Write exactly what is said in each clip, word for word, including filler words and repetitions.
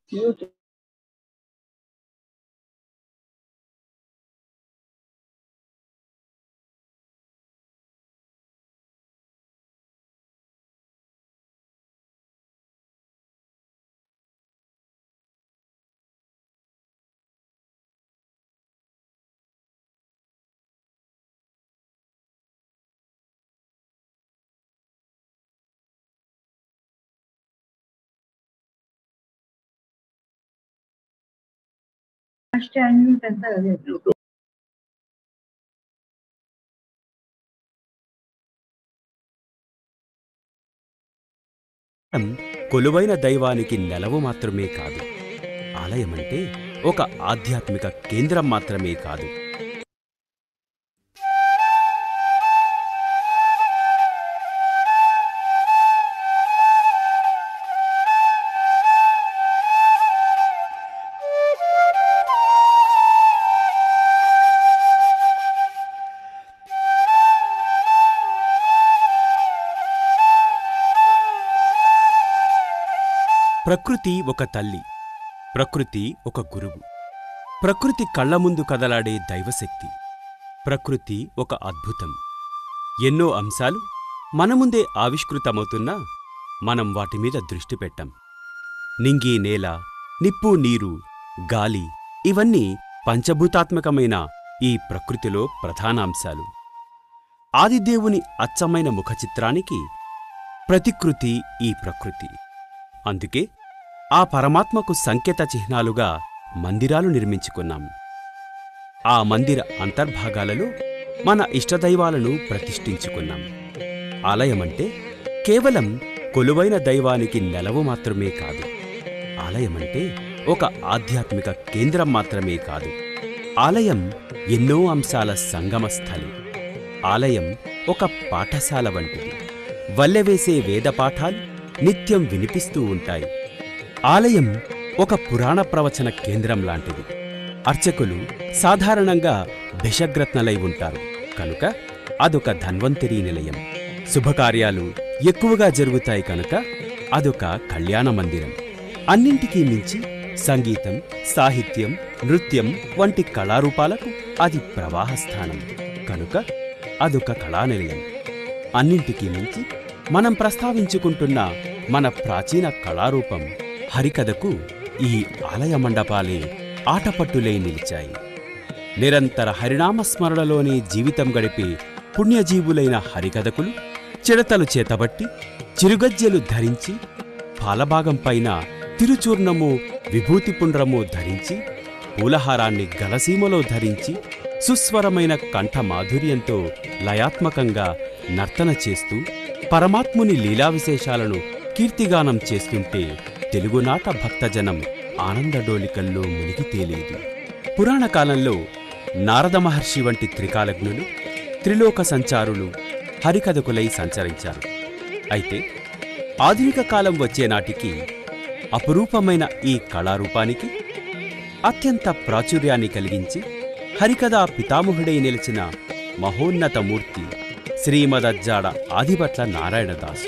Mute. First unmute అంతా అదే. కొలువైన దైవానికి నెలవు మాత్రమే కాదు, ఆలయమంటే ఒక ఆధ్యాత్మిక కేంద్రం మాత్రమే కాదు. ప్రకృతి ఒక తల్లి, ప్రకృతి ఒక గురువు. ప్రకృతి కళ్ల ముందు కదలాడే దైవశక్తి. ప్రకృతి ఒక అద్భుతం. ఎన్నో అంశాలు మన ముందే ఆవిష్కృతమవుతున్నా మనం వాటిమీద దృష్టి పెట్టం. నింగి నేల, నిప్పు నీరు, గాలి ఇవన్నీ పంచభూతాత్మకమైన ఈ ప్రకృతిలో ప్రధానాంశాలు. ఆదిదేవుని అచ్చమైన ముఖచిత్రానికి ప్రతికృతి ఈ ప్రకృతి. అందుకే ఆ పరమాత్మకు సంకేత చిహ్నాలుగా మందిరాలు నిర్మించుకున్నాం. ఆ మందిర అంతర్భాగాలలో మన ఇష్టదైవాలను ప్రతిష్ఠించుకున్నాం. ఆలయమంటే కేవలం కొలువైన దైవానికి నెలవు మాత్రమే కాదు, ఆలయమంటే ఒక ఆధ్యాత్మిక కేంద్రం మాత్రమే కాదు, ఆలయం ఎన్నో అంశాల సంగమస్థలి. ఆలయం ఒక పాఠశాల వంటిది. వల్లెవేసే వేదపాఠాలు నిత్యం వినిపిస్తూ ఉంటాయి. ఆలయం ఒక పురాణ ప్రవచన కేంద్రం లాంటిది. అర్చకులు సాధారణంగా భిషగ్రత్నలై ఉంటారు కనుక అదొక ధన్వంతరీ నిలయం. శుభకార్యాలు ఎక్కువగా జరుగుతాయి కనుక అదొక కళ్యాణ మందిరం. అన్నింటికీ మించి సంగీతం, సాహిత్యం, నృత్యం వంటి కళారూపాలకు అది ప్రవాహస్థానం కనుక అదొక కళానిలయం. అన్నింటికీ మించి మనం ప్రస్తావించుకుంటున్న మన ప్రాచీన కళారూపం హరికథకు ఈ ఆలయ మండపాలే ఆటపట్టులై నిలిచాయి. నిరంతర హరినామస్మరణలోనే జీవితం గడిపే పుణ్యజీవులైన హరికథకులు చిడతలు చేతబట్టి, చిరుగజ్జెలు ధరించి, పాలభాగంపైన తిరుచూర్ణము విభూతిపుండ్రము ధరించి, పూలహారాన్ని గలసీమలో ధరించి, సుస్వరమైన కంఠమాధుర్యంతో లయాత్మకంగా నర్తన చేస్తూ పరమాత్ముని లీలావిశేషాలను కీర్తిగానం చేస్తుంటే తెలుగునాట భక్తజనం ఆనందడోలికల్లో మునిగి తేలేది. పురాణకాలంలో నారద మహర్షి వంటి త్రికాలజ్ఞులు, త్రిలోక సంచారులు హరికథకులై సంచరించారు. అయితే ఆధునిక కాలం వచ్చేనాటికి అపురూపమైన ఈ కళారూపానికి అత్యంత ప్రాచుర్యాన్ని కలిగించి హరికథా పితామహుడై నిలిచిన మహోన్నత మూర్తి శ్రీమదజ్జాడ ఆదిభట్ల నారాయణదాసు.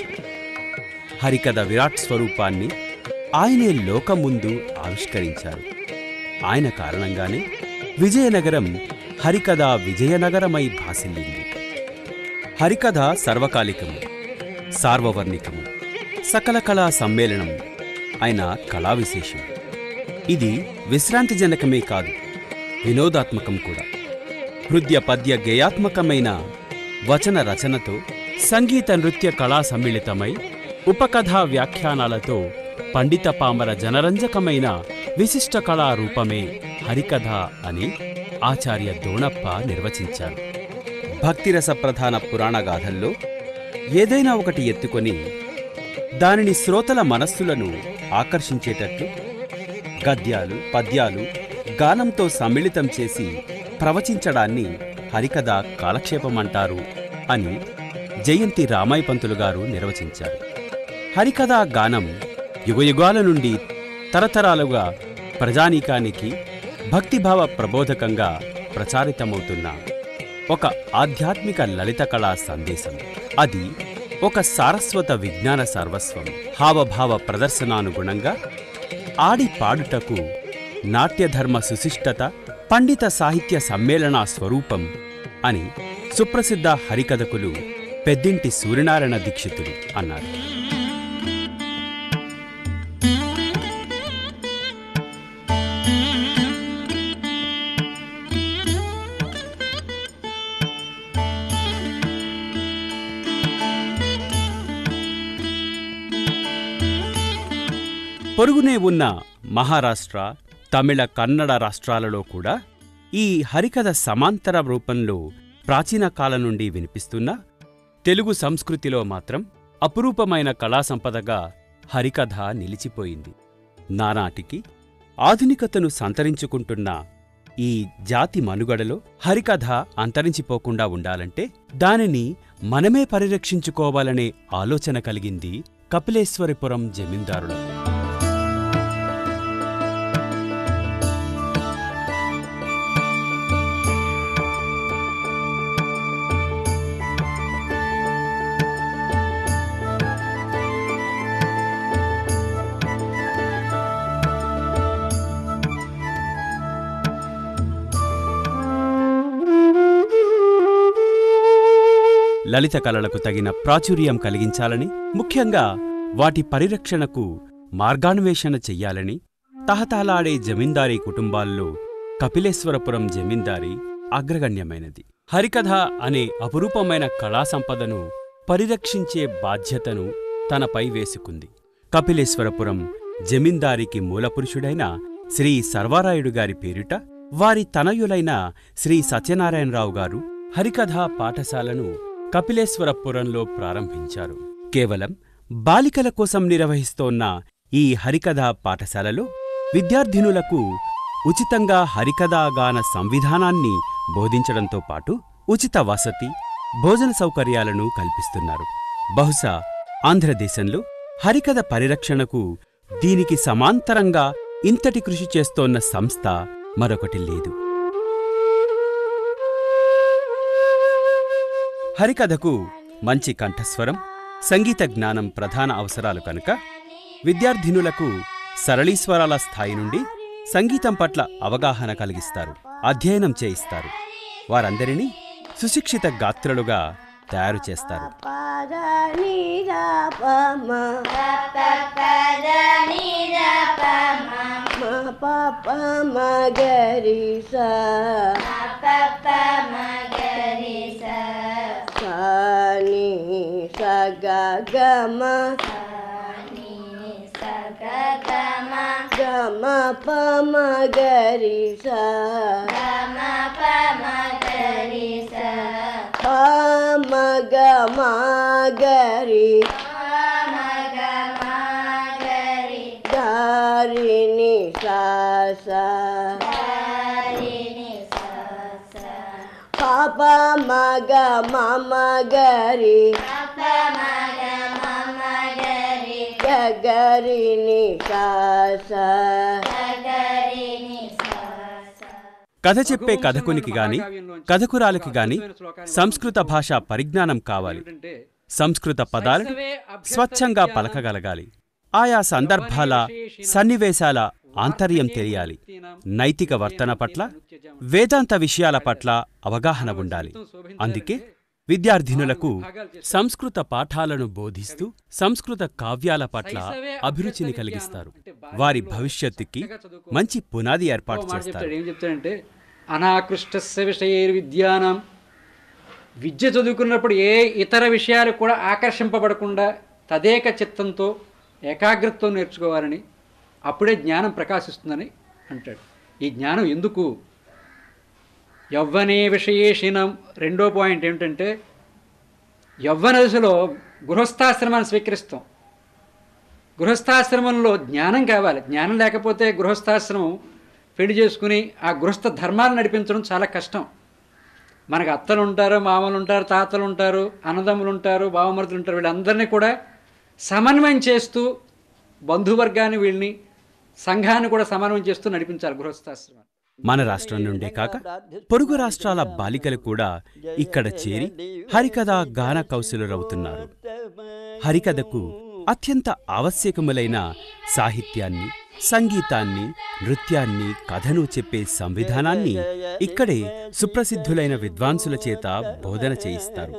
హరికథ విరాట్ స్వరూపాన్ని ఆయనే లోకం ముందు ఆవిష్కరించారు. ఆయన కారణంగానే విజయనగరం హరికథా విజయనగరమై భాసిల్లింది. హరికథ సర్వకాలికము, సార్వవర్ణికము, సకల కళా సమ్మేళనం ఆయన కళావిశేషం. ఇది విశ్రాంతిజనకమే కాదు, వినోదాత్మకం కూడా. హృదయ పద్య గేయాత్మకమైన వచన రచనతో, సంగీత నృత్య కళా సమ్మిళితమై, ఉపకథా వ్యాఖ్యానాలతో పండిత పామర జనరంజకమైన విశిష్ట కళారూపమే హరికథ అని ఆచార్య దోణప్ప నిర్వచించారు. భక్తిరస ప్రధాన పురాణగాథల్లో ఏదైనా ఒకటి ఎత్తుకొని దానిని శ్రోతల మనస్సులను ఆకర్షించేటట్లు గద్యాలు, పద్యాలు, గానంతో సమ్మిళితం చేసి ప్రవచించడాన్ని హరికథ కాలక్షేపమంటారు అని జయంతి రామాయ పంతులు గారు నిర్వచించారు. హరికథా గానం యుగయుగాల నుండి తరతరాలుగా ప్రజానీకానికి భక్తిభావ ప్రబోధకంగా ప్రచారితమవుతున్న ఒక ఆధ్యాత్మిక లలిత కళా సందేశం. అది ఒక సారస్వత విజ్ఞాన సర్వస్వం. హావభావ ప్రదర్శనానుగుణంగా ఆడి పాడుటకు నాట్యధర్మ సుశిష్టత పండిత సాహిత్య సమ్మేళన స్వరూపం అని సుప్రసిద్ధ హరికథకులు పెద్దింటి సూర్యనారాయణ దీక్షితులు అన్నారు. పొరుగునే ఉన్న మహారాష్ట్ర, తమిళ, కన్నడ రాష్ట్రాలలో కూడా ఈ హరికథ సమాంతర రూపంలో ప్రాచీన కాలం నుండి వినిపిస్తున్న తెలుగు సంస్కృతిలో మాత్రం అపురూపమైన కళాసంపదగా హరికథ నిలిచిపోయింది. నానాటికి ఆధునికతను సంతరించుకుంటున్న ఈ జాతి మనుగడలో హరికథ అంతరించిపోకుండా ఉండాలంటే దానిని మనమే పరిరక్షించుకోవాలనే ఆలోచన కలిగింది కపిలేశ్వరపురం జమీందారులకు. లలిత కళలకు తగిన ప్రాచుర్యం కలిగించాలని, ముఖ్యంగా వాటి పరిరక్షణకు మార్గాన్వేషణ చెయ్యాలని తహతహలాడే జమీందారీ కుటుంబాల్లో కపిలేశ్వరపురం జమీందారీ అగ్రగణ్యమైనది. హరికథ అనే అపురూపమైన కళాసంపదను పరిరక్షించే బాధ్యతను తనపై వేసుకుంది. కపిలేశ్వరపురం జమీందారికి మూలపురుషుడైన శ్రీ సర్వారాయుడు గారి పేరిట వారి తనయులైన శ్రీ సత్యనారాయణరావు గారు హరికథా పాఠశాలను కపిలేశ్వరపురంలో ప్రారంభించారు. కేవలం బాలికల కోసం నిర్వహిస్తోన్న ఈ హరికథా పాఠశాలలో విద్యార్థినులకు ఉచితంగా హరికథాగాన సంవిధానాన్ని బోధించడంతో పాటు ఉచిత వసతి, భోజన సౌకర్యాలను కల్పిస్తున్నారు. బహుశా ఆంధ్రదేశంలో హరికథ పరిరక్షణకు దీనికి సమాంతరంగా ఇంతటి కృషి చేస్తోన్న సంస్థ మరొకటి లేదు. హరికథకు మంచి కంఠస్వరం, సంగీత జ్ఞానం ప్రధాన అవసరాలు కనుక విద్యార్థినులకు సరళీస్వరాల స్థాయి నుండి సంగీతం పట్ల అవగాహన కలిగిస్తారు, అధ్యయనం చేయిస్తారు. వారందరినీ సుశిక్షిత గాత్రులుగా తయారు చేస్తారు. గమ గమ పమ గరి స పమ గమ గరి గరి ని స పాప మగ మమ గరి గరి ని స. కథ చెప్పే కథకునికి గాని కథకురాలికి గాని సంస్కృత భాషా పరిజ్ఞానం కావాలి. సంస్కృత పదాలను స్వచ్ఛంగా పలకగలగాలి. ఆయా సందర్భాల, సన్నివేశాల ఆంతర్యం తెలియాలి. నైతిక వర్తన పట్ల, వేదాంత విషయాల పట్ల అవగాహన ఉండాలి. అందుకే విద్యార్థినులకు సంస్కృత పాఠాలను బోధిస్తూ సంస్కృత కావ్యాల పట్ల అభిరుచిని కలిగిస్తారు. వారి భవిష్యత్తుకి మంచి పునాది ఏర్పాటు చేస్తారు. ఏం చెప్తాడంటే, అనాకృష్టస్య విషయైర్విద్యానాం, విద్య చదువుకున్నప్పుడు ఏ ఇతర విషయాలు కూడా ఆకర్షింపబడకుండా తదేక చిత్తంతో ఏకాగ్రతతో నేర్చుకోవాలని, అప్పుడే జ్ఞానం ప్రకాశిస్తుందని అంటాడు. ఈ జ్ఞానం ఎందుకు? యవ్వనే విషయేషినం. రెండో పాయింట్ ఏమిటంటే, యవ్వన దశలో గృహస్థాశ్రమాన్ని స్వీకరిస్తాం. గృహస్థాశ్రమంలో జ్ఞానం కావాలి. జ్ఞానం లేకపోతే గృహస్థాశ్రమం పెళ్లి చేసుకుని ఆ గృహస్థ ధర్మాలు నడిపించడం చాలా కష్టం. మనకు అత్తలు ఉంటారు, మామలు ఉంటారు, తాతలు ఉంటారు, అన్నదమ్ములు ఉంటారు, బావమరుదులు ఉంటారు. వీళ్ళందరినీ కూడా సమన్వయం చేస్తూ బంధువర్గాన్ని, వీళ్ళని సంఘాన్ని కూడా సమన్వయం చేస్తూ నడిపించాలి గృహస్థాశ్రమం. మన రాష్ట్రం నుండే కాక పొరుగు రాష్ట్రాల బాలికలు కూడా ఇక్కడ చేరి హరికథా గాన కౌశలురవుతున్నారు. హరికథకు అత్యంత ఆవశ్యకములైన సాహిత్యాన్ని, సంగీతాన్ని, నృత్యాన్ని, కథను చెప్పే సంవిధానాన్ని ఇక్కడే సుప్రసిద్ధులైన విద్వాంసుల చేత బోధన చేయిస్తారు.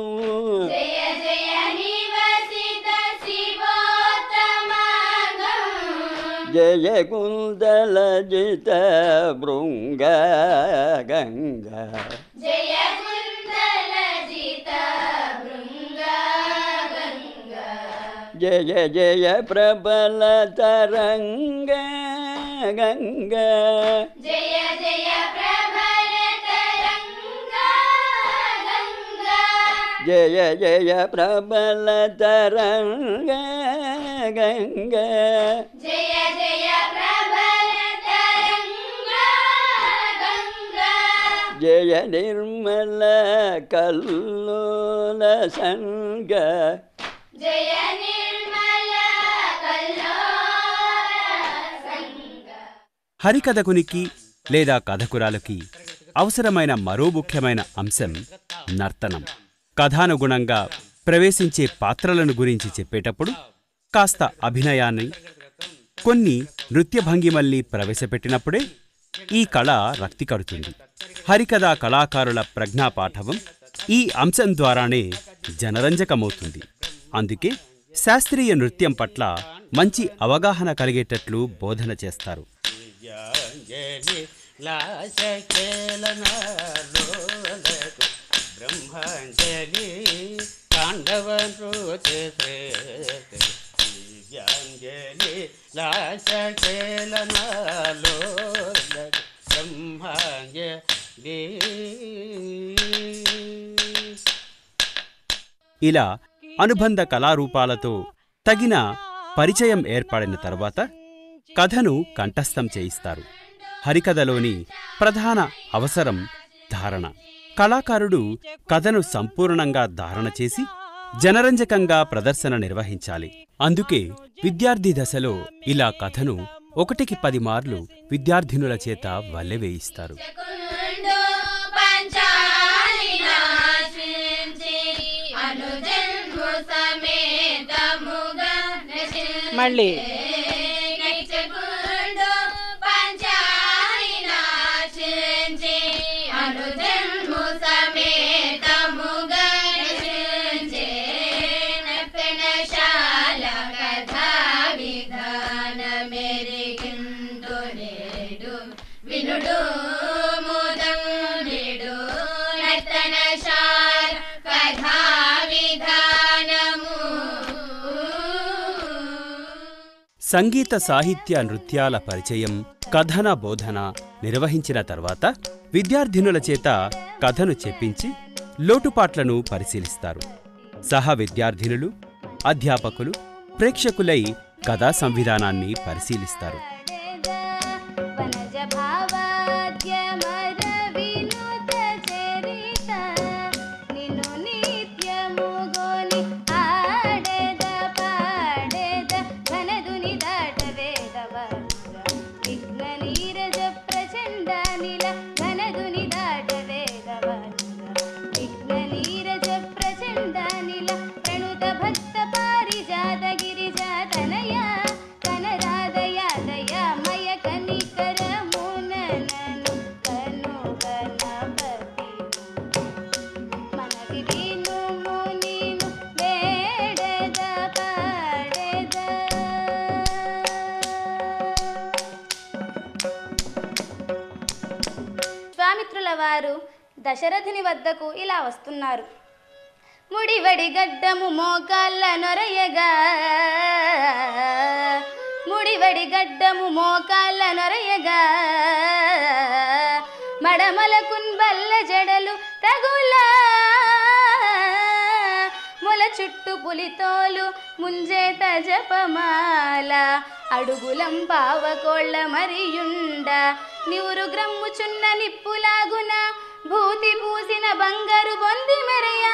జయ కుందల జిత భృంగ గంగా జయ కుందల జిత భృంగ గంగా జయ జయ ప్రబల తరంగ గంగా జయ జయ ప్రబల తరంగ గంగా జయ జయ ప్రబల తరంగ గంగా జయ జయ ప్రబల తరంగ గంగా జయ నిర్మల కల్లోల సంగ జయ నిర్మల కల్లోల సంగ. హరికథకునికి లేదా కథకురాలకి అవసరమైన మరో ముఖ్యమైన అంశం నర్తనం. కథానుగుణంగా ప్రవేశించే పాత్రలను గురించి చెప్పేటప్పుడు కాస్త అభినయాన్ని, కొన్ని నృత్య భంగిమల్ని ప్రవేశపెట్టినప్పుడే ఈ కళ రక్తి కడుతుంది. హరికథా కళాకారుల ప్రజ్ఞాపాఠవం ఈ అంశం ద్వారానే జనరంజకమవుతుంది. అందుకే శాస్త్రీయ నృత్యం పట్ల మంచి అవగాహన కలిగేటట్లు బోధన చేస్తారు. బ్రహ్మాంజలి తాండవంజలి లాశకేలనాలో బ్రహ్మాంజలి. ఇలా అనుబంధ కళారూపాలతో తగిన పరిచయం ఏర్పడిన తరువాత కథను కంఠస్థం చేయిస్తారు. హరికథలోని ప్రధాన అవసరం ధారణ. కళాకారుడు కథను సంపూర్ణంగా ధారణ చేసి జనరంజకంగా ప్రదర్శన నిర్వహించాలి. అందుకే విద్యార్థి దశలో ఇలా కథను ఒకటికి పది మార్లు విద్యార్థినుల చేత వల్లెవేయిస్తారు. మళ్ళీ సంగీత సాహిత్య నృత్యాల పరిచయం, కథన బోధన నిర్వహించిన తర్వాత విద్యార్థినుల చేత కథను చెప్పించి లోటుపాట్లను పరిశీలిస్తారు. సహ విద్యార్థినులు, అధ్యాపకులు, ప్రేక్షకులై కథా సంవిధానాన్ని పరిశీలిస్తారు. విశ్వామిత్రుల వారు దశరథుని వద్దకు ఇలా వస్తున్నారు. ముడివడి గడ్డము మోకాళ్ళ నొరయగా, ముడివడి గడ్డము మోకాళ్ళ నొరయగా, మడమల కున్బల్ల జడలు తగులా, ముల చుట్టు పులితోలు ముంజేత జపమాల, అడుగులం పావకోళ్ళ మరియుండ, నివురు గ్రమ్ముచున్న నిప్పులాగున, భూతి పూసిన బంగారు బొంది మెరయా,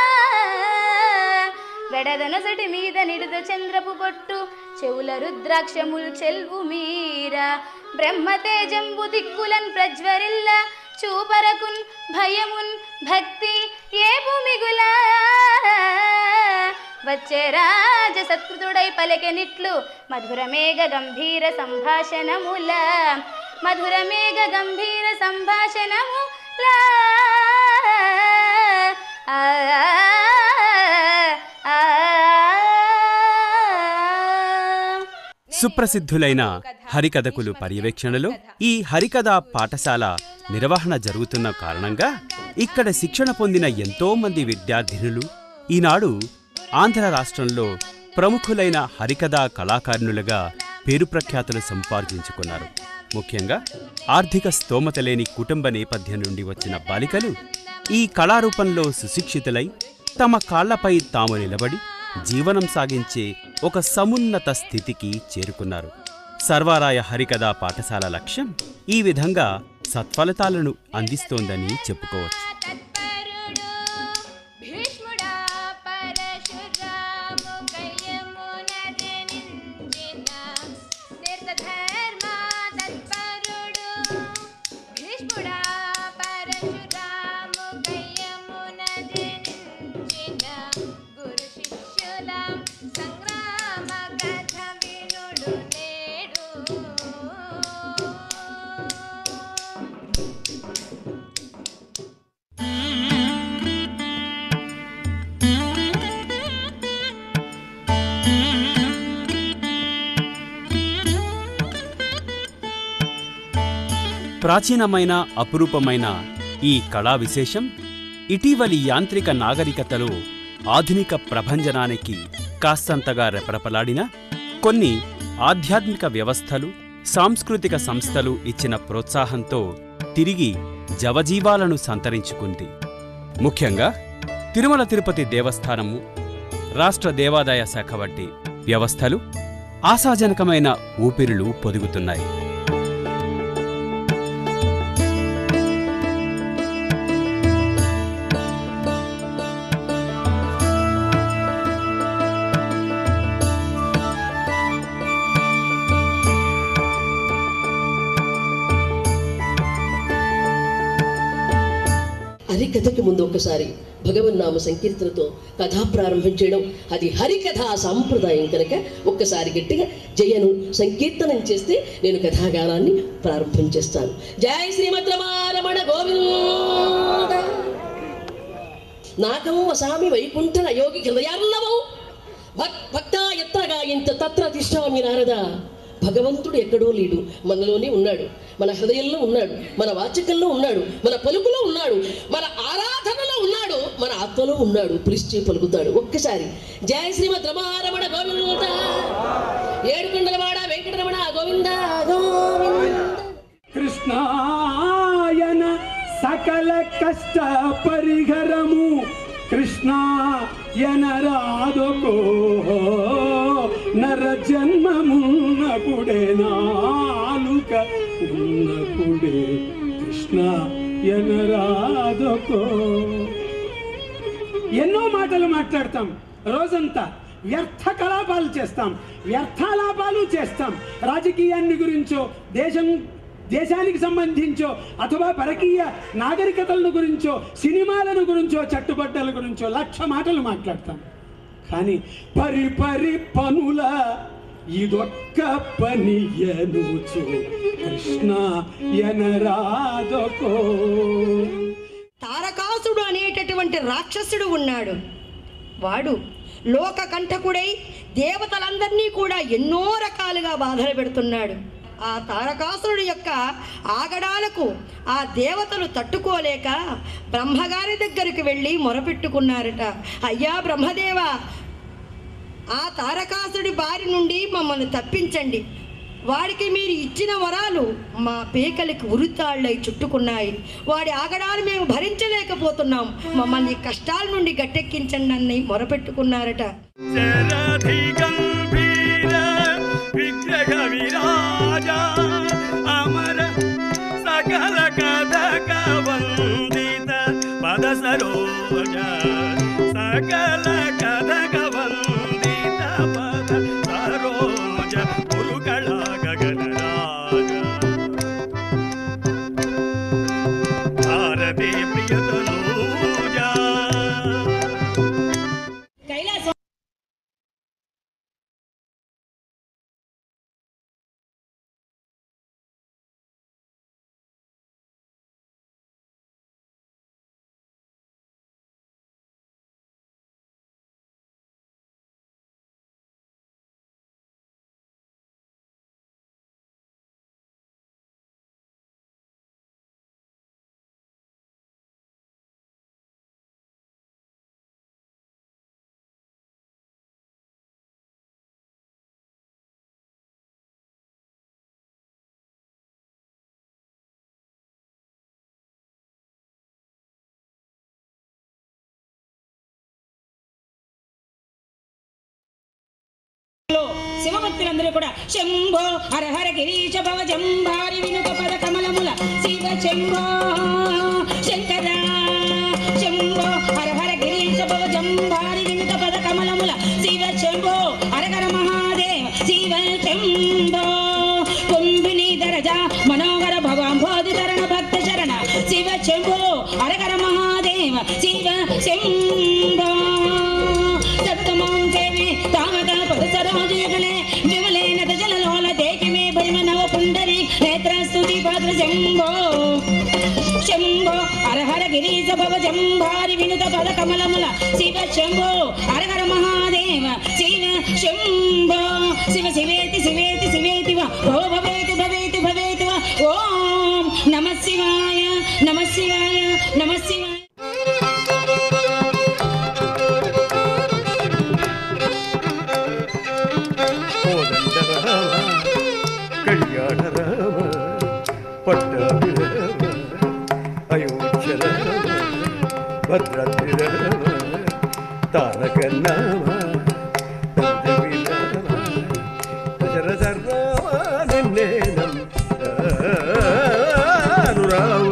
వెడదనసటి మీద నిడుద చంద్రపు పొట్టు, చెవుల రుద్రాక్షముల్ చెల్వు మీర, బ్రహ్మతేజంబు దిక్కులన్ ప్రజ్వరిల్ల, చూపరకున్ భయమున్ భక్తి ఏ భూమిగులా, వచ్చే రాజ సత్కృతుడై పలికెనిట్లు మధురమేఘ గంభీర సంభాషణముల మధురమేఘ గంభీర సంభాషణముల ఆ సుప్రసిద్ధులైన హరికథకులు పర్యవేక్షణలో ఈ హరికథా పాఠశాల నిర్వహణ జరుగుతున్న కారణంగా ఇక్కడ శిక్షణ పొందిన ఎంతో మంది విద్యార్థినులు ఈనాడు ఆంధ్ర రాష్ట్రంలో ప్రముఖులైన హరికథా కళాకారులుగా పేరు ప్రఖ్యాతులు సంపాదించుకున్నారు. ముఖ్యంగా ఆర్థిక స్తోమత లేని కుటుంబ నేపథ్యం నుండి వచ్చిన బాలికలు ఈ కళారూపంలో సుశిక్షితులై తమ కాళ్లపై తాము నిలబడి జీవనం సాగించే ఒక సమున్నత స్థితికి చేరుకున్నారు. సర్వారాయ హరికథా పాఠశాల లక్ష్యం ఈ విధంగా సత్ఫలితాలను అందిస్తోందని చెప్పుకోవచ్చు. ప్రాచీనమైన అపురూపమైన ఈ కళా విశేషం ఇటీవలి యాంత్రిక నాగరికతలో ఆధునిక ప్రభంజనానికి కాస్తంతగా రెపరెపలాడిన కొన్ని ఆధ్యాత్మిక వ్యవస్థలు, సాంస్కృతిక సంస్థలు ఇచ్చిన ప్రోత్సాహంతో తిరిగి జవజీవాలను సంతరించుకుంది. ముఖ్యంగా తిరుమల తిరుపతి దేవస్థానము, రాష్ట్ర దేవాదాయ శాఖ వంటి వ్యవస్థలు ఆశాజనకమైన ఊపిరులు పొదుగుతున్నాయి. హరికథకి ముందు ఒక్కసారి భగవన్నామ సంకీర్తనతో కథా ప్రారంభం చేయడం అది హరికథా సాంప్రదాయం కనుక ఒక్కసారి గట్టిగా జయను సంకీర్తనం చేస్తే నేను కథాగానాన్ని ప్రారంభం చేస్తాను. జయ శ్రీమద్ రమారమణ గోవింద. నాకము వసామి వైకుంఠన యోగి హృదయార్లవౌ భక్త ఎత్తగా ఇంత తత్ర తిష్టామి నారద. భగవంతుడు ఎక్కడో లేడు, మనలోనే ఉన్నాడు, మన హృదయంలో ఉన్నాడు, మన వాచకంలో ఉన్నాడు, మన పలుకులో ఉన్నాడు, మన ఆరాధనలో ఉన్నాడు, మన ఆత్మలో ఉన్నాడు. పిలిచి పలుకుతాడు. ఒక్కసారి జయ శ్రీమద్ రమారమణ గోవింద. ఏడుకొండలవాడ వెంకటరమణ గోవింద గోవింద. కృష్ణాయన సకల కష్ట పరిహరము కృష్ణాయన రాధకో నర జన్మమున్నపుడే నాలుక ఉన్నపుడే కృష్ణాయన రాధకో. ఎన్నో మాటలు మాట్లాడతాం, రోజంతా వ్యర్థ కలాపాలు చేస్తాం, వ్యర్థాలాపాలు చేస్తాం. రాజకీయాన్ని గురించో, దేశం దేశానికి సంబంధించో, అథవా పరకీయ నాగరికతలను గురించో, సినిమాలను గురించో, చట్టుబట్టల గురించో లక్ష మాటలు మాట్లాడతాం. కానీ పరి పరి పనుల ఇదొక్క పని ఎనుచు కృష్ణ ఎనరాదకో. తారకాసుడు అనేటటువంటి రాక్షసుడు ఉన్నాడు. వాడు లోక కంఠకుడై దేవతలందరినీ కూడా ఎన్నో రకాలుగా బాధలు పెడుతున్నాడు. ఆ తారకాసురుడి యొక్క ఆగడాలకు ఆ దేవతలు తట్టుకోలేక బ్రహ్మగారి దగ్గరికి వెళ్ళి మొరపెట్టుకున్నారట. అయ్యా బ్రహ్మదేవ, ఆ తారకాసుడి బారి నుండి మమ్మల్ని తప్పించండి. వాడికి మీరు ఇచ్చిన వరాలు మా పేకలకి ఉరితాళ్ళై చుట్టుకున్నాయి. వాడి ఆగడాలు మేము భరించలేకపోతున్నాం. మమ్మల్ని కష్టాల నుండి గట్టెక్కించండి అని మొరపెట్టుకున్నారట. అమర సకల కథక వందిత పద సరోజ సకల కథక వందిత పద సరోజ పురుకళ గగన రాజ భారతీ ప్రియతనూజ. కైలాసం భక్తులందరూ కూడా శంభో హర హర గిరీశ భవ జంభారి వినుత పద కమలముల శివ శంభో శంకర శంభో హర హర గిరీశ భవ జంభారి వినుత పద కమలముల శివ శంభో హరహర మహాదేవ శివ శంభో కుంభిని దరజ మనోహర భవాంభోధి తరణ భక్త శరణ శివ శంభో హరహర మహాదేవ శివ శంభో సప్తమాం దేవి తామక పద సరోజగలే విమలే నద జలలోల దేకి మే భరిమ నవ పుండరి నేత్ర స్తుతి పాత్ర శంభో శంభో హరహర గిరీశ భవ జంభారి వినుత పద కమలముల శివ శంభో హరహర మహాదేవ శివ శంభో శివ శివేతి శివేతి శివేతి వా ఓ భవేతి భవేతి భవేతి వా ఓం నమః శివాయ నమః శివాయ నమః శివాయ. కళ్యాణ రామ పట్టాభి రామ అయోధ్య రామ భద్రాద్రి రామ తారక నామ దండవి రామ దశరథ రామ నిన్నే నమ్మాను రామ.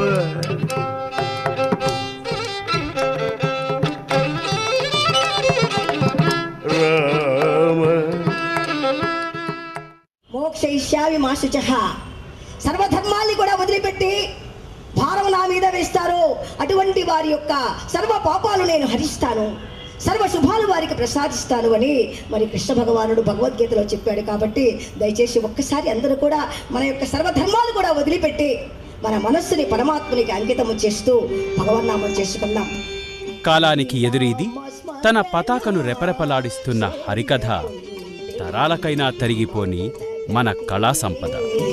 మోక్షయిష్యామి మాశుచః. సర్వధర్మాల్ని కూడా వదిలిపెట్టి భారం నా మీద వేస్తారు, అటువంటి వారి యొక్క సర్వ పాపాలు నేను హరిస్తాను, సర్వ శుభాలు వారికి ప్రసాదిస్తాను అని మరి కృష్ణ భగవానుడు భగవద్గీతలో చెప్పాడు. కాబట్టి దయచేసి ఒక్కసారి అందరూ కూడా మన యొక్క సర్వధర్మాలు కూడా వదిలిపెట్టి మన మనస్సుని పరమాత్మునికి అంకితము చేస్తూ భగవన్నామం చేసుకుందాం. కాలానికి ఎదురీది తన పతాకను రెపరెపలాడిస్తున్న హరికథ తరాలకైనా తరిగిపోని మన కళా సంపద.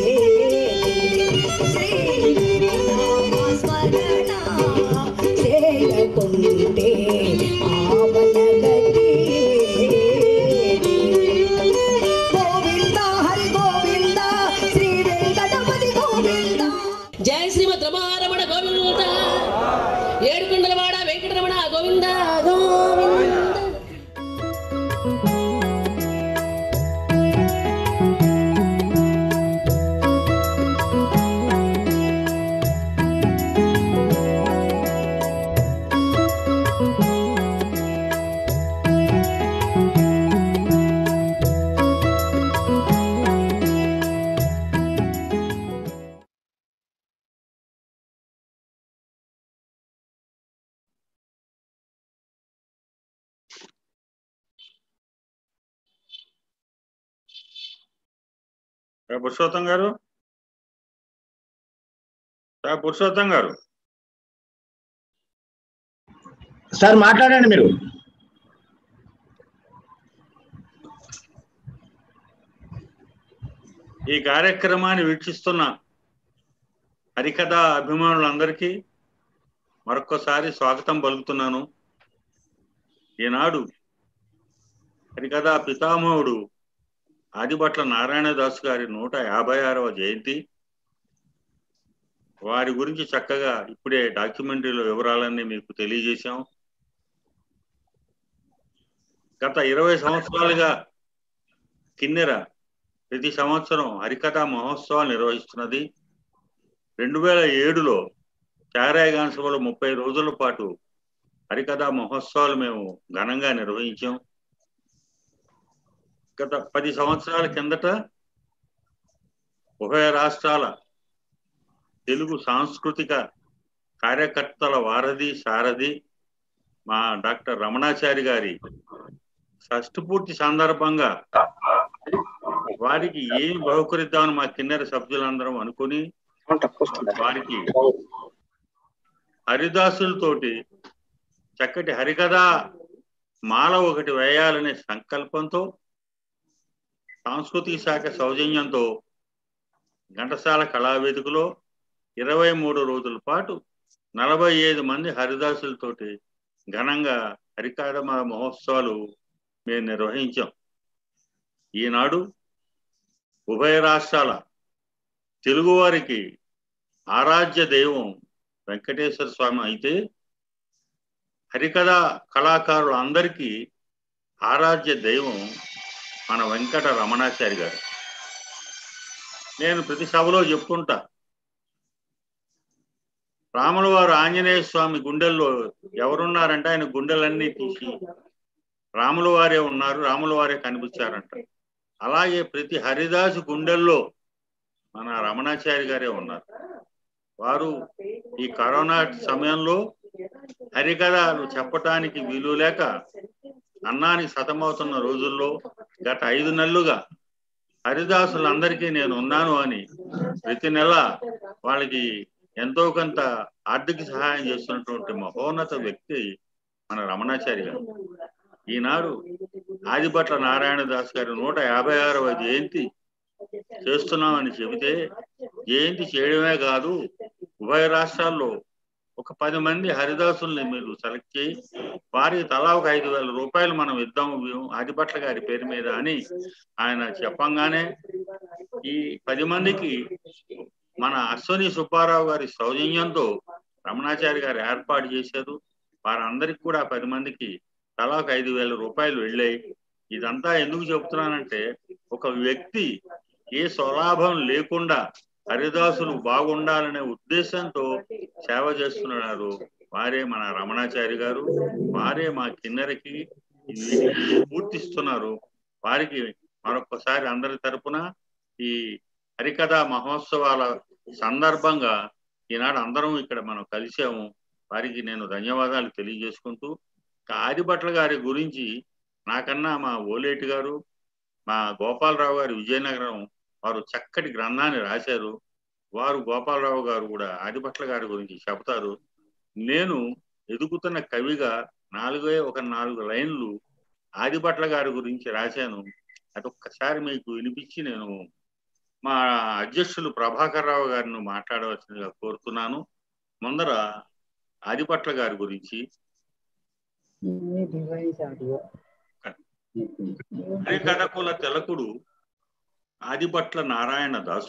జయ శ్రీమద్ రమారమణ గోవింద, ఏడుకొండలవాడ వెంకటరమణ గోవింద గోవింద. పురుషోత్తం గారు, పురుషోత్తం గారు సార్ మాట్లాడండి మీరు. ఈ కార్యక్రమాన్ని వీక్షిస్తున్న హరికథ అభిమానులందరికీ మరొక్కసారి స్వాగతం పలుకుతున్నాను. ఈనాడు హరికథ పితామహుడు ఆదిభట్ల నారాయణదాసు గారి నూట యాభై ఆరవ జయంతి. వారి గురించి చక్కగా ఇప్పుడే డాక్యుమెంటరీలో వివరాలన్నీ మీకు తెలియజేశాం. గత ఇరవై సంవత్సరాలుగా కిన్నెర ప్రతి సంవత్సరం హరికథా మహోత్సవాలు నిర్వహిస్తున్నది. రెండు వేల ఏడులో చారాయగాన సభలో ముప్పై రోజుల పాటు హరికథా మహోత్సవాలు మేము ఘనంగా నిర్వహించాం. గత పది సంవత్సరాల కిందట ఉభయ రాష్ట్రాల తెలుగు సాంస్కృతిక కార్యకర్తల వారధి సారథి మా డాక్టర్ రమణాచారి గారి షష్ఠి పూర్తి సందర్భంగా వారికి ఏమి బహుకరిద్దామని మా కిన్నెర సభ్యులందరం అనుకుని వారికి హరిదాసులతోటి చక్కటి హరికథ మాల ఒకటి వేయాలనే సంకల్పంతో సాంస్కృతిక శాఖ సౌజన్యంతో ఘంటసాల కళావేదికలో ఇరవై మూడు రోజుల పాటు నలభై ఐదు మంది హరిదాసులతోటి ఘనంగా హరికథ మహోత్సవాలు మేము నిర్వహించాం. ఈనాడు ఉభయ రాష్ట్రాల తెలుగువారికి ఆరాధ్య దైవం వెంకటేశ్వర స్వామి అయితే, హరికథ కళాకారులు అందరికీ ఆరాధ్య దైవం మన వెంకట రమణాచారి గారు. నేను ప్రతి సభలో చెప్తుంటా, రాముల వారు ఆంజనేయ స్వామి గుండెల్లో ఎవరున్నారంటే ఆయన గుండెలన్నీ తీసి రాముల వారే ఉన్నారు, రాముల వారే కనిపించారంట. అలాగే ప్రతి హరిదాసు గుండెల్లో మన రమణాచారి గారే ఉన్నారు. వారు ఈ కరోనా సమయంలో హరికథలు చెప్పటానికి వీలు లేక అన్నానికి సతమవుతున్న రోజుల్లో గత ఐదు నెలలుగా హరిదాసులందరికీ నేను ఉన్నాను అని ప్రతి నెల వాళ్ళకి ఎంతో కొంత ఆర్థిక సహాయం చేస్తున్నటువంటి మహోన్నత వ్యక్తి మన రమణాచారి గారు. ఈనాడు ఆదిభట్ల నారాయణ దాస్ గారి నూట యాభై ఆరవ జయంతి చేస్తున్నామని చెబితే, జయంతి చేయడమే కాదు, ఉభయ రాష్ట్రాల్లో ఒక పది మంది హరిదాసుల్ని మీరు సెలెక్ట్ చేయి, వారికి తలా ఒక ఐదు వేల రూపాయలు మనం ఇద్దాము ఆదిభట్ల గారి పేరు మీద అని ఆయన చెప్పంగానే ఈ పది మందికి మన అశ్వని సుబ్బారావు గారి సౌజన్యంతో రమణాచారి గారు ఏర్పాటు చేశారు. వారందరికి కూడా పది మందికి తలా ఒక ఐదు వేల రూపాయలు వెళ్ళాయి. ఇదంతా ఎందుకు చెబుతున్నానంటే, ఒక వ్యక్తి ఏ స్వలాభం లేకుండా హరిదాసులు బాగుండాలనే ఉద్దేశంతో సేవ చేస్తున్నారు. వారే మన రమణాచారి గారు, వారే మా కిన్నెరకి పూర్తిస్తున్నారు. వారికి మరొకసారి అందరి తరపున ఈ హరికథా మహోత్సవాల సందర్భంగా ఈనాడు అందరం ఇక్కడ మనం కలిసాము. వారికి నేను ధన్యవాదాలు తెలియజేసుకుంటూ, ఆదిభట్ల గారి గురించి నాకన్నా మా ఓలేటి గారు, మా గోపాలరావు గారు విజయనగరం వారు చక్కటి గ్రంథాన్ని రాశారు. వారు గోపాలరావు గారు కూడా ఆదిభట్ల గారి గురించి చెబుతారు. నేను ఎదుగుతున్న కవిగా నాలుగే ఒక నాలుగు లైన్లు ఆదిభట్ల గారి గురించి రాశాను. అదొక్కసారి మీకు వినిపించి నేను మా అధ్యక్షులు ప్రభాకర్ రావు గారిని మాట్లాడవలసిందిగా కోరుతున్నాను. ముందర ఆదిభట్ల గారి గురించి. హరికథకుల తిలకుడు ఆదిభట్ల నారాయణ దాసు.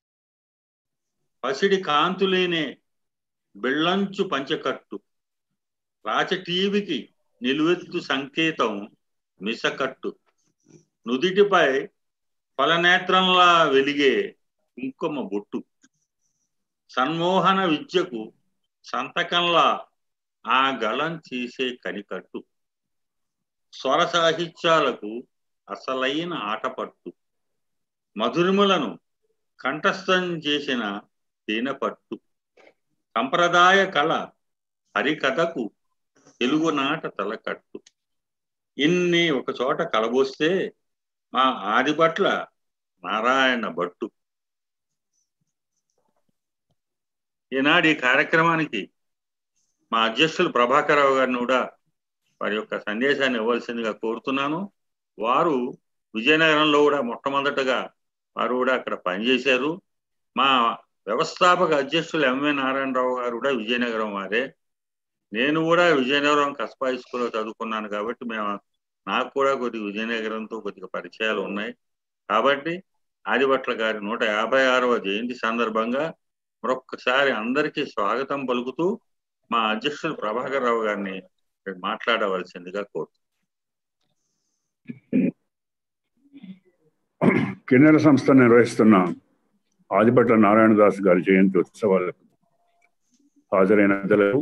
పసిడి కాంతులేనే బెళ్ళంచు పంచకట్టు, రాచ టీవీకి నిలువెత్తు సంకేతం మిసకట్టు, నుదిటిపై ఫలనేత్రంలా వెలిగే కుంకుమ బొట్టు, సన్మోహన విద్యకు సంతకంలా ఆ గళం చేసే కనికట్టు, స్వర సాహిత్యాలకు అసలైన ఆటపట్టు, మధురిమలను కంఠస్థం చేసిన తేనెపట్టు, సంప్రదాయ కళ హరికథకు తెలుగునాట తలకట్టు, ఇన్ని ఒక చోట కలబోస్తే మా ఆదిభట్ల నారాయణ భట్టు. ఈనాడు ఈ కార్యక్రమానికి మా అధ్యక్షులు ప్రభాకర్ రావు గారిని కూడా వారి యొక్క సందేశాన్ని ఇవ్వాల్సిందిగా కోరుతున్నాను. వారు విజయనగరంలో కూడా మొట్టమొదటగా వారు కూడా అక్కడ పనిచేశారు. మా వ్యవస్థాపక అధ్యక్షులు ఎంవే నారాయణరావు గారు కూడా విజయనగరం వారే. నేను కూడా విజయనగరం కస్బా స్కూల్లో చదువుకున్నాను కాబట్టి మేము నాకు కూడా కొద్దిగా విజయనగరంతో కొద్దిగా పరిచయాలు ఉన్నాయి. కాబట్టి ఆదిభట్ల గారి నూట యాభై ఆరవ జయంతి సందర్భంగా మరొక్కసారి అందరికీ స్వాగతం పలుకుతూ మా అధ్యక్షులు ప్రభాకర్ రావు గారిని మాట్లాడవలసిందిగా కోరుతున్నాను. కిన్నెర సంస్థ నిర్వహిస్తున్న ఆదిభట్ల నారాయణ దాస్ గారి జయంతి ఉత్సవాలకు హాజరైన పెద్దలకు,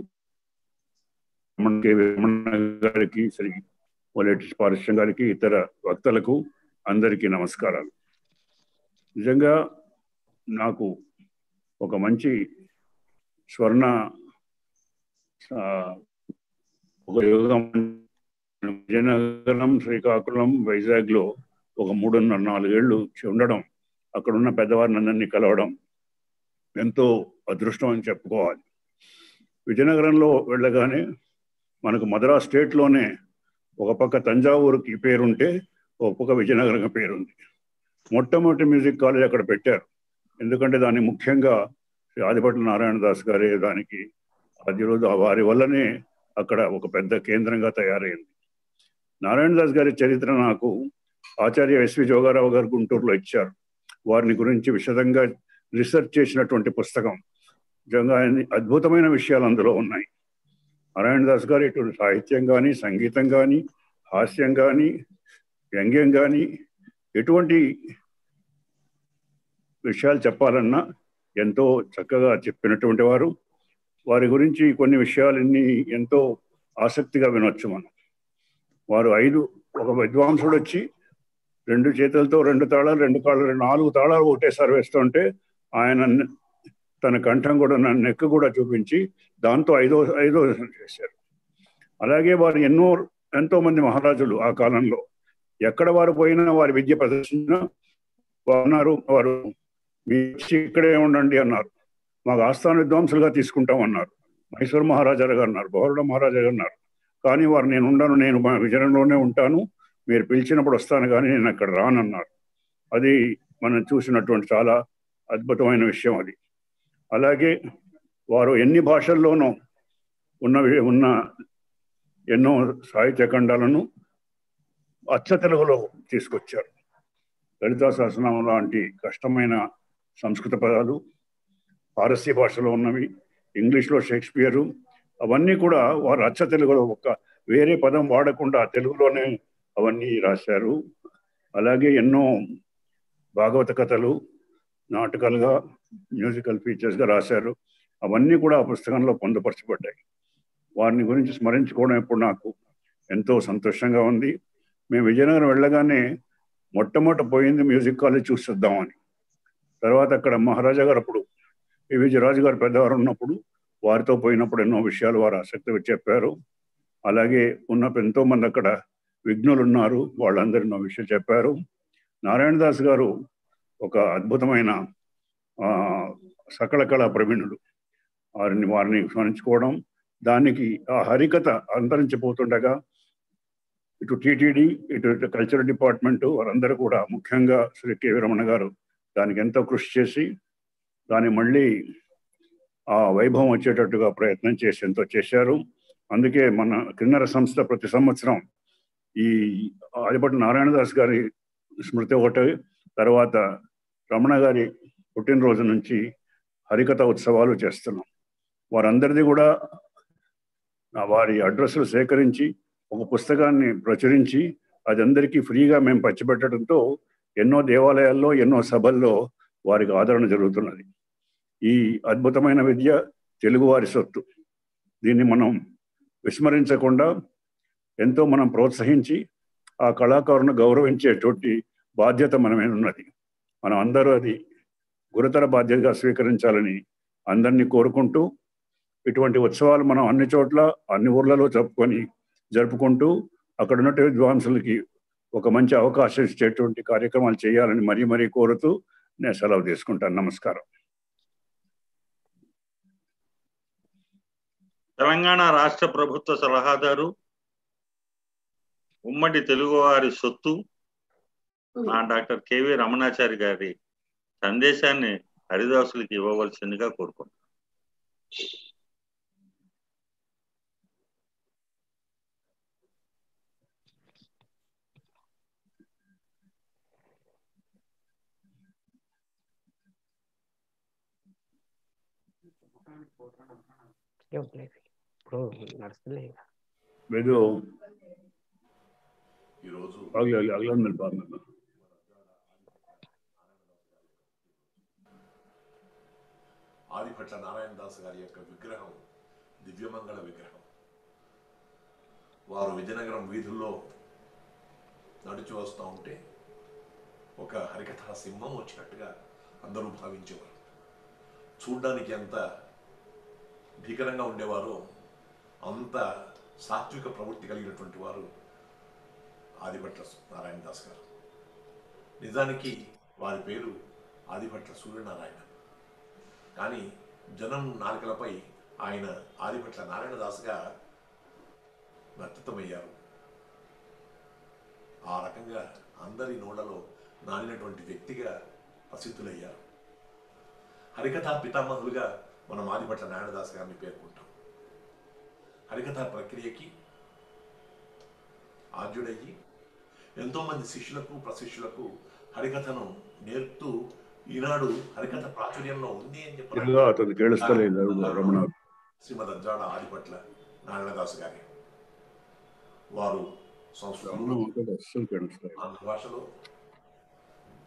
గారికి, శ్రీ ఓలేటి పారిశ్రం గారికి, ఇతర వక్తలకు అందరికీ నమస్కారాలు. నిజంగా నాకు ఒక మంచి స్వర్ణ ఒక యోగం విజయనగరం, శ్రీకాకుళం, వైజాగ్లో ఒక మూడున్నర నాలుగేళ్లు ఉండడం, అక్కడున్న పెద్దవారిని అందరినీ కలవడం ఎంతో అదృష్టం అని చెప్పుకోవాలి. విజయనగరంలో వెళ్ళగానే మనకు మద్రాస్ స్టేట్లోనే ఒక పక్క తంజావూరుకి పేరుంటే ఒక పక్క విజయనగరం పేరుంది. మొట్టమొదటి మ్యూజిక్ కాలేజ్ అక్కడ పెట్టారు. ఎందుకంటే దాన్ని ముఖ్యంగా శ్రీ ఆదిభట్ల నారాయణ దాస్ గారే దానికి అది రోజు వారి వల్లనే అక్కడ ఒక పెద్ద కేంద్రంగా తయారైంది. నారాయణ దాస్ గారి చరిత్ర నాకు ఆచార్య ఎస్వి జోగారావు గారు గుంటూరులో ఇచ్చారు. వారిని గురించి విశదంగా రీసెర్చ్ చేసినటువంటి పుస్తకం. నిజంగా అద్భుతమైన విషయాలు అందులో ఉన్నాయి. నారాయణ దాస్ గారు ఇటువంటి సాహిత్యం కానీ, సంగీతం కానీ, హాస్యం కానీ, వ్యంగ్యం కానీ ఎటువంటి విషయాలు చెప్పాలన్నా ఎంతో చక్కగా చెప్పినటువంటి వారు. వారి గురించి కొన్ని విషయాలన్నీ ఎంతో ఆసక్తిగా వినొచ్చు మనం. వారు ఐదు ఒక విద్వాంసుడు వచ్చి రెండు చేతులతో రెండు తాళాలు రెండు కాళ్ళు రెండు నాలుగు తాళాలు ఒకటేసారి వేస్తుంటే ఆయన తన కంఠం కూడా నెక్ కూడా చూపించి దాంతో ఐదో ఐదో చేశారు. అలాగే వారు ఎన్నో ఎంతో మంది మహారాజులు ఆ కాలంలో ఎక్కడ వారు పోయినా వారి విద్య ప్రదర్శించిన అన్నారు, వారు మీ ఇక్కడే ఉండండి అన్నారు, మాకు ఆస్థాన విద్వాంసులుగా తీసుకుంటాం అన్నారు. మైసూరు మహారాజా గారు అన్నారు, బహురుడ మహారాజా గారు అన్నారు. కానీ వారు నేను ఉండను, నేను మా విజయంలోనే ఉంటాను, మీరు పిలిచినప్పుడు వస్తాను కానీ నేను అక్కడ రానన్నారు. అది మనం చూసినటువంటి చాలా అద్భుతమైన విషయం అది. అలాగే వారు ఎన్ని భాషల్లోనూ ఉన్న ఉన్న ఎన్నో సాహిత్య ఖండాలను అచ్చ తెలుగులో తీసుకొచ్చారు. లలితా సహస్రనామం లాంటి కష్టమైన సంస్కృత పదాలు పారసీ భాషలో ఉన్నవి, ఇంగ్లీష్లో షేక్స్పియరు, అవన్నీ కూడా వారు అచ్చ తెలుగులో ఒక వేరే పదం వాడకుండా తెలుగులోనే అవన్నీ రాశారు. అలాగే ఎన్నో భాగవత కథలు నాటకాలుగా మ్యూజికల్ ఫీచర్స్గా రాశారు. అవన్నీ కూడా ఆ పుస్తకంలో పొందుపరచబడ్డాయి. వారిని గురించి స్మరించుకోవడం ఇప్పుడు నాకు ఎంతో సంతోషంగా ఉంది. మేము విజయనగరం వెళ్ళగానే మొట్టమొదట పోయింది మ్యూజిక్ కాలేజ్ చూసిద్దామని. తర్వాత అక్కడ మహారాజా గారు అప్పుడు పివిజి రాజు గారు పెద్దవారు ఉన్నప్పుడు వారితో పోయినప్పుడు ఎన్నో విషయాలు వారు ఆసక్తిగా చెప్పారు. అలాగే ఉన్న ఎంతో మంది అక్కడ విఘ్నులు ఉన్నారు, వాళ్ళందరూ ఎన్నో విషయాలు చెప్పారు. నారాయణదాస్ గారు ఒక అద్భుతమైన సకల కళా ప్రవీణుడు. వారిని వారిని స్మరించుకోవడం, దానికి ఆ హరికథ అంతరించిపోతుండగా ఇటు టీటీడీ ఇటు కల్చరల్ డిపార్ట్మెంటు వారందరూ కూడా ముఖ్యంగా శ్రీ కె రమణ గారు దానికి ఎంతో కృషి చేసి దాన్ని మళ్ళీ ఆ వైభవం వచ్చేటట్టుగా ప్రయత్నం చేసి ఎంతో చేశారు. అందుకే మన కిన్నెర సంస్థ ప్రతి సంవత్సరం ఈ ఆదిభట్ల నారాయణదాస్ గారి స్మృతి ఒకటి, తర్వాత రమణ గారి పుట్టినరోజు నుంచి హరికథ ఉత్సవాలు చేస్తున్నాం. వారందరిది కూడా వారి అడ్రస్లు సేకరించి ఒక పుస్తకాన్ని ప్రచురించి అది అందరికీ ఫ్రీగా మేము పంచిపెట్టడంతో ఎన్నో దేవాలయాల్లో ఎన్నో సభల్లో వారికి ఆదరణ జరుగుతున్నది. ఈ అద్భుతమైన విద్య తెలుగువారి సొత్తు. దీన్ని మనం విస్మరించకుండా ఎంతో మనం ప్రోత్సహించి ఆ కళాకారును గౌరవించేటువంటి బాధ్యత మన మీద ఉన్నది. మనం అందరూ అది గురుతర బాధ్యతగా స్వీకరించాలని అందరినీ కోరుకుంటూ ఇటువంటి ఉత్సవాలు మనం అన్ని చోట్ల అన్ని ఊర్లలో జరుపుకొని జరుపుకుంటూ అక్కడ ఉన్నటువంటి విద్వాంసులకి ఒక మంచి అవకాశం ఇచ్చేటువంటి కార్యక్రమాలు చేయాలని మరీ మరీ కోరుతూ నేను సెలవు తీసుకుంటాను. నమస్కారం. తెలంగాణ రాష్ట్ర ప్రభుత్వ సలహాదారు, ఉమ్మడి తెలుగువారి సొత్తు ఆ డాక్టర్ కెవి రమణాచారి గారి సందేశాన్ని హరిదాసులకి ఇవ్వవలసిందిగా కోరుకుంటున్నాను. वेदो ಆಗಲಿ ಆಗಲಿ ಆಗಲಿ ಅಂದ್ಮೇಲೆ ಬಾ ನಾನು ఆదిభట్ల నారాయణదాస్ గారి యొక్క విగ్రహం దివ్యమంగళ విగ్రహం. వారు విజయనగరం వీధుల్లో నడిచి వస్తూ ఉంటే ఒక హరికథా సింహం వచ్చినట్టుగా అందరూ భావించేవారు. చూడ్డానికి ఎంత భీకరంగా ఉండేవారో అంత సాత్విక ప్రవృత్తి కలిగినటువంటి వారు ఆదిభట్ల నారాయణదాస్ గారు. నిజానికి వారి పేరు ఆదిభట్ల సూర్యనారాయణ, కానీ జనం నాలుకలపై ఆయన ఆదిభట్ల నారాయణదాస్గా వ్యక్తిత్వమయ్యారు. ఆ రకంగా అందరి నోళ్లలో నానినటువంటి వ్యక్తిగా ప్రసిద్ధులయ్యారు. హరికథా పితామహులుగా మనం ఆదిభట్ల నారాయణదాస్ గారిని పేర్కొంటాం. హరికథా ప్రక్రియకి ఆద్యుడయ్యి ఎంతోమంది శిష్యులకు ప్రశిష్యులకు హరికథను నేర్పుతూ ఈనాడు హరికథ ప్రాచుర్యంలో ఉంది అని చెప్పారు శ్రీమద్ అజ్జాడ ఆదిభట్ల నారాయణదాస్ గారి. వారు సంస్కృతంలో, ఆంధ్ర భాషలో,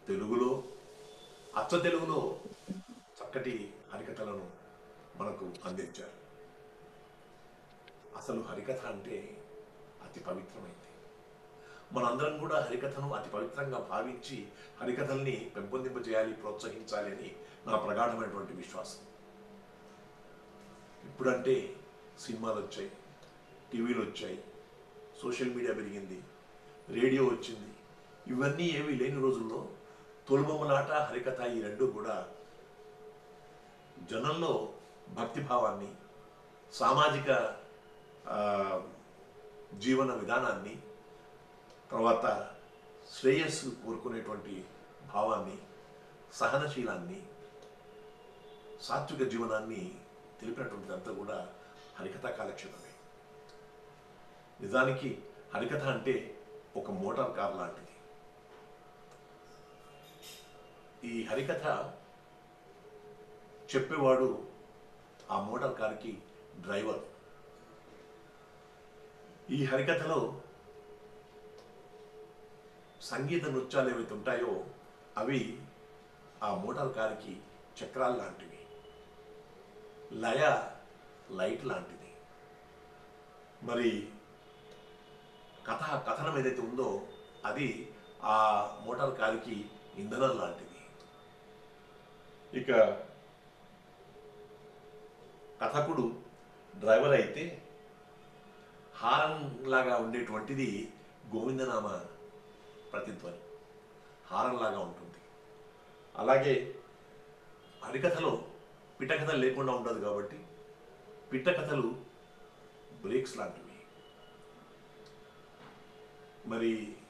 తెలుగులో అచ్చ తెలుగులో చక్కటి హరికథలను మనకు అందించారు. అసలు హరికథ అంటే అతి పవిత్రమైంది. మనందరం కూడా హరికథను అతి పవిత్రంగా భావించి హరికథల్ని పెంపొందింపజేయాలి, ప్రోత్సహించాలి అని నా ప్రగాఢమైనటువంటి విశ్వాసం. ఇప్పుడంటే సినిమాలు వచ్చాయి, టీవీలు వచ్చాయి, సోషల్ మీడియా పెరిగింది, రేడియో వచ్చింది. ఇవన్నీ ఏమీ లేని రోజుల్లో తొలిబొమ్మలాట, హరికథ ఈ రెండు కూడా జనంలో భక్తిభావాన్ని, సామాజిక జీవన విధానాన్ని, తర్వాత శ్రేయస్సు కోరుకునేటువంటి భావాన్ని, సహనశీలాన్ని, సాత్విక జీవనాన్ని తెలిపినటువంటిదంతా కూడా హరికథ కాలక్షేపమే. నిజానికి హరికథ అంటే ఒక మోటార్ కార్ లాంటిది. ఈ హరికథ చెప్పేవాడు ఆ మోటార్ కార్కి డ్రైవర్. ఈ హరికథలో సంగీత నృత్యాలు ఏవైతే ఉంటాయో అవి ఆ మోటార్ కార్కి చక్రాలు లాంటివి, లయ లైట్ లాంటిది. మరి కథ కథనం ఏదైతే ఉందో అది ఆ మోటార్ కార్కి ఇంధనం లాంటిది. ఇక కథకుడు డ్రైవర్ అయితే హారన్ లాగా ఉండేటువంటిది గోవిందనామ ప్రతిధ్వని, హారన్ లాగా ఉంటుంది. అలాగే హరికథలో పిట్టకథలు లేకుండా ఉండదు కాబట్టి పిట్టకథలు బ్రేక్స్ లాంటివి. మరి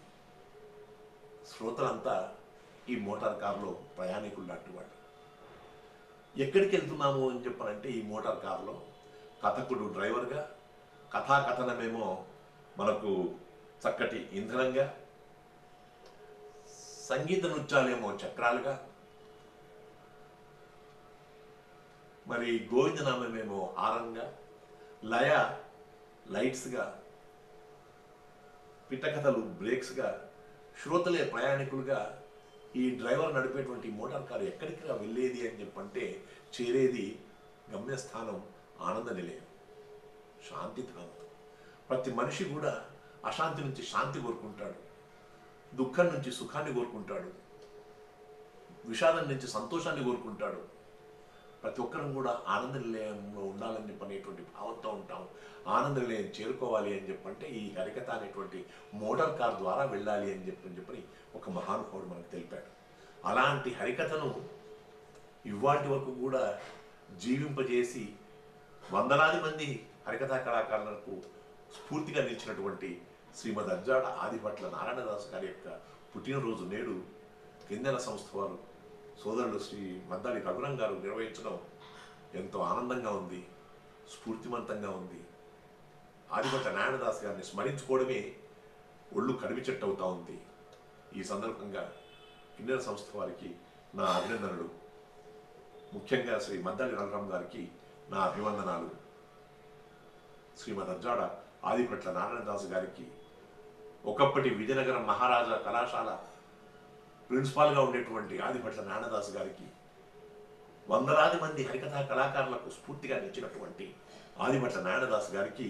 శ్రోతలంతా ఈ మోటార్ కారులో ప్రయాణికులు లాంటి వాళ్ళు. ఎక్కడికి వెళ్తున్నాము అని చెప్పాలంటే ఈ మోటార్ కారులో కథకుడు డ్రైవర్గా, కథాకథనమేమో మనకు చక్కటి ఇంధనంగా, సంగీత నృత్యాలేమో చక్రాలుగా, మరి గోవిందనామేమో హారంగా, లయ లైట్స్గా, పిట్టకథలు బ్రేక్స్గా, శ్రోతలే ప్రయాణికులుగా ఈ డ్రైవర్ నడిపేటువంటి మోటార్ కారు ఎక్కడికి వెళ్ళేది అని చెప్పంటే చేరేది గమ్యస్థానం ఆనంద నిలయం, శాంతిధామం. ప్రతి మనిషి కూడా అశాంతి నుంచి శాంతి కోరుకుంటాడు, దుఃఖం నుంచి సుఖాన్ని కోరుకుంటాడు, విషాదం నుంచి సంతోషాన్ని కోరుకుంటాడు. ప్రతి ఒక్కరం కూడా ఆనంద నిలయంలో ఉండాలని చెప్పనేటువంటి భావంతో ఉంటాం. ఆనంద నిలయం చేరుకోవాలి అని చెప్పంటే ఈ హరికథ అనేటువంటి మోటార్ కార్ ద్వారా వెళ్ళాలి అని చెప్పని చెప్పని ఒక మహానుభావుడు మనకు తెలిపాడు. అలాంటి హరికథను ఇవాటి వరకు కూడా జీవింపజేసి వందలాది మంది హరికథా కళాకారులకు స్ఫూర్తిగా నిలిచినటువంటి శ్రీమద్ అజ్జాడ ఆదిభట్ల నారాయణదాసు గారి యొక్క పుట్టినరోజు నేడు కిందెల సంస్థ వారు సోదరుడు శ్రీ మద్దాడి రఘురం గారు నిర్వహించడం ఎంతో ఆనందంగా ఉంది, స్ఫూర్తివంతంగా ఉంది. ఆదిభట్ల నారాయణదాస్ గారిని స్మరించుకోవడమే ఒళ్ళు కడివిచెట్టు అవుతా ఉంది. ఈ సందర్భంగా కిన్నెల సంస్థ వారికి నా అభినందనలు, ముఖ్యంగా శ్రీ మద్దాడి రఘురం గారికి నా అభివందనాలు. శ్రీమద్ అజ్జాడ ఆదిభట్ల నారాయణదాసు గారికి, ఒకప్పటి విజయనగరం మహారాజా కళాశాల ప్రిన్సిపాల్గా ఉండేటువంటి ఆదిభట్ల నారాయణదాసు గారికి, వందలాది మంది హరికథా కళాకారులకు స్ఫూర్తిగా నిలిచినటువంటి ఆదిభట్ల నారాయణదాసు గారికి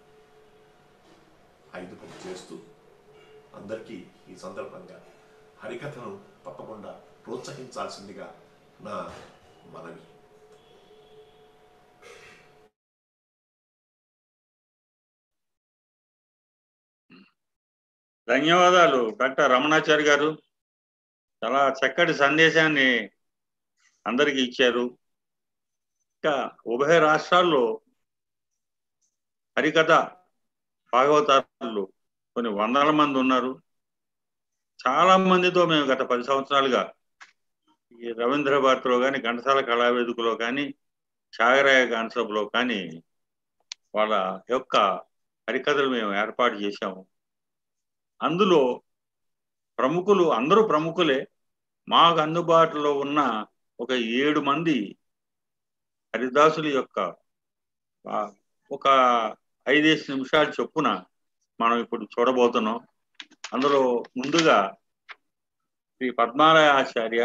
ఐదు పనులు చేస్తూ అందరికీ ఈ సందర్భంగా హరికథను తప్పకుండా ప్రోత్సహించాల్సిందిగా నా మనవి. ధన్యవాదాలు డాక్టర్ రమణాచారి గారు. చాలా చక్కటి సందేశాన్ని అందరికీ ఇచ్చారు. ఇంకా ఉభయ రాష్ట్రాల్లో హరికథ భాగవతారులు కొన్ని వందల మంది ఉన్నారు. చాలా మందితో మేము గత పది సంవత్సరాలుగా ఈ రవీంద్ర భారతిలో కానీ, ఘంటసాల కళావేదికలో కానీ, ఛాగరాయ గాన సభలో కానీ వాళ్ళ యొక్క హరికథలు మేము ఏర్పాటు చేశాము. అందులో ప్రముఖులు అందరూ ప్రముఖులే. మాకు అందుబాటులో ఉన్న ఒక ఏడు మంది హరిదాసుల యొక్క ఒక ఐదేసి నిమిషాలు చొప్పున మనం ఇప్పుడు చూడబోతున్నాం. అందులో ముందుగా శ్రీ పద్మాలయ ఆచార్య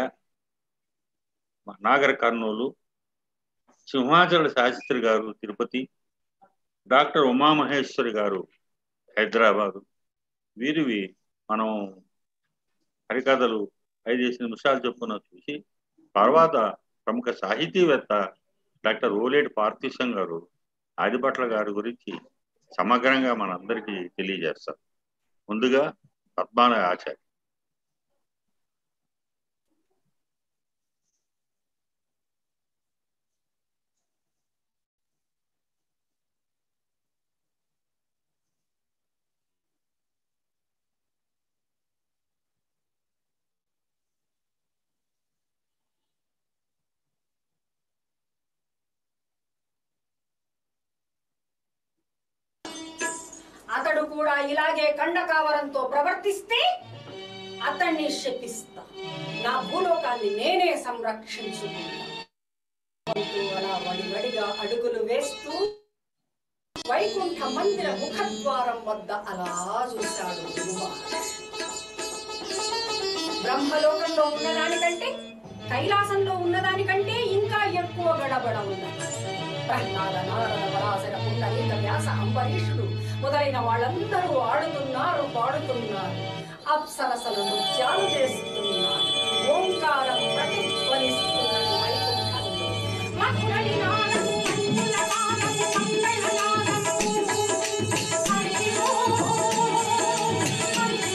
నాగర్ కర్నూలు, సింహాచల శాస్త్రి గారు తిరుపతి, డాక్టర్ ఉమామహేశ్వరి గారు హైదరాబాదు. వీరివి మనం హరికథలు ఐదేసి నిమిషాలు చొప్పున చూసి, తర్వాత ప్రముఖ సాహితీవేత్త డాక్టర్ ఓలేటి పార్థిశం గారు ఆదిభట్ల గారి గురించి సమగ్రంగా మనందరికీ తెలియజేస్తారు. ముందుగా పద్మాలయ ఆచార్య. అతడు కూడా ఇలాగే కండకావరంతో ప్రవర్తిస్తే అతన్ని శపిస్తా. నా భూలోకాన్ని నేనే సంరక్షించుకుంటా. అలా వడివడిగా అడుగులు వేస్తూ వైకుంఠ మందిర ముఖద్వారం వద్ద అలా చూశాడు. బ్రహ్మలోకంలో ఉన్నదానికంటే కైలాసంలో ఉన్నదానికంటే ఇంకా ఎక్కువ గడబడ ఉన్నది. ప్రహ్లాద, నారద, పరాశర, పుండరీక, వ్యాస, అంబరీషుడు మొదలైన వాళ్ళందరూ ఆడుతున్నారు, పాడుతున్నారు, అప్సరసలు నృత్యాలు చేస్తున్నారు. ఓంకారం ప్రతిధ్వనిస్తున్నది వైకుంఠంలో. మధురని నాదము, మంజుల నాదము, మంగళ నాదము. హరి ఓం, హరి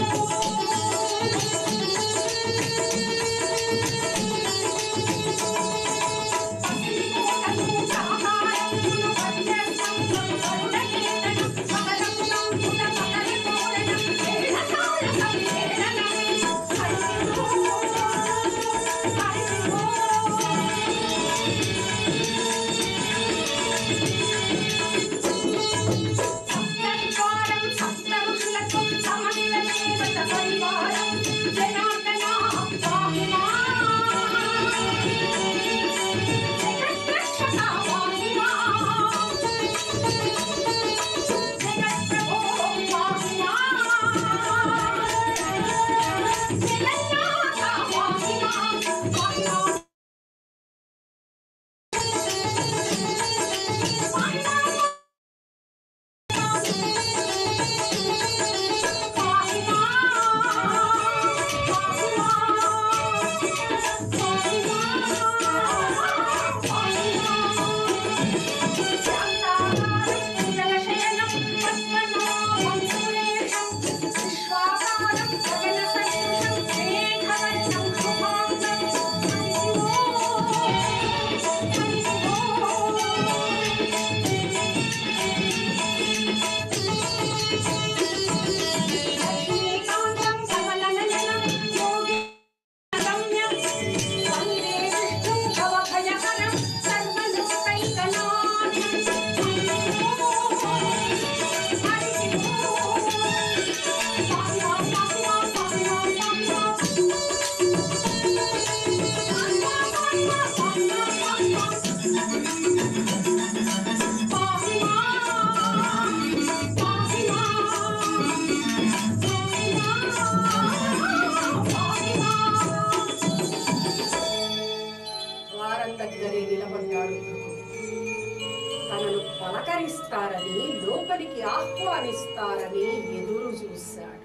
పలకరిస్తారని, లోపలికి ఆహ్వానిస్తారని ఎదురు చూశాడు.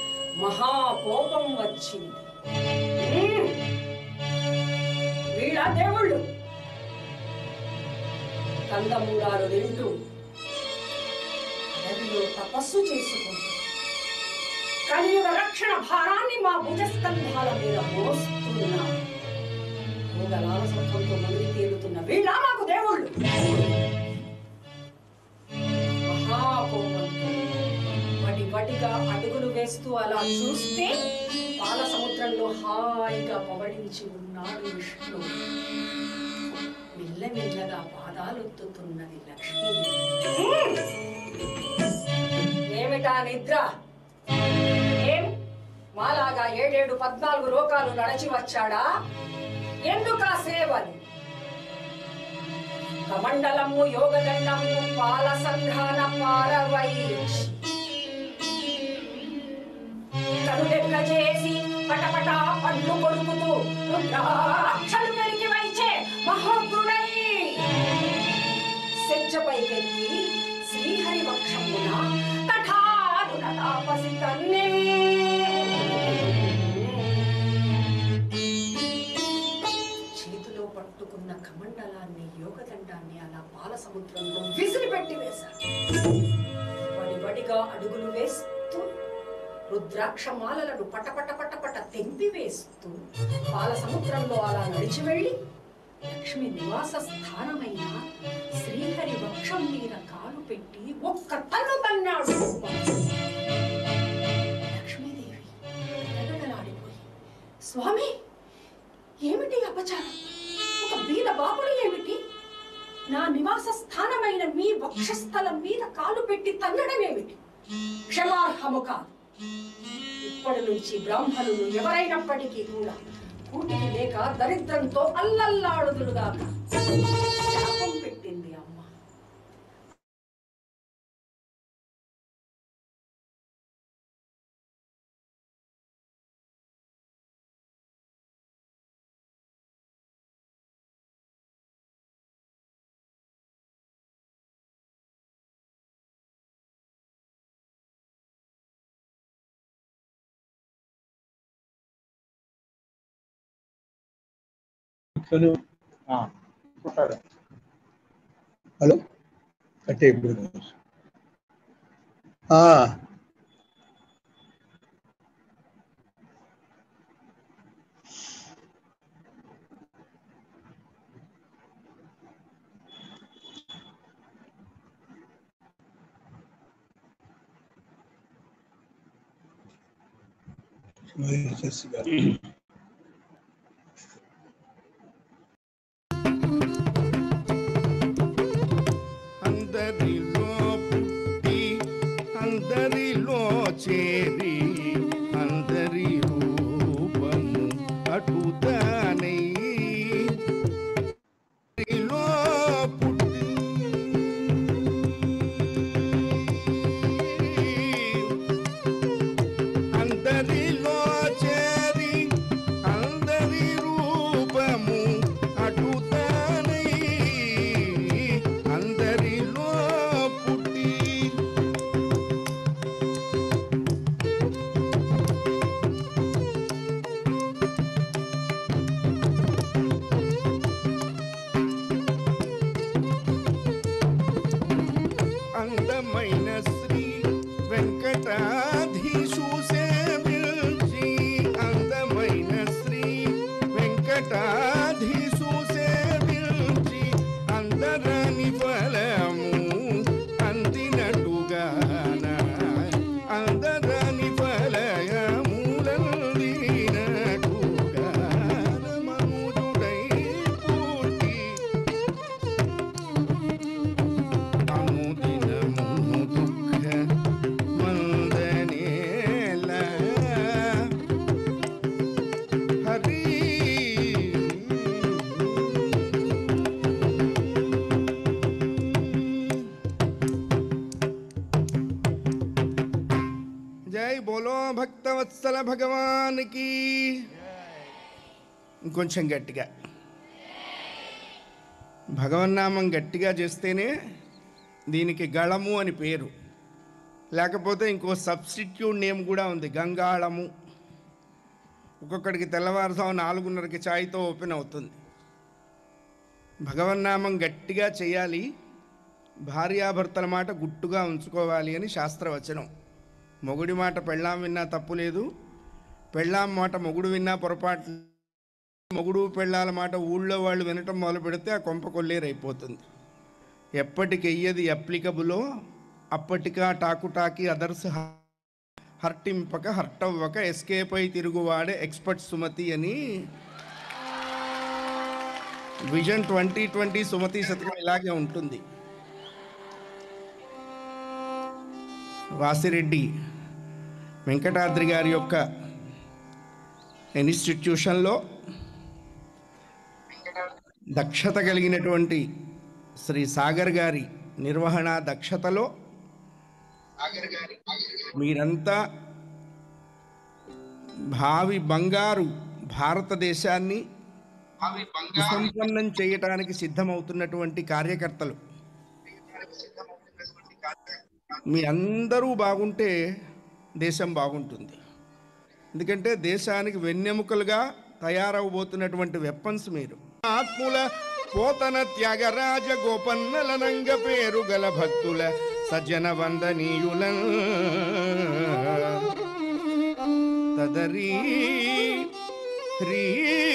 మహాకోపం వచ్చింది. వీళ్ళ దేవుళ్ళు కందమూలాలు తింటూ నదిలో తపస్సు చేసుకుంటూ కలియుగ రక్షణ భారాన్ని మా భుజస్కంధాల మీద మోస్తున్నారు. లాలసత్వంతో మునిగి తేలుతున్న వీళ్ళ మాకు దేవుళ్ళు. మహాకోపంతో వడి వడిగా అడుగులు వేస్తూ అలా చూస్తే పాల సముద్రంలో హాయిగా పవడించి ఉన్నాడు విష్ణు. మెల్లమెల్లగా పాదాలొత్తుతున్నది లక్ష్మీదేవి. ఏమిటా నిద్ర? ఏం మాలాగా ఏడేడు పద్నాలుగు లోకాలు నడచి వచ్చాడా? ఎందుకా సేవలు? కమండలము యోగదండము పాల సంఘాన పారవైచి కనులెక్క చేసి పటపట తటా పండ్లు కొడుకుతూ రుద్రాక్షలు పెరిగి వైచే మహోగ్రుడై సెచ్చపైకెక్కి శ్రీహరి వక్షమున తఠారుణ తాపసి కన్నే చేతిలో పట్టుకున్న కమండలాన్ని యోగదండాన్ని అలా పాల సముద్రంలో విసిరిపెట్టి వేశాడు. వడి వడిగా అడుగులు వేస్తూ రుద్రాక్ష మాలలను పటపట పటపట తెంపి వేస్తూ పాల సముద్రంలో అలా నడిచి వెళ్ళి లక్ష్మి నివాస స్థానమైన శ్రీహరి వక్షం మీద కాలు పెట్టి ఒక్క తన్ను తన్నాడు. లక్ష్మీదేవి గడగడలాడిపోయి, స్వామి ఏమిటి అపచారం? ఒక బీద బాబుడు ఏమిటి? నా నివాస స్థానమైన మీ వక్షస్థలం మీద కాలు పెట్టి తన్నడం ఏమిటి? క్షమార్హము కాదు. ఇప్పటి నుంచి బ్రాహ్మణులు ఎవరైనప్పటికీ కూడా కూటికి లేక దరిద్రంతో అల్లల్లాడుదురుగాక. శాపం పెట్టింది అమ్మ. హలో కట్టే ఇప్పుడు అందరిలో పుట్టి అందరిలో చేరి అందరి రూపము అటుతానై అందరిలో పుట్టి అందరిలో చేరి అందరి రూపము అటుతానై అందరిలో పుట్టి అందమైన శ్రీ వెంకటాధీశు సేవించి అందమైన శ్రీ వెంకటాధీశు సేవించి అందరాని ఫలము అందినట్టుగాన అందరాని ఫలములందినట్టుగా మనుజుడై పుట్టి అనుదినము దుఃఖ మందనేల హరి జై బోలో భక్తవత్సల భగవానికి. ఇంకొంచెం గట్టిగా భగవన్నామం గట్టిగా చేస్తేనే దీనికి గళము అని పేరు. లేకపోతే ఇంకో సబ్స్టిట్యూట్ నేమ్ కూడా ఉంది, గంగాళము. ఒక్కొక్కడికి తెల్లవారుజాము నాలుగున్నరకి ఛాయ్తో ఓపెన్ అవుతుంది. భగవన్నామం గట్టిగా చేయాలి, భార్యాభర్తల మాట గుట్టుగా ఉంచుకోవాలి అని శాస్త్రవచనం. మొగుడి మాట పెళ్ళాం విన్నా తప్పు లేదు, పెళ్ళాం మాట మొగుడు విన్నా పొరపాటు. మొగుడు పెళ్ళాల మాట ఊళ్ళో వాళ్ళు వినటం మొదలు పెడితే ఆ కొంప కొల్లేరైపోతుంది. ఎప్పటికి ఎయ్యది అప్లికబులో అప్పటికా టాకుటాకి అదర్స్ హర్టింపక హర్టవ్వక ఎస్కేప్ అయి తిరుగువాడే ఎక్స్పర్ట్ సుమతి అని విజన్ ట్వంటీ ట్వంటీ సుమతి శతకం ఇలాగే ఉంటుంది. వాసిరెడ్డి వెంకటాద్రి గారి యొక్క ఇన్స్టిట్యూషన్లో దక్షత కలిగినటువంటి శ్రీ సాగర్ గారి నిర్వహణ దక్షతలో మీరంతా భావి బంగారు భారతదేశాన్ని సుసంపన్నం చేయటానికి సిద్ధమవుతున్నటువంటి కార్యకర్తలు, మీ అందరూ బాగుంటే దేశం బాగుంటుంది. ఎందుకంటే దేశానికి వెన్నెముకలుగా తయారవబోతున్నటువంటి వెపన్స్ మీరు. ఆత్ముల పోతన త్యాగరాజ గోపన్నల నంగ పేరు గల భక్తుల సజ్జన వందనీయుల తదరీ హ్రీ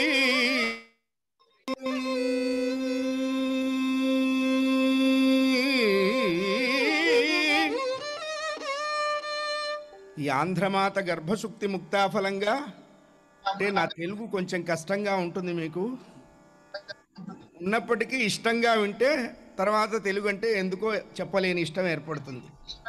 ఈ ఆంధ్రమాత గర్భశుక్తి ముక్తాఫలంగా, అంటే నా తెలుగు కొంచెం కష్టంగా ఉంటుంది మీకు, ఉన్నప్పటికీ ఇష్టంగా వింటే తర్వాత తెలుగు అంటే ఎందుకో చెప్పలేని ఇష్టం ఏర్పడుతుంది.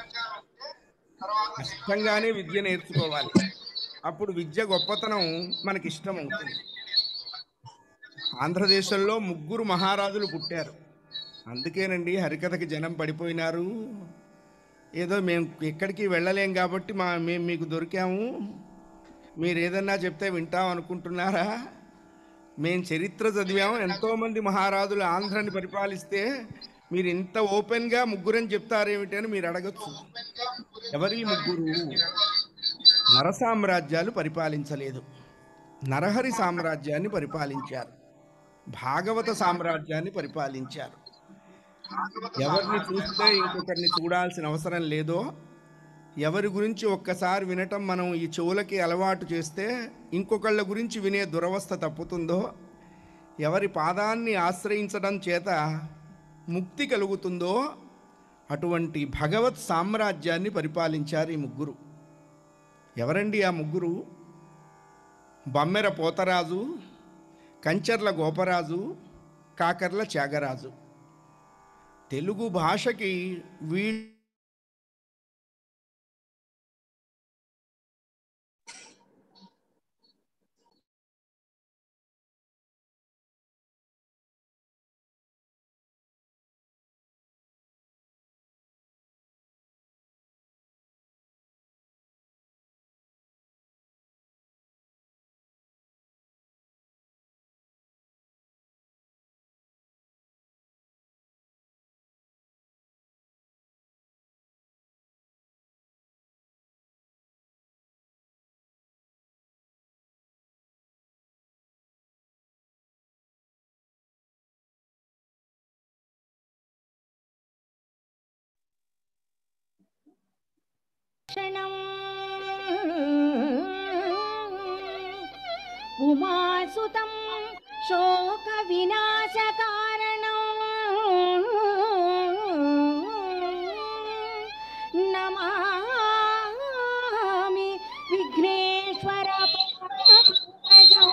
ఇష్టంగానే విద్య నేర్చుకోవాలి, అప్పుడు విద్య గొప్పతనం మనకి ఇష్టం అవుతుంది. ఆంధ్రదేశంలో ముగ్గురు మహారాజులు పుట్టారు, అందుకేనండి హరికథకి జనం పడిపోయినారు. ఏదో మేము ఎక్కడికి వెళ్ళలేం కాబట్టి మా మేము మీకు దొరికాము, మీరు ఏదన్నా చెప్తే వింటాం అనుకుంటున్నారా? మేము చరిత్ర చదివాము, ఎంతోమంది మహారాజులు ఆంధ్రని పరిపాలిస్తే మీరు ఇంత ఓపెన్గా ముగ్గురని చెప్తారేమిటి అని మీరు అడగచ్చు. ఎవరి ముగ్గురు? నర సామ్రాజ్యాలు పరిపాలించలేదు, నరహరి సామ్రాజ్యాన్ని పరిపాలించారు, భాగవత సామ్రాజ్యాన్ని పరిపాలించారు. ఎవరిని చూస్తే ఇంకొకరిని చూడాల్సిన అవసరం లేదో, ఎవరి గురించి ఒక్కసారి వినటం మనం ఈ చెవులకి అలవాటు చేస్తే ఇంకొకళ్ళ గురించి వినే దురవస్థ తప్పుతుందో, ఎవరి పాదాన్ని ఆశ్రయించడం చేత ముక్తి కలుగుతుందో అటువంటి భగవత్ సామ్రాజ్యాన్ని పరిపాలించారు ఈ ముగ్గురు. ఎవరండి ఆ ముగ్గురు? బమ్మెర పోతరాజు, కంచర్ల గోపరాజు, కాకర్ల త్యాగరాజు. తెలుగు భాషకి వీ ఉమాసుతం శోక వినాశ కారణం నమామి విఘ్నేశ్వర పంకజం.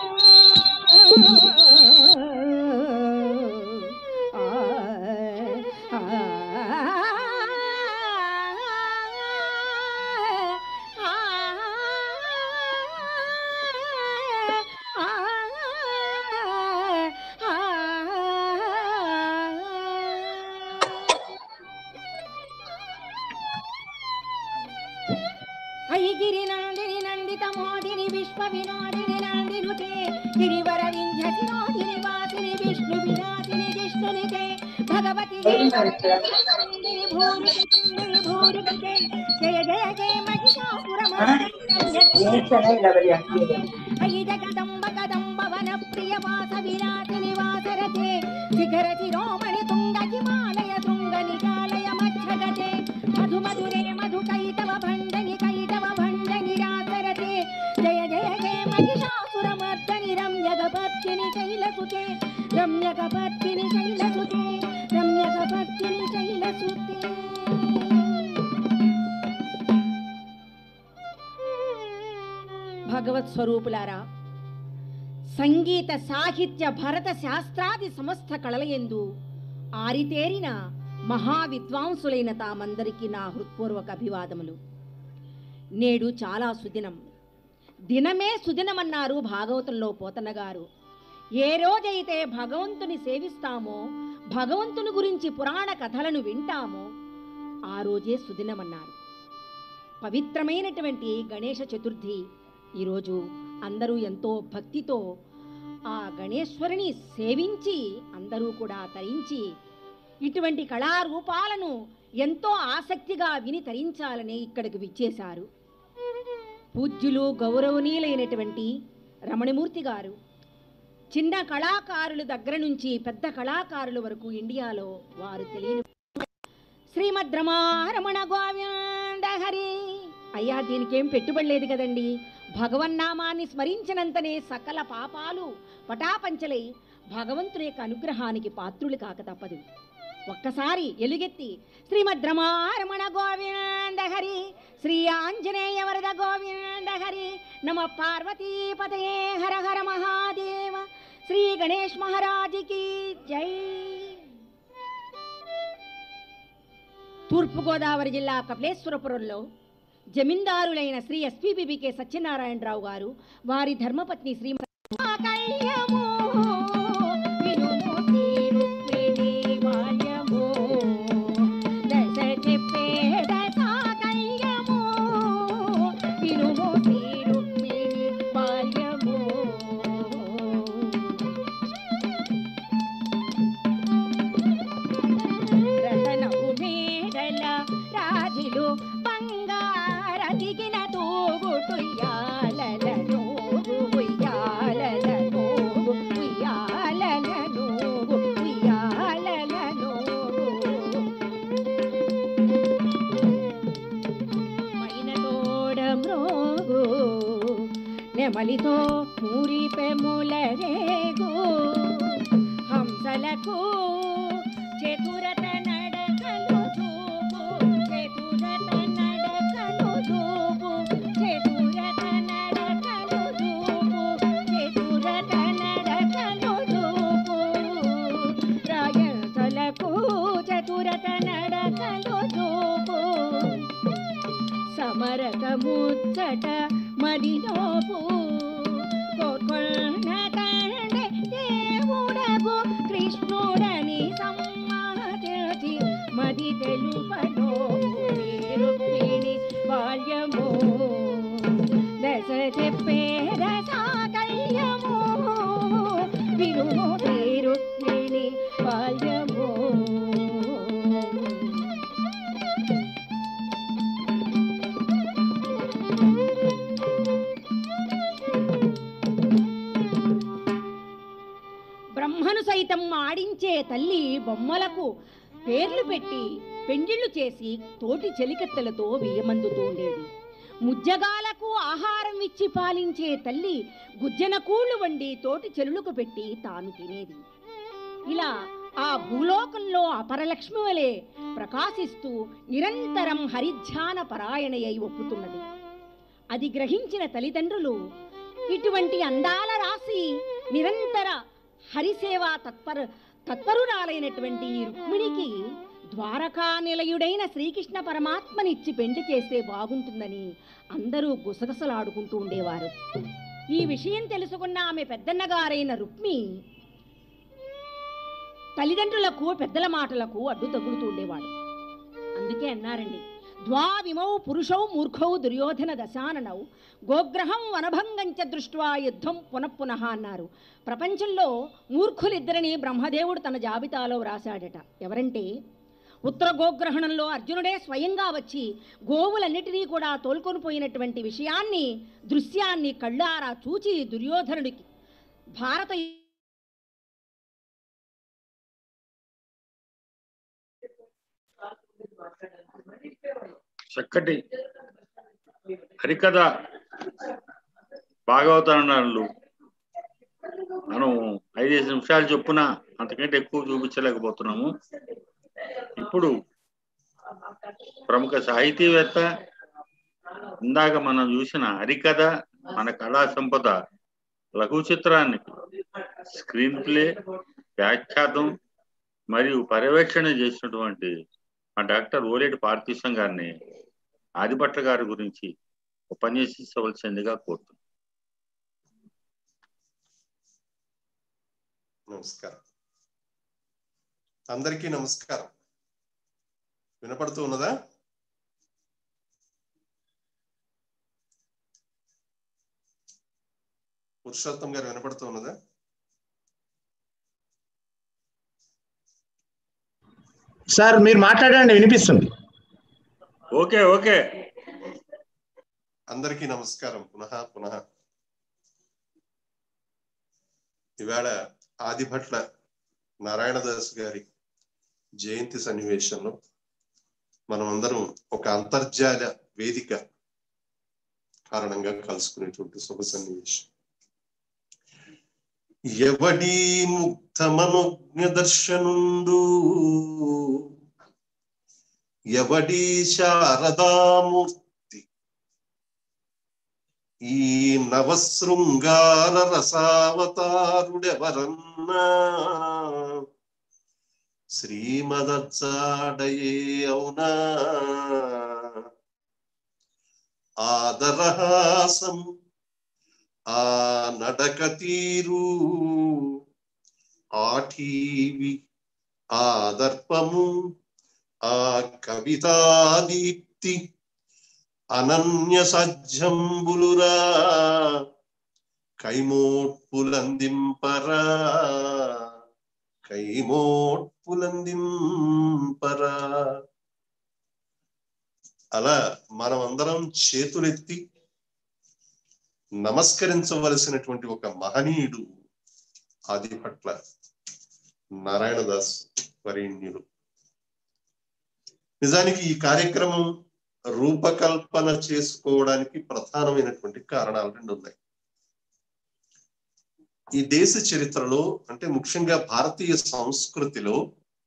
ఐగిరి నందిని నందిత మోదిని విశ్వ వినోదిని నందినుతే గిరివర వింధ్య శిరోదిని వాసిని విష్ణు వినాశిని జిష్ణునితే భగవతి నందిని భూరి భూరి జయ జయ జయ మహిషాసురమర్దిని జగదంబ కదంబ వన ప్రియ వాస విరాటిని వాసరతే శిఖర శిరోమణి తుంగ హిమాలయ శృంగ నిజాలయ మధ్యగతే మధు మధురే మధు కైతవ భండని కైతవ భండని రాసరతే జయ జయ జయ మహిషాసురమర్దిని రమ్యగపత్తిని శైలసుతే రమ్యగపత్తిని శైలసుతే రమ్యగపత్తిని శైలసుతే. భగవత్ స్వరూపులారా, సంగీత సాహిత్య భరత శాస్త్రాది సమస్త కళలయందు ఆరితేరిన మహావిద్వాంసులైన తామందరికీ నా హృత్పూర్వక అభివాదములు. నేడు చాలా సుదినం, దినమే సుదినమన్నారు భాగవతంలో పోతన్న గారు. ఏ రోజైతే భగవంతుని సేవిస్తామో, భగవంతుని గురించి పురాణ కథలను వింటామో ఆ రోజే సుదినమన్నారు. పవిత్రమైనటువంటి గణేష చతుర్థి ఈరోజు అందరూ ఎంతో భక్తితో ఆ గణేశ్వరుని సేవించి అందరూ కూడా తరించి ఇటువంటి కళారూపాలను ఎంతో ఆసక్తిగా విని తరించాలని ఇక్కడికి విచ్చేశారు. పూజ్యులు గౌరవనీయులైనటువంటి రమణమూర్తి గారు చిన్న కళాకారుల దగ్గర నుంచి పెద్ద కళాకారుల వరకు ఇండియాలో వారు తెలియని శ్రీమద్ రమారమణ గోవింద హరి. అయ్యా, దీనికేం పెట్టుబడి లేదు కదండి. భగవన్నామాన్ని స్మరించినంతనే సకల పాపాలు పటాపంచలై భగవంతుని యొక్క అనుగ్రహానికి పాత్రులు కాక తప్పదు. ఒక్కసారి ఎలుగెత్తి శ్రీమద్ రమారమణ గోవింద హరి, శ్రీ ఆంజనేయ వరద గోవింద హరి, నమ పార్వతీపతయే హర హర మహాదేవ, శ్రీ గణేష్ మహారాజుకి జై. తూర్పుగోదావరి జిల్లా కపిలేశ్వరపురంలో జమీందారులైన శ్రీ ఎస్పీబీకే సత్యనారాయణరావు గారు, వారి ధర్మపత్ని శ్రీ మలితో పూరిపెముల రేగు హంసలకు చతురత నడకలు చూపు, చతురత నడకలు చూపు, చతురత నడకలు చూపు, చతురత నడకలు చూపు, రాయసలకు చతురత నడకలు చూపు, సమరక ముచ్చట మదినోపు కోకొన్న తండ్రి దేవుడగు కృష్ణుడని సమ్మతి మది తెలుపలో రుక్మిణి బాల్యము దశ చెప్పేద సాకల్యము విరుము రుక్మిణి బాల్యము. బ్రహ్మను సైతం ఆడించే తల్లి బొమ్మలకు పేర్లు పెట్టి పెండిళ్లు చేసి తోటి చెలికత్తెలతో వేయమందుతూ ఉండేది. ముజ్జగాలకు ఆహారం ఇచ్చి పాలించే తల్లి గుజ్జన కూళ్ళు వండి తోటి చెలులకు పెట్టి తాను తినేది. ఇలా ఆ భూలోకంలో అపరలక్ష్మి వలె ప్రకాశిస్తూ నిరంతరం హరిధ్యాన పరాయణయై ఒప్పుతున్నది. అది గ్రహించిన తల్లిదండ్రులు ఇటువంటి అందాల రాసి నిరంతర హరిసేవా తత్పర తత్పరురాలైనటువంటి ఈ రుక్మిణికి ద్వారకా నిలయుడైన శ్రీకృష్ణ పరమాత్మనిచ్చి పెండి చేస్తే బాగుంటుందని అందరూ గుసగుసలాడుకుంటూ ఉండేవారు. ఈ విషయం తెలుసుకున్న ఆమె పెద్దన్నగారైన రుక్మి తల్లిదండ్రులకు పెద్దల మాటలకు అడ్డు తగులుతూ ఉండేవాడు. అందుకే అన్నారండి, ద్వావిమౌ పురుషౌ మూర్ఖౌ దుర్యోధన దశాననౌ గోగ్రహం వనభంగంచ దృష్ట్వా యుద్ధం పునఃపునః అన్నారు. ప్రపంచంలో మూర్ఖులిద్దరిని బ్రహ్మదేవుడు తన జాబితాలో వ్రాశాడట. ఎవరంటే, ఉత్తర గోగ్రహణంలో అర్జునుడే స్వయంగా వచ్చి గోవులన్నిటినీ కూడా తోల్కొని పోయినటువంటి విషయాన్ని దృశ్యాన్ని కళ్ళారా చూచి దుర్యోధనుడికి భారత చక్కటి హరికథ భాగవతాలు మనం ఐదేసి నిమిషాలు చొప్పున అంతకంటే ఎక్కువ చూపించలేకపోతున్నాము. ఇప్పుడు ప్రముఖ సాహితీవేత్త, ఇందాక మనం చూసిన హరికథ, మన కళా సంపద లఘు చిత్రాన్ని స్క్రీన్ ప్లే, వ్యాఖ్యాతం మరియు పర్యవేక్షణ చేసినటువంటి ఆ డాక్టర్ ఓలేటి పార్థిసం గారిని ఆదిభట్ల గారి గురించి ఉపన్యసించవలసిందిగా కోరుతున్నాను. నమస్కారం, అందరికీ నమస్కారం. వినపడుతూ ఉన్నదా? పురుషోత్తం గారు వినపడుతూ ఉన్నదా? సార్ మీరు మాట్లాడండి, వినిపిస్తుంది. Okay okay. అందరికీ నమస్కారం పునః పునః. ఇవాళ ఆదిభట్ల నారాయణదాస్ గారి జయంతి సన్నివేశంలో మనం అందరం ఒక అంతర్జాల వేదిక కారణంగా కలుసుకునేటువంటి శుభ సన్నివేశం. ఎవడి ముక్త మనోజ్ఞ దర్శనుండు, ఎవడి శారదామూర్తి, ఈ నవశృంగార రసావతారుడెవరన్నా శ్రీమదజ్జాడయే అవునా. ఆదరహాసం ఆ నడక తీరు, ఆ టీవి ఆ దర్పము, ఆ కవితాదీప్తి అనన్య సజ్జంబులురా కైమోట్పులందింపరా కైమోట్పులందింపరా. అలా మనమందరం చేతులెత్తి నమస్కరించవలసినటువంటి ఒక మహనీయుడు ఆదిభట్ల నారాయణదాస్ వరేణ్యులు. నిజానికి ఈ కార్యక్రమం రూపకల్పన చేసుకోవడానికి ప్రధానమైనటువంటి కారణాలు రెండు ఉన్నాయి. ఈ దేశ చరిత్రలో అంటే ముఖ్యంగా భారతీయ సంస్కృతిలో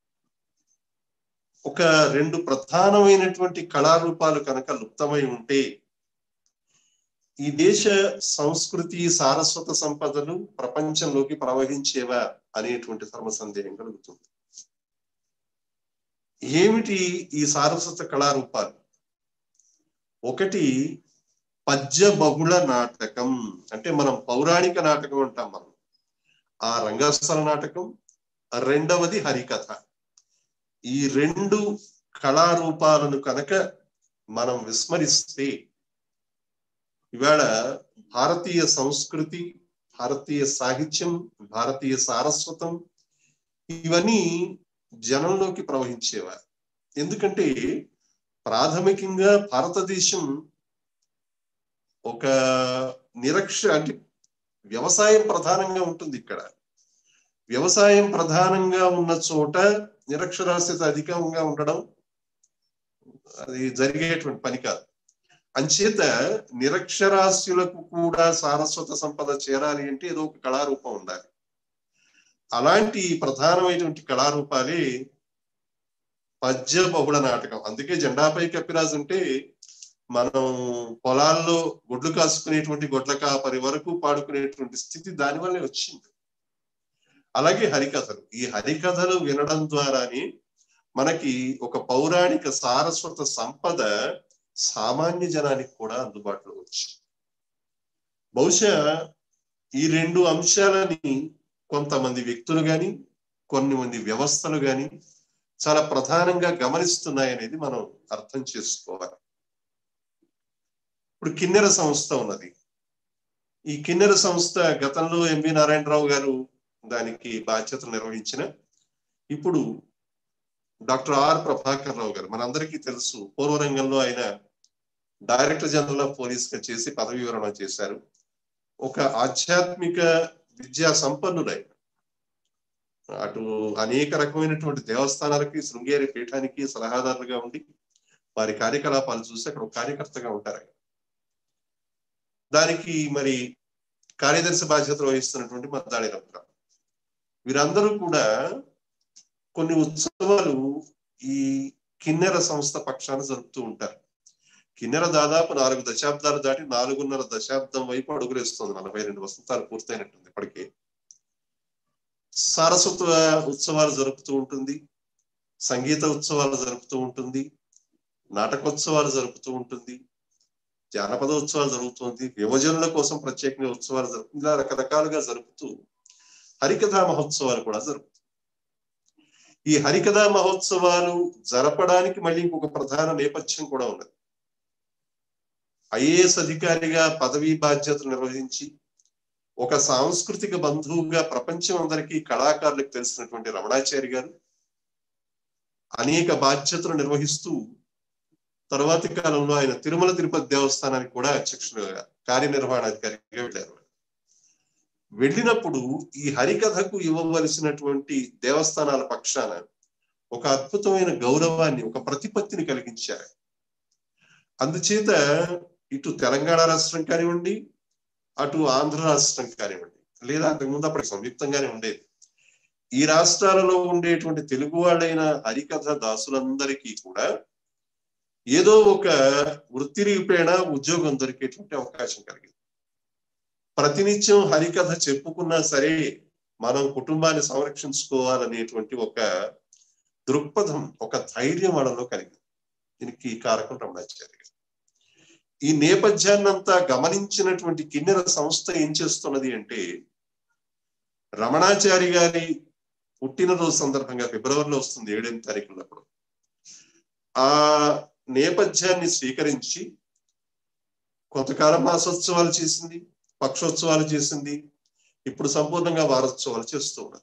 ఒక రెండు ప్రధానమైనటువంటి కళారూపాలు కనుక లుప్తమై ఉంటే ఈ దేశ సంస్కృతి సారస్వత సంపదలు ప్రపంచంలోకి ప్రవహించేవా అనేటువంటి ధర్మ సందేహం కలుగుతుంది. ఏమిటి ఈ సారస్వత కళారూపాలు? ఒకటి పద్య బహుళ నాటకం, అంటే మనం పౌరాణిక నాటకం అంటాం మనం, ఆ రంగస్థల నాటకం. రెండవది హరికథ. ఈ రెండు కళారూపాలను కనుక మనం విస్మరిస్తే ఇవాళ భారతీయ సంస్కృతి, భారతీయ సాహిత్యం, భారతీయ సారస్వతం ఇవన్నీ జనంలోకి ప్రవహించేవా? ఎందుకంటే ప్రాథమికంగా భారతదేశం ఒక నిరక్ష అంటే వ్యవసాయం ప్రధానంగా ఉంటుంది. ఇక్కడ వ్యవసాయం ప్రధానంగా ఉన్న చోట నిరక్షరాస్యత అధికంగా ఉండడం అది జరిగేటువంటి పని కాదు. అంచేత నిరక్షరాస్యులకు కూడా సారస్వత సంపద చేరాలి అంటే ఏదో ఒక కళారూపం ఉండాలి. అలాంటి ప్రధానమైనటువంటి కళారూపాలే పద్య బహుళ నాటకం. అందుకే జెండాపై కప్పిరాజు అంటే మనం పొలాల్లో గొడ్లు కాసుకునేటువంటి గొడ్ల కాపరి వరకు పాడుకునేటువంటి స్థితి దానివల్లే వచ్చింది. అలాగే హరికథలు. ఈ హరికథలు వినడం ద్వారానే మనకి ఒక పౌరాణిక సారస్వత సంపద సామాన్య జనానికి కూడా అందుబాటులో వచ్చింది. బహుశా ఈ రెండు అంశాలని కొంతమంది వ్యక్తులు గాని కొన్ని మంది వ్యవస్థలు గాని చాలా ప్రధానంగా గమనిస్తున్నాయనేది మనం అర్థం చేసుకోవాలి. ఇప్పుడు కిన్నెర సంస్థ ఉన్నది. ఈ కిన్నెర సంస్థ గతంలో ఎంవి నారాయణరావు గారు దానికి బాధ్యతలు నిర్వహించిన, ఇప్పుడు డాక్టర్ ఆర్ ప్రభాకర్ రావు గారు, మనందరికీ తెలుసు, పూర్వరంగంలో ఆయన డైరెక్టర్ జనరల్ ఆఫ్ పోలీస్ గా చేసి పదవి విరమణ చేశారు. ఒక ఆధ్యాత్మిక విద్యా సంపన్నులై అటు అనేక రకమైనటువంటి దేవస్థానాలకి, శృంగేరి పీఠానికి సలహాదారులుగా ఉండి వారి కార్యకలాపాలు చూసి అక్కడ ఒక కార్యకర్తగా ఉంటారు. దానికి మరి కార్యదర్శి బాధ్యతలు వహిస్తున్నటువంటి మద్దాళి రఘురాం, వీరందరూ కూడా కొన్ని ఉత్సవాలు ఈ కిన్నెర సంస్థ పక్షాన జరుపుతూ ఉంటారు. కిన్నెర దాదాపు నాలుగు దశాబ్దాలు దాటి నాలుగున్నర దశాబ్దం వైపు అడుగులేస్తుంది. నలభై రెండు వసంతాలు పూర్తయినట్టుంది ఇప్పటికే. సారస్వత ఉత్సవాలు జరుపుతూ ఉంటుంది, సంగీత ఉత్సవాలు జరుపుతూ ఉంటుంది, నాటకోత్సవాలు జరుపుతూ ఉంటుంది, జానపద ఉత్సవాలు జరుగుతుంది, యువజనుల కోసం ప్రత్యేకంగా ఉత్సవాలు జరుపుతుంది. ఇలా రకరకాలుగా జరుపుతూ హరికథా మహోత్సవాలు కూడా జరుపుతుంది. ఈ హరికథా మహోత్సవాలు జరపడానికి మళ్ళీ ఇంకొక ప్రధాన నేపథ్యం కూడా ఉన్నది. ఐఏఎస్ అధికారిగా పదవీ బాధ్యతలు నిర్వహించి ఒక సాంస్కృతిక బంధువుగా ప్రపంచం అందరికీ కళాకారులకు తెలిసినటువంటి రమణాచారి గారు అనేక బాధ్యతలు నిర్వహిస్తూ తర్వాతి కాలంలో ఆయన తిరుమల తిరుపతి దేవస్థానానికి కూడా అధ్యక్షులుగా కార్యనిర్వహణాధికారిగా వెళ్ళారు. వెళ్ళినప్పుడు ఈ హరికథకు ఇవ్వవలసినటువంటి దేవస్థానాల పక్షాన ఒక అద్భుతమైన గౌరవాన్ని, ఒక ప్రతిపత్తిని కలిగించారు. అందుచేత ఇటు తెలంగాణ రాష్ట్రం కానివ్వండి, అటు ఆంధ్ర రాష్ట్రం కానివ్వండి, లేదా అంతకుముందు అప్పటికి సంయుక్తంగానే ఉండేది, ఈ రాష్ట్రాలలో ఉండేటువంటి తెలుగు వాళ్ళైన హరికథ దాసులందరికీ కూడా ఏదో ఒక వృత్తి రూపేణ ఉద్యోగం దొరికేటువంటి అవకాశం కలిగింది. ప్రతినిత్యం హరికథ చెప్పుకున్నా సరే మనం కుటుంబాన్ని సంరక్షించుకోవాలనేటువంటి ఒక దృక్పథం, ఒక ధైర్యం వాళ్ళలో కలిగింది. దీనికి కారకం రమణాచారి గారు. ఈ నేపథ్యాన్నంతా గమనించినటువంటి కిన్నెర సంస్థ ఏం చేస్తున్నది అంటే, రమణాచారి గారి పుట్టినరోజు సందర్భంగా ఫిబ్రవరిలో వస్తుంది ఏడెనిమిది తారీఖులప్పుడు, ఆ నేపథ్యాన్ని స్వీకరించి కొంతకాలం మాసోత్సవాలు చేసింది, పక్షోత్సవాలు చేసింది, ఇప్పుడు సంపూర్ణంగా వారోత్సవాలు చేస్తూ ఉన్నది.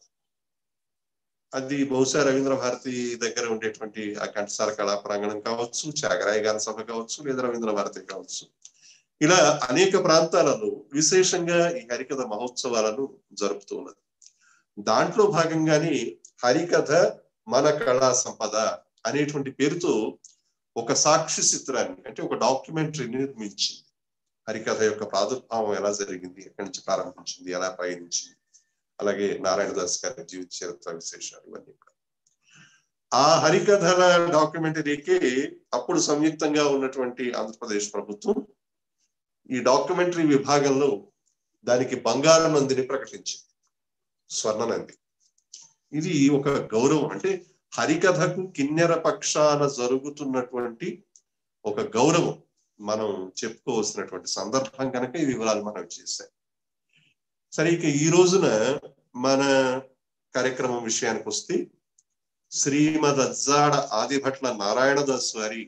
అది బహుశా రవీంద్ర భారతి దగ్గర ఉండేటువంటి ఆ ఘంటసాల కళా ప్రాంగణం కావచ్చు, త్యాగరాయ గాన సభ కావచ్చు, లేదా రవీంద్ర భారతి కావచ్చు, ఇలా అనేక ప్రాంతాలలో విశేషంగా ఈ హరికథ మహోత్సవాలను జరుపుతూ ఉన్నది. దాంట్లో భాగంగానే హరికథ మన కళా సంపద అనేటువంటి పేరుతో ఒక సాక్షి చిత్రాన్ని, అంటే ఒక డాక్యుమెంటరీని నిర్మించింది. హరికథ యొక్క ప్రాదుర్భావం ఎలా జరిగింది, ఎక్కడి నుంచి ప్రారంభించింది, ఎలా పయనించింది, అలాగే నారాయణదాస్ గారి జీవిత చరిత్ర విశేషాలు ఇవన్నీ కూడా. ఆ హరికథల డాక్యుమెంటరీకి అప్పుడు సంయుక్తంగా ఉన్నటువంటి ఆంధ్రప్రదేశ్ ప్రభుత్వం ఈ డాక్యుమెంటరీ విభాగంలో దానికి బంగారు నందిని ప్రకటించింది, స్వర్ణ నంది. ఇది ఒక గౌరవం, అంటే హరికథకు కిన్నెర పక్షాన జరుగుతున్నటువంటి ఒక గౌరవం మనం చెప్పుకోవాల్సినటువంటి సందర్భం కనుక ఈ వివరాలు మనం చేశాం. సరే, ఇక ఈ రోజున మన కార్యక్రమం విషయానికి వస్తే, శ్రీమద్ అజ్జాడ ఆదిభట్ల నారాయణదాస్ వారి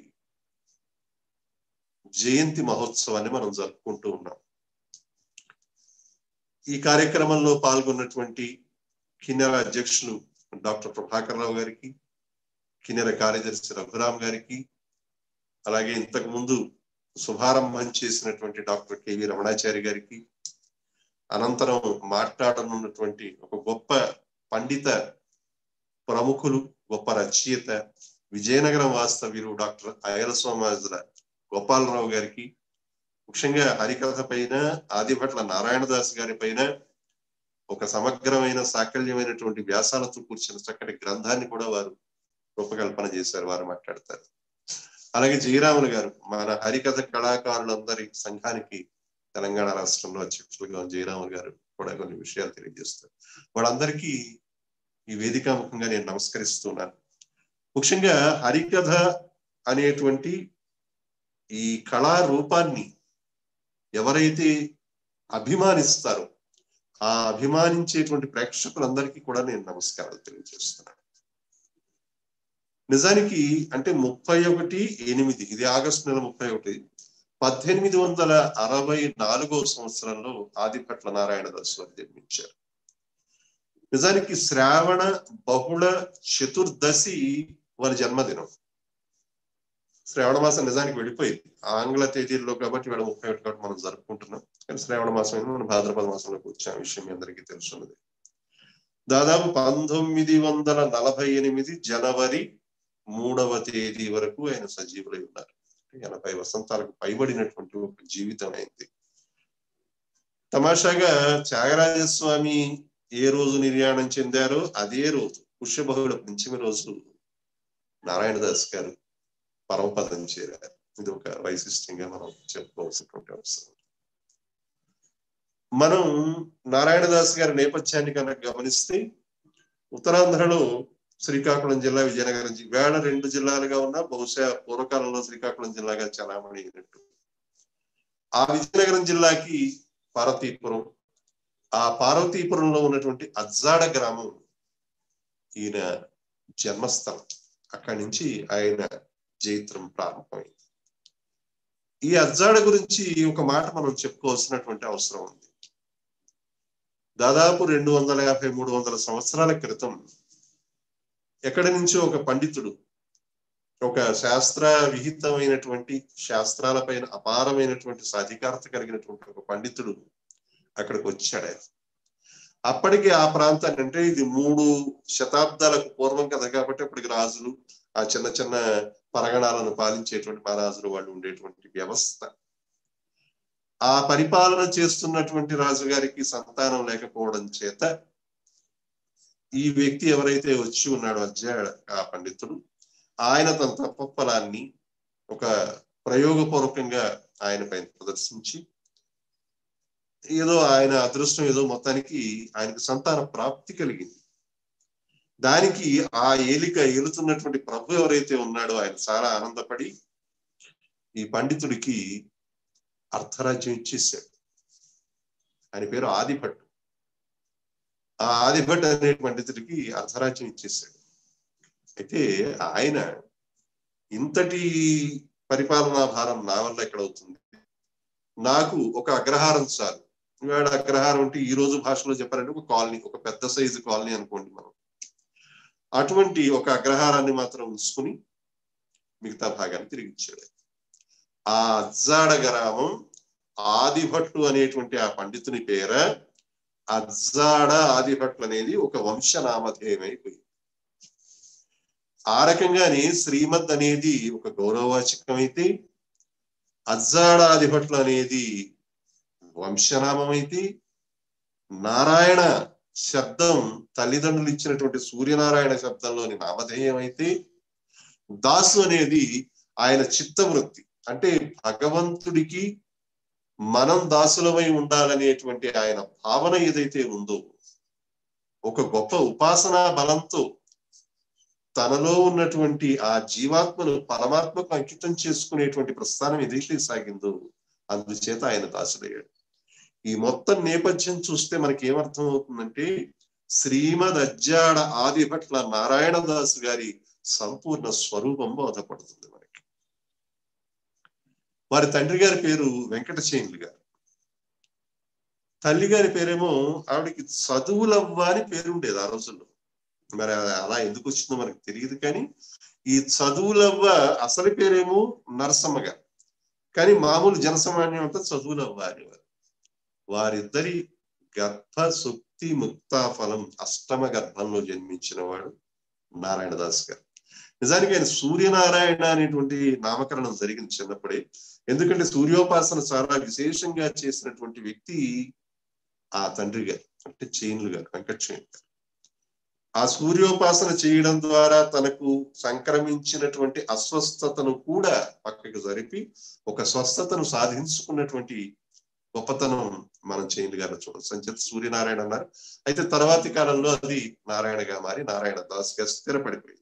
జయంతి మహోత్సవాన్ని మనం జరుపుకుంటూ ఉన్నాం. ఈ కార్యక్రమంలో పాల్గొన్నటువంటి కిన్నెర అధ్యక్షులు డాక్టర్ ప్రభాకర్ రావు గారికి, కిన్నెర కార్యదర్శి రఘురామ్ గారికి, అలాగే ఇంతకు ముందు శుభారంభం చేసినటువంటి డాక్టర్ కెవి రమణాచారి గారికి, అనంతరం మాట్లాడనున్నటువంటి ఒక గొప్ప పండిత ప్రముఖులు, గొప్ప రచయిత, విజయనగరం వాస్తవ్యులు డాక్టర్ అయల సోమాజుల గోపాలరావు గారికి, ముఖ్యంగా హరికథ పైన ఆదిభట్ల నారాయణదాస్ గారి పైన ఒక సమగ్రమైన సాకల్యమైనటువంటి వ్యాసాలతో కూర్చిన చక్కటి గ్రంథాన్ని కూడా వారు రూపకల్పన చేశారు, వారు మాట్లాడతారు. అలాగే జయరాములు గారు, మన హరికథ కళాకారులందరి సంఘానికి తెలంగాణ రాష్ట్రంలో అధ్యక్షులుగా జయరాములు గారు కూడా కొన్ని విషయాలు తెలియజేస్తారు. వాళ్ళందరికీ ఈ వేదికాముఖంగా నేను నమస్కరిస్తున్నాను. ముఖ్యంగా హరికథ అనేటువంటి ఈ కళా రూపాన్ని ఎవరైతే అభిమానిస్తారో ఆ అభిమానించేటువంటి ప్రేక్షకులందరికీ కూడా నేను నమస్కారాలు తెలియజేస్తున్నాను. నిజానికి అంటే ముప్పై ఒకటి ఎనిమిది ఇది ఆగస్టు నెల ముప్పై ఒకటి పద్దెనిమిది వందల అరవై నాలుగో సంవత్సరంలో ఆదిభట్ల నారాయణదాస్ వారు జన్మించారు. నిజానికి శ్రావణ బహుళ చతుర్దశి వారి జన్మదినం. శ్రావణ మాసం నిజానికి వెళ్ళిపోయింది ఆంగ్ల తేదీల్లో కాబట్టి వేళ ముప్పై ఒకటి కాబట్టి మనం జరుపుకుంటున్నాం. కానీ శ్రావణ మాసం అయితే మనం భాద్రపద మాసంలోకి వచ్చే విషయం మీ అందరికీ తెలుసున్నది. దాదాపు పంతొమ్మిది వందల నలభై ఎనిమిది జనవరి మూడవ తేదీ వరకు ఆయన సజీవులై ఉన్నారు. ఎనభై వసంతాలకు పైబడినటువంటి ఒక జీవితం అయింది. తమాషాగా త్యాగరాజస్వామి ఏ రోజు నిర్యాణం చెందారో అదే రోజు పుష్యబహుళ పంచమి రోజు నారాయణదాస్ గారు పరమపదం చేరారు. ఇది ఒక వైశిష్ట్యంగా మనం చెప్పుకోవాల్సినటువంటి అవసరం. మనం నారాయణదాస్ గారి నేపథ్యాన్ని కనుక గమనిస్తే, ఉత్తరాంధ్రలో శ్రీకాకుళం జిల్లా, విజయనగరం జిల్లా, వేళ రెండు జిల్లాలుగా ఉన్నా బహుశా పూర్వకాలంలో శ్రీకాకుళం జిల్లాగా చలామణి అయినట్టు. ఆ విజయనగరం జిల్లాకి పార్వతీపురం, ఆ పార్వతీపురంలో ఉన్నటువంటి అజ్జాడ గ్రామం ఈయన జన్మస్థలం. అక్కడి నుంచి ఆయన జైత్రం ప్రారంభమైంది. ఈ అజ్జాడ గురించి ఒక మాట మనం చెప్పుకోవాల్సినటువంటి అవసరం ఉంది. దాదాపు రెండు వందల యాభై మూడు వందల సంవత్సరాల క్రితం ఎక్కడి నుంచో ఒక పండితుడు, ఒక శాస్త్ర విహితమైనటువంటి శాస్త్రాలపైన అపారమైనటువంటి సాధికారత కలిగినటువంటి ఒక పండితుడు అక్కడికి వచ్చాడు. అప్పటికి ఆ ప్రాంతాన్ని, అంటే ఇది మూడు శతాబ్దాలకు పూర్వం కదా కాబట్టి అప్పటికి రాజులు, ఆ చిన్న చిన్న పరగణాలను పాలించేటువంటి మహారాజులు వాళ్ళు ఉండేటువంటి వ్యవస్థ. ఆ పరిపాలన చేస్తున్నటువంటి రాజుగారికి సంతానం లేకపోవడం చేత ఈ వ్యక్తి ఎవరైతే వచ్చి ఉన్నాడో అజ్జాడు, ఆ పండితుడు, ఆయన తన తపఫలాన్ని ఒక ప్రయోగపూర్వకంగా ఆయన పైన ప్రదర్శించి ఏదో ఆయన అదృష్టం ఏదో మొత్తానికి ఆయనకు సంతాన ప్రాప్తి కలిగింది. దానికి ఆ ఏలిక ఏలుతున్నటువంటి ప్రభు ఎవరైతే ఉన్నాడో ఆయన చాలా ఆనందపడి ఈ పండితుడికి అర్ధరాజ్యం ఇచ్చేసాడు. ఆయన పేరు ఆదిభట్. ఆ ఆదిభట్ అనే పండితుడికి అర్ధరాజ్యం ఇచ్చేసాడు. అయితే ఆయన ఇంతటి పరిపాలనా భారం నా వల్ల ఎక్కడ అవుతుంది, నాకు ఒక అగ్రహారం చాలు. ఇవాళ అగ్రహారం అంటే ఈ రోజు భాషలో చెప్పాలంటే ఒక కాలనీ, ఒక పెద్ద సైజు కాలనీ అనుకోండి మనం. అటువంటి ఒక అగ్రహారాన్ని మాత్రం ఉంచుకుని మిగతా భాగాన్ని తిరిగి ఇచ్చాడు. ఆ అజ్జాడ గ్రామం ఆదిభట్లు అనేటువంటి ఆ పండితుని పేర అజ్జాడ ఆదిభట్లు అనేది ఒక వంశనామధేయం అయిపోయింది. ఆ రకంగానే శ్రీమద్ అనేది ఒక గౌరవవాచకం అయితే అజ్జాడ ఆదిభట్లు అనేది వంశనామం అయితే, నారాయణ శబ్దం తల్లిదండ్రులు ఇచ్చినటువంటి సూర్యనారాయణ శబ్దంలోని నామధేయం అయితే, దాసు అనేది ఆయన చిత్తవృత్తి, అంటే భగవంతుడికి మనం దాసులమై ఉండాలనేటువంటి ఆయన భావన ఏదైతే ఉందో, ఒక గొప్ప ఉపాసనా బలంతో తనలో ఉన్నటువంటి ఆ జీవాత్మను పరమాత్మకు అంకితం చేసుకునేటువంటి ప్రస్థానం ఏదైతే సాగిందో అందుచేత ఆయన దాసుడయ్యాడు. ఈ మొత్తం నేపథ్యం చూస్తే మనకి ఏమర్థం అవుతుందంటే శ్రీమద్ అజ్జాడ ఆదిభట్ల నారాయణదాసు గారి సంపూర్ణ స్వరూపం బోధపడుతుంది మనకి. వారి తండ్రి గారి పేరు వెంకటచేనులు గారు, తల్లి గారి పేరేమో ఆవిడకి చదువులవ్వ అని పేరు ఉండేది ఆ రోజుల్లో. మరి అలా ఎందుకు వచ్చిందో మనకు తెలియదు, కానీ ఈ చదువులవ్వ అసలు పేరేమో నరసమ్మ గారు, కానీ మామూలు జనసామాన్యం అంతా చదువులవ్వ అనేవారు. వారిద్దరి గర్భ సుక్తి ముక్తా ఫలం అష్టమ గర్భంలో జన్మించిన వాడు నారాయణదాస్ గారు. నిజానికి ఆయన సూర్యనారాయణ అనేటువంటి నామకరణం జరిగింది చిన్నప్పుడే. ఎందుకంటే సూర్యోపాసన చాలా విశేషంగా చేసినటువంటి వ్యక్తి ఆ తండ్రి గారు, అంటే చేనులు గారు, వెంకటచేనులు గారు. ఆ సూర్యోపాసన చేయడం ద్వారా తనకు సంక్రమించినటువంటి అస్వస్థతను కూడా పక్కకు జరిపి ఒక స్వస్థతను సాధించుకున్నటువంటి గొప్పతనం మనం చేనులు గారు చూడవచ్చు. సంచేత సూర్యనారాయణ అన్నారు. అయితే తర్వాతి కాలంలో అది నారాయణగా మారి నారాయణ దాస్ గా స్థిరపడిపోయింది.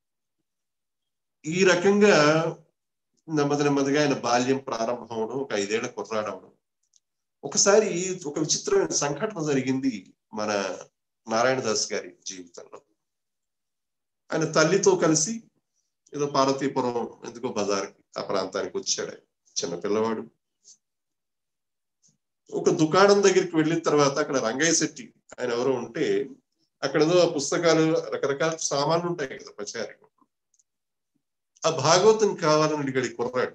ఈ రకంగా నెమ్మది నెమ్మదిగా ఆయన బాల్యం ప్రారంభం అవడం, ఒక ఐదేళ్ల కుర్రాడవడం. ఒకసారి ఒక విచిత్రమైన సంఘటన జరిగింది మన నారాయణదాస్ గారి జీవితంలో. ఆయన తల్లితో కలిసి ఏదో పార్వతీపురం ఎందుకో బజార్కి ఆ ప్రాంతానికి వచ్చాడు. చిన్న పిల్లవాడు. ఒక దుకాణం దగ్గరికి వెళ్ళిన తర్వాత అక్కడ రంగయ్య శెట్టి ఆయన ఎవరో ఉంటే అక్కడ ఏదో పుస్తకాలు రకరకాల సామాన్లు ఉంటాయి కదా పచారి. ఆ భాగవతం కావాలని అడిగాడు కుర్రాడు.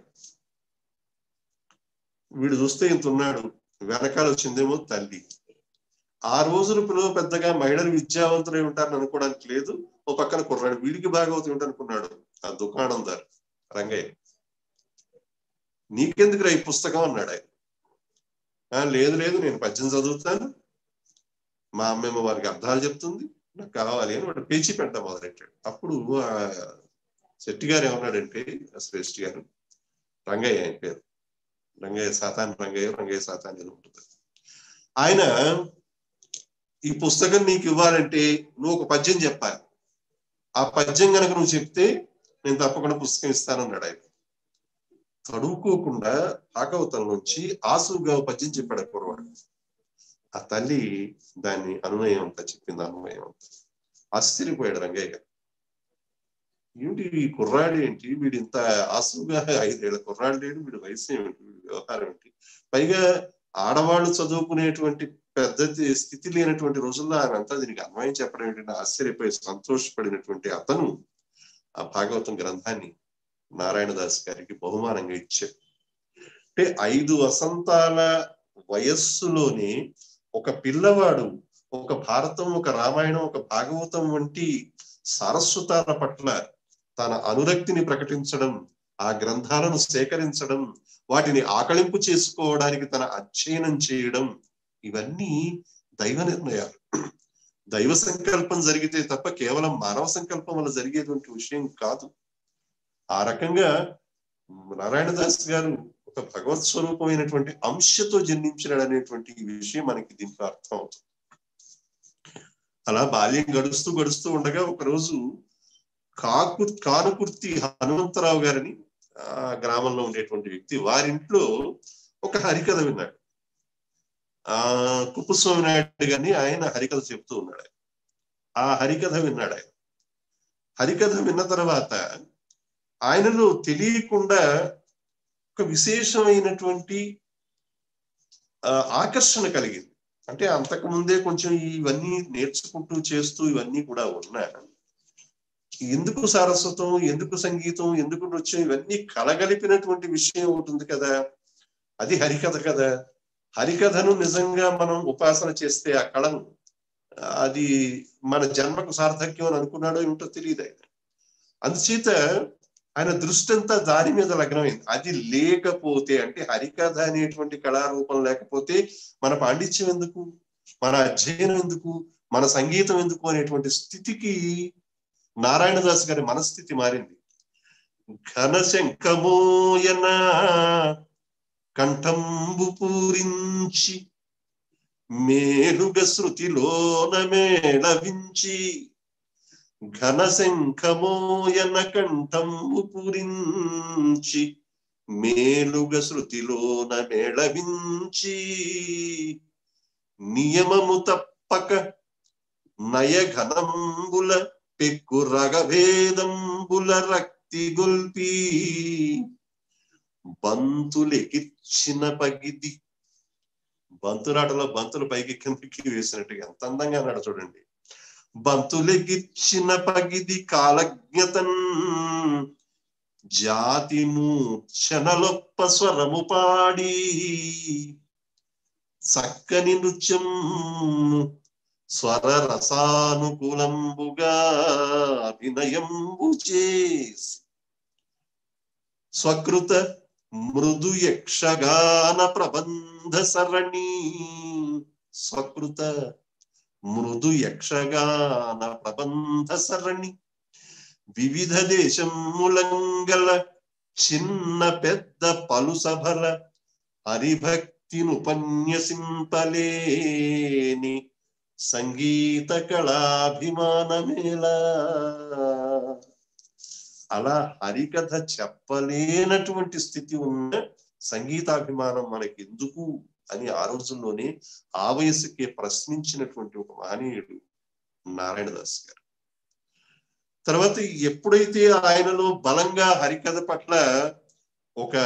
వీడు చూస్తే ఇంత ఉన్నాడు, వెనకాల వచ్చిందేమో తల్లి. ఆ రోజుల పిల్లలు పెద్దగా మహిళలు విద్యావంతులై ఉంటారని అనుకోవడానికి లేదు. ఓ పక్కన కుర్రాడు, వీడికి భాగవతం ఏంటనుకున్నాడు ఆ దుకాణందారు రంగయ్య. నీకెందుకురా ఈ పుస్తకం అన్నాడు ఆయన. లేదు లేదు నేను పద్యం చదువుతాను, మా అమ్మేమో వారికి అర్థాలు చెప్తుంది, నాకు కావాలి అని వాడు పేచి పెంట మొదలెట్టాడు. అప్పుడు ఆ శెట్టి గారు ఏమన్నాడంటే, శ్రేష్ఠి గారు, రంగయ్య ఆయన పేరు, రంగయ్య సాతాన్ రంగయ్య రంగయ్య సాతాన్ అని ఉంటుంది. ఆయన ఈ పుస్తకం నీకు ఇవ్వాలంటే నువ్వు ఒక పద్యం చెప్పాలి. ఆ పద్యం కనుక నువ్వు చెప్తే నేను తప్పకుండా పుస్తకం ఇస్తానన్నాడు ఆయన. చదువుకోకుండా భాగవతం నుంచి ఆసుగా పద్యం చెప్పాడు కుర్రవాడు. ఆ తల్లి దాన్ని అనునయం అంతా చెప్పింది, అనునయం అంతా. ఆశ్చర్యపోయాడు రంగయ్య గారు. ఏమిటి ఈ కుర్రాడు ఏంటి, వీడు ఇంత ఆసుగా ఐదేళ్ల కుర్రాడు లేడు, వీడు వయసు ఏమిటి, వీడి వ్యవహారం ఏంటి, పైగా ఆడవాళ్ళు చదువుకునేటువంటి పెద్ద స్థితి లేనటువంటి రోజుల్లో ఆయన అంతా దీనికి అన్వయం చెప్పడం ఏంటంటే ఆశ్చర్యపోయి సంతోషపడినటువంటి అతను ఆ భాగవతం గ్రంథాన్ని నారాయణదాస్ గారికి బహుమానంగా ఇచ్చారు. అంటే ఐదు వసంతాల వయస్సులోనే ఒక పిల్లవాడు ఒక భారతం, ఒక రామాయణం, ఒక భాగవతం వంటి సారస్వతాల పట్ల తన అనురక్తిని ప్రకటించడం, ఆ గ్రంథాలను సేకరించడం, వాటిని ఆకళింపు చేసుకోవడానికి తన అధ్యయనం చేయడం, ఇవన్నీ దైవ నిర్ణయాలు. దైవ సంకల్పం జరిగితే తప్ప కేవలం మానవ సంకల్పం వల్ల జరిగేటువంటి విషయం కాదు. ఆ రకంగా నారాయణదాస్ గారు ఒక భగవత్ స్వరూపమైనటువంటి అంశతో జన్మించినాడు అనేటువంటి విషయం మనకి దీంట్లో అర్థం అవుతుంది. అలా బాల్యం గడుస్తూ గడుస్తూ ఉండగా ఒకరోజు కాకు కానుకుర్తి హనుమంతరావు గారిని ఆ గ్రామంలో ఉండేటువంటి వ్యక్తి, వారింట్లో ఒక హరికథ విన్నాడు. ఆ కుప్పస్వామి నాయుడు గారిని ఆయన హరికథ చెప్తూ ఉన్నాడు. ఆ హరికథ విన్నాడు ఆయన. హరికథ విన్న తర్వాత ఆయనలో తెలియకుండా ఒక విశేషమైనటువంటి ఆకర్షణ కలిగింది. అంటే అంతకు ముందే కొంచెం ఇవన్నీ నేర్చుకుంటూ చేస్తూ ఇవన్నీ కూడా ఉన్నా, ఎందుకు సారస్వతం, ఎందుకు సంగీతం, ఎందుకు నృత్యం, ఇవన్నీ కలగలిపినటువంటి విషయం ఉంటుంది కదా, అది హరికథ కదా. హరికథను నిజంగా మనం ఉపాసన చేస్తే ఆ కళను, అది మన జన్మకు సార్థక్యం అని అనుకున్నాడో ఏమిటో తెలియదు ఆయన. అందుచేత ఆయన దృష్టి అంతా దాని మీద లగ్నమైంది. అది లేకపోతే, అంటే హరికథ అనేటువంటి కళారూపం లేకపోతే మన పాండిత్యం ఎందుకు, మన అధ్యయనం ఎందుకు, మన సంగీతం ఎందుకు అనేటువంటి స్థితికి నారాయణదాస్ గారి మనస్థితి మారింది. ఘనశంఖమోయన కంఠంబు పూరించి మేలుగ శృతిలోన మేళవించి, ఘనశంఖమోయన కంఠంబు పూరించి మేలుగ శృతిలోన మేళవించి, నియమము తప్పక నయఘనంబుల పెక్కు రగభేదంబుల రక్తి గొల్పి, బంతులెకిచ్చిన పగిది, బంతురాటలో బంతులు పైకి కిందకి వేసినట్టుగా ఎంత అందంగా అన్నాడు చూడండి. బంతులెకిచ్చిన పగిది కాలజ్ఞతన్ జాతి మూర్ఛనలొప్ప స్వరము పాడి, చక్కని నృత్యం స్వర రసానుకూలంబుగా అభినయంబు చేసి, స్వకృత మృదు యక్షగాన ప్రబంధ సరణి, స్వకృత మృదు యక్షగాన ప్రబంధ సరణి, వివిధ దేశములంగల చిన్న పెద్ద పలు సభల హరిభక్తినుపన్యసింపలేని సంగీత కళాభిమానమేలా. అలా హరికథ చెప్పలేనటువంటి స్థితి ఉన్న సంగీతాభిమానం మనకి ఎందుకు అని ఆ రోజుల్లోనే ఆ వయసుకే ప్రశ్నించినటువంటి ఒక మహనీయుడు నారాయణదాస్ గారు. తర్వాత ఎప్పుడైతే ఆయనలో బలంగా హరికథ పట్ల ఒక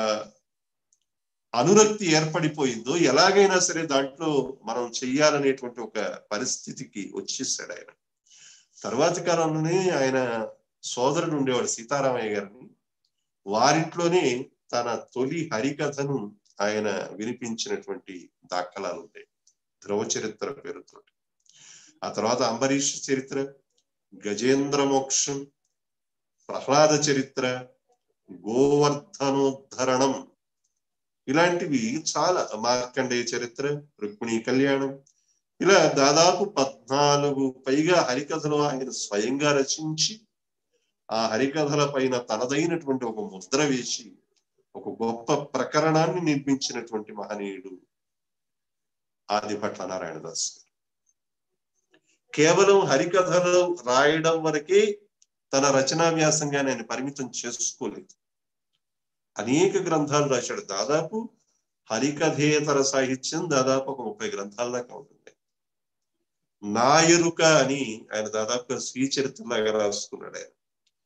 అనురక్తి ఏర్పడిపోయిందో, ఎలాగైనా సరే దాంట్లో మనం చెయ్యాలనేటువంటి ఒక పరిస్థితికి వచ్చేసాడు ఆయన. తర్వాతి కాలంలోనే ఆయన సోదరుడు ఉండేవాడు సీతారామయ్య గారిని, వారింట్లోనే తన తొలి హరికథను ఆయన వినిపించినటువంటి దాఖలాలు ఉంటాయి, ధ్రువ చరిత్ర పేరుతో. ఆ తర్వాత అంబరీష్ చరిత్ర, గజేంద్ర మోక్షం, ప్రహ్లాద చరిత్ర, గోవర్ధనోద్ధరణం, ఇలాంటివి చాలా, మార్కండేయ చరిత్ర, రుక్మిణీ కళ్యాణం, ఇలా దాదాపు పద్నాలుగు పైగా హరికథలు ఆయన స్వయంగా రచించి ఆ హరికథల పైన తనదైనటువంటి ఒక ముద్ర వేసి ఒక గొప్ప ప్రకరణాన్ని నిర్మించినటువంటి మహనీయుడు ఆదిభట్ల నారాయణదాస్. కేవలం హరికథలు రాయడం వరకే తన రచనా వ్యాసంగా నేను పరిమితం చేసుకోలేదు. అనేక గ్రంథాలు రాశాడు. దాదాపు హరికథేతర సాహిత్యం దాదాపు ఒక ముప్పై గ్రంథాల దాకా ఉంటుంది. నాయరుక అని ఆయన దాదాపుగా స్వీ చరిత్రలాగా రాసుకున్నాడు ఆయన.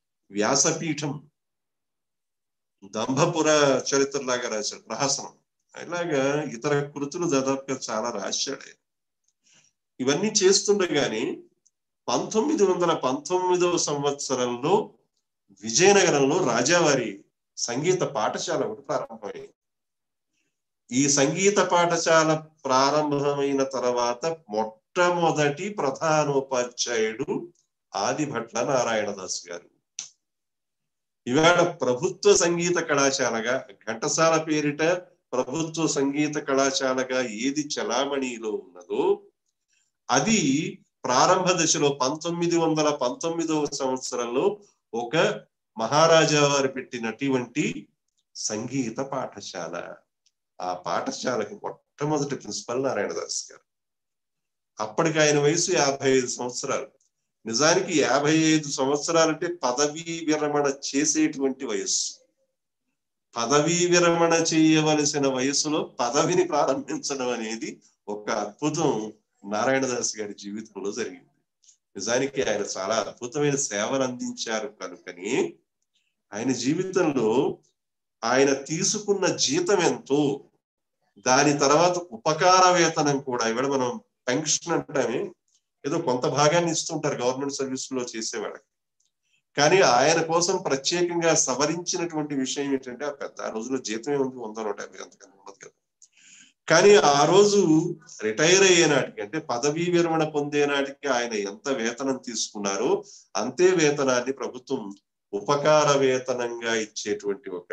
వ్యాసపీఠం, దంభపుర చరిత్రలాగా రాశాడు, ప్రహసనం ఇలాగా ఇతర కృతులు దాదాపుగా చాలా రాశాడు. ఇవన్నీ చేస్తుండగానే పంతొమ్మిది వందల పంతొమ్మిదవ సంవత్సరంలో విజయనగరంలో రాజావారి సంగీత పాఠశాల ఒకటి ప్రారంభమైంది. ఈ సంగీత పాఠశాల ప్రారంభమైన తర్వాత మొట్టమొదటి ప్రధానోపాధ్యాయుడు ఆదిభట్ల నారాయణదాస్ గారు. ఇవాళ ప్రభుత్వ సంగీత కళాశాలగా, ఘంటసాల పేరిట ప్రభుత్వ సంగీత కళాశాలగా ఏది చలామణిలో ఉన్నదో అది ప్రారంభ దశలో పంతొమ్మిది వందల పంతొమ్మిదవ సంవత్సరంలో ఒక మహారాజా వారు పెట్టినటువంటి సంగీత పాఠశాల. ఆ పాఠశాలకు మొట్టమొదటి ప్రిన్సిపల్ నారాయణదాస్ గారు. అప్పటికి ఆయన వయసు యాభై ఐదు సంవత్సరాలు. నిజానికి యాభై ఐదు సంవత్సరాలంటే పదవీ విరమణ చేసేటువంటి వయస్సు. పదవీ విరమణ చేయవలసిన వయసులో పదవిని ప్రారంభించడం అనేది ఒక అద్భుతం నారాయణదాస్ గారి జీవితంలో జరిగింది. నిజానికి ఆయన చాలా అద్భుతమైన సేవలు అందించారు కనుకని ఆయన జీవితంలో ఆయన తీసుకున్న జీతం ఎంతో, దాని తర్వాత ఉపకార వేతనం కూడా, ఇవాళ మనం పెన్షన్ అంటామే, ఏదో కొంత భాగాన్ని ఇస్తుంటారు గవర్నమెంట్ సర్వీస్ లో చేసేవాళ్ళకి. కానీ ఆయన కోసం ప్రత్యేకంగా సవరించినటువంటి విషయం ఏంటంటే, ఆ పెద్ద ఆ రోజులో జీతమే ఉంది, వంద నూట యాభై అంతకన్నా ఉండదు కదా. కానీ ఆ రోజు రిటైర్ అయ్యే నాటికి, అంటే పదవీ విరమణ పొందే నాటికి ఆయన ఎంత వేతనం తీసుకున్నారో అంతే వేతనాన్ని ప్రభుత్వం ఉపకార వేతనంగా ఇచ్చేటువంటి ఒక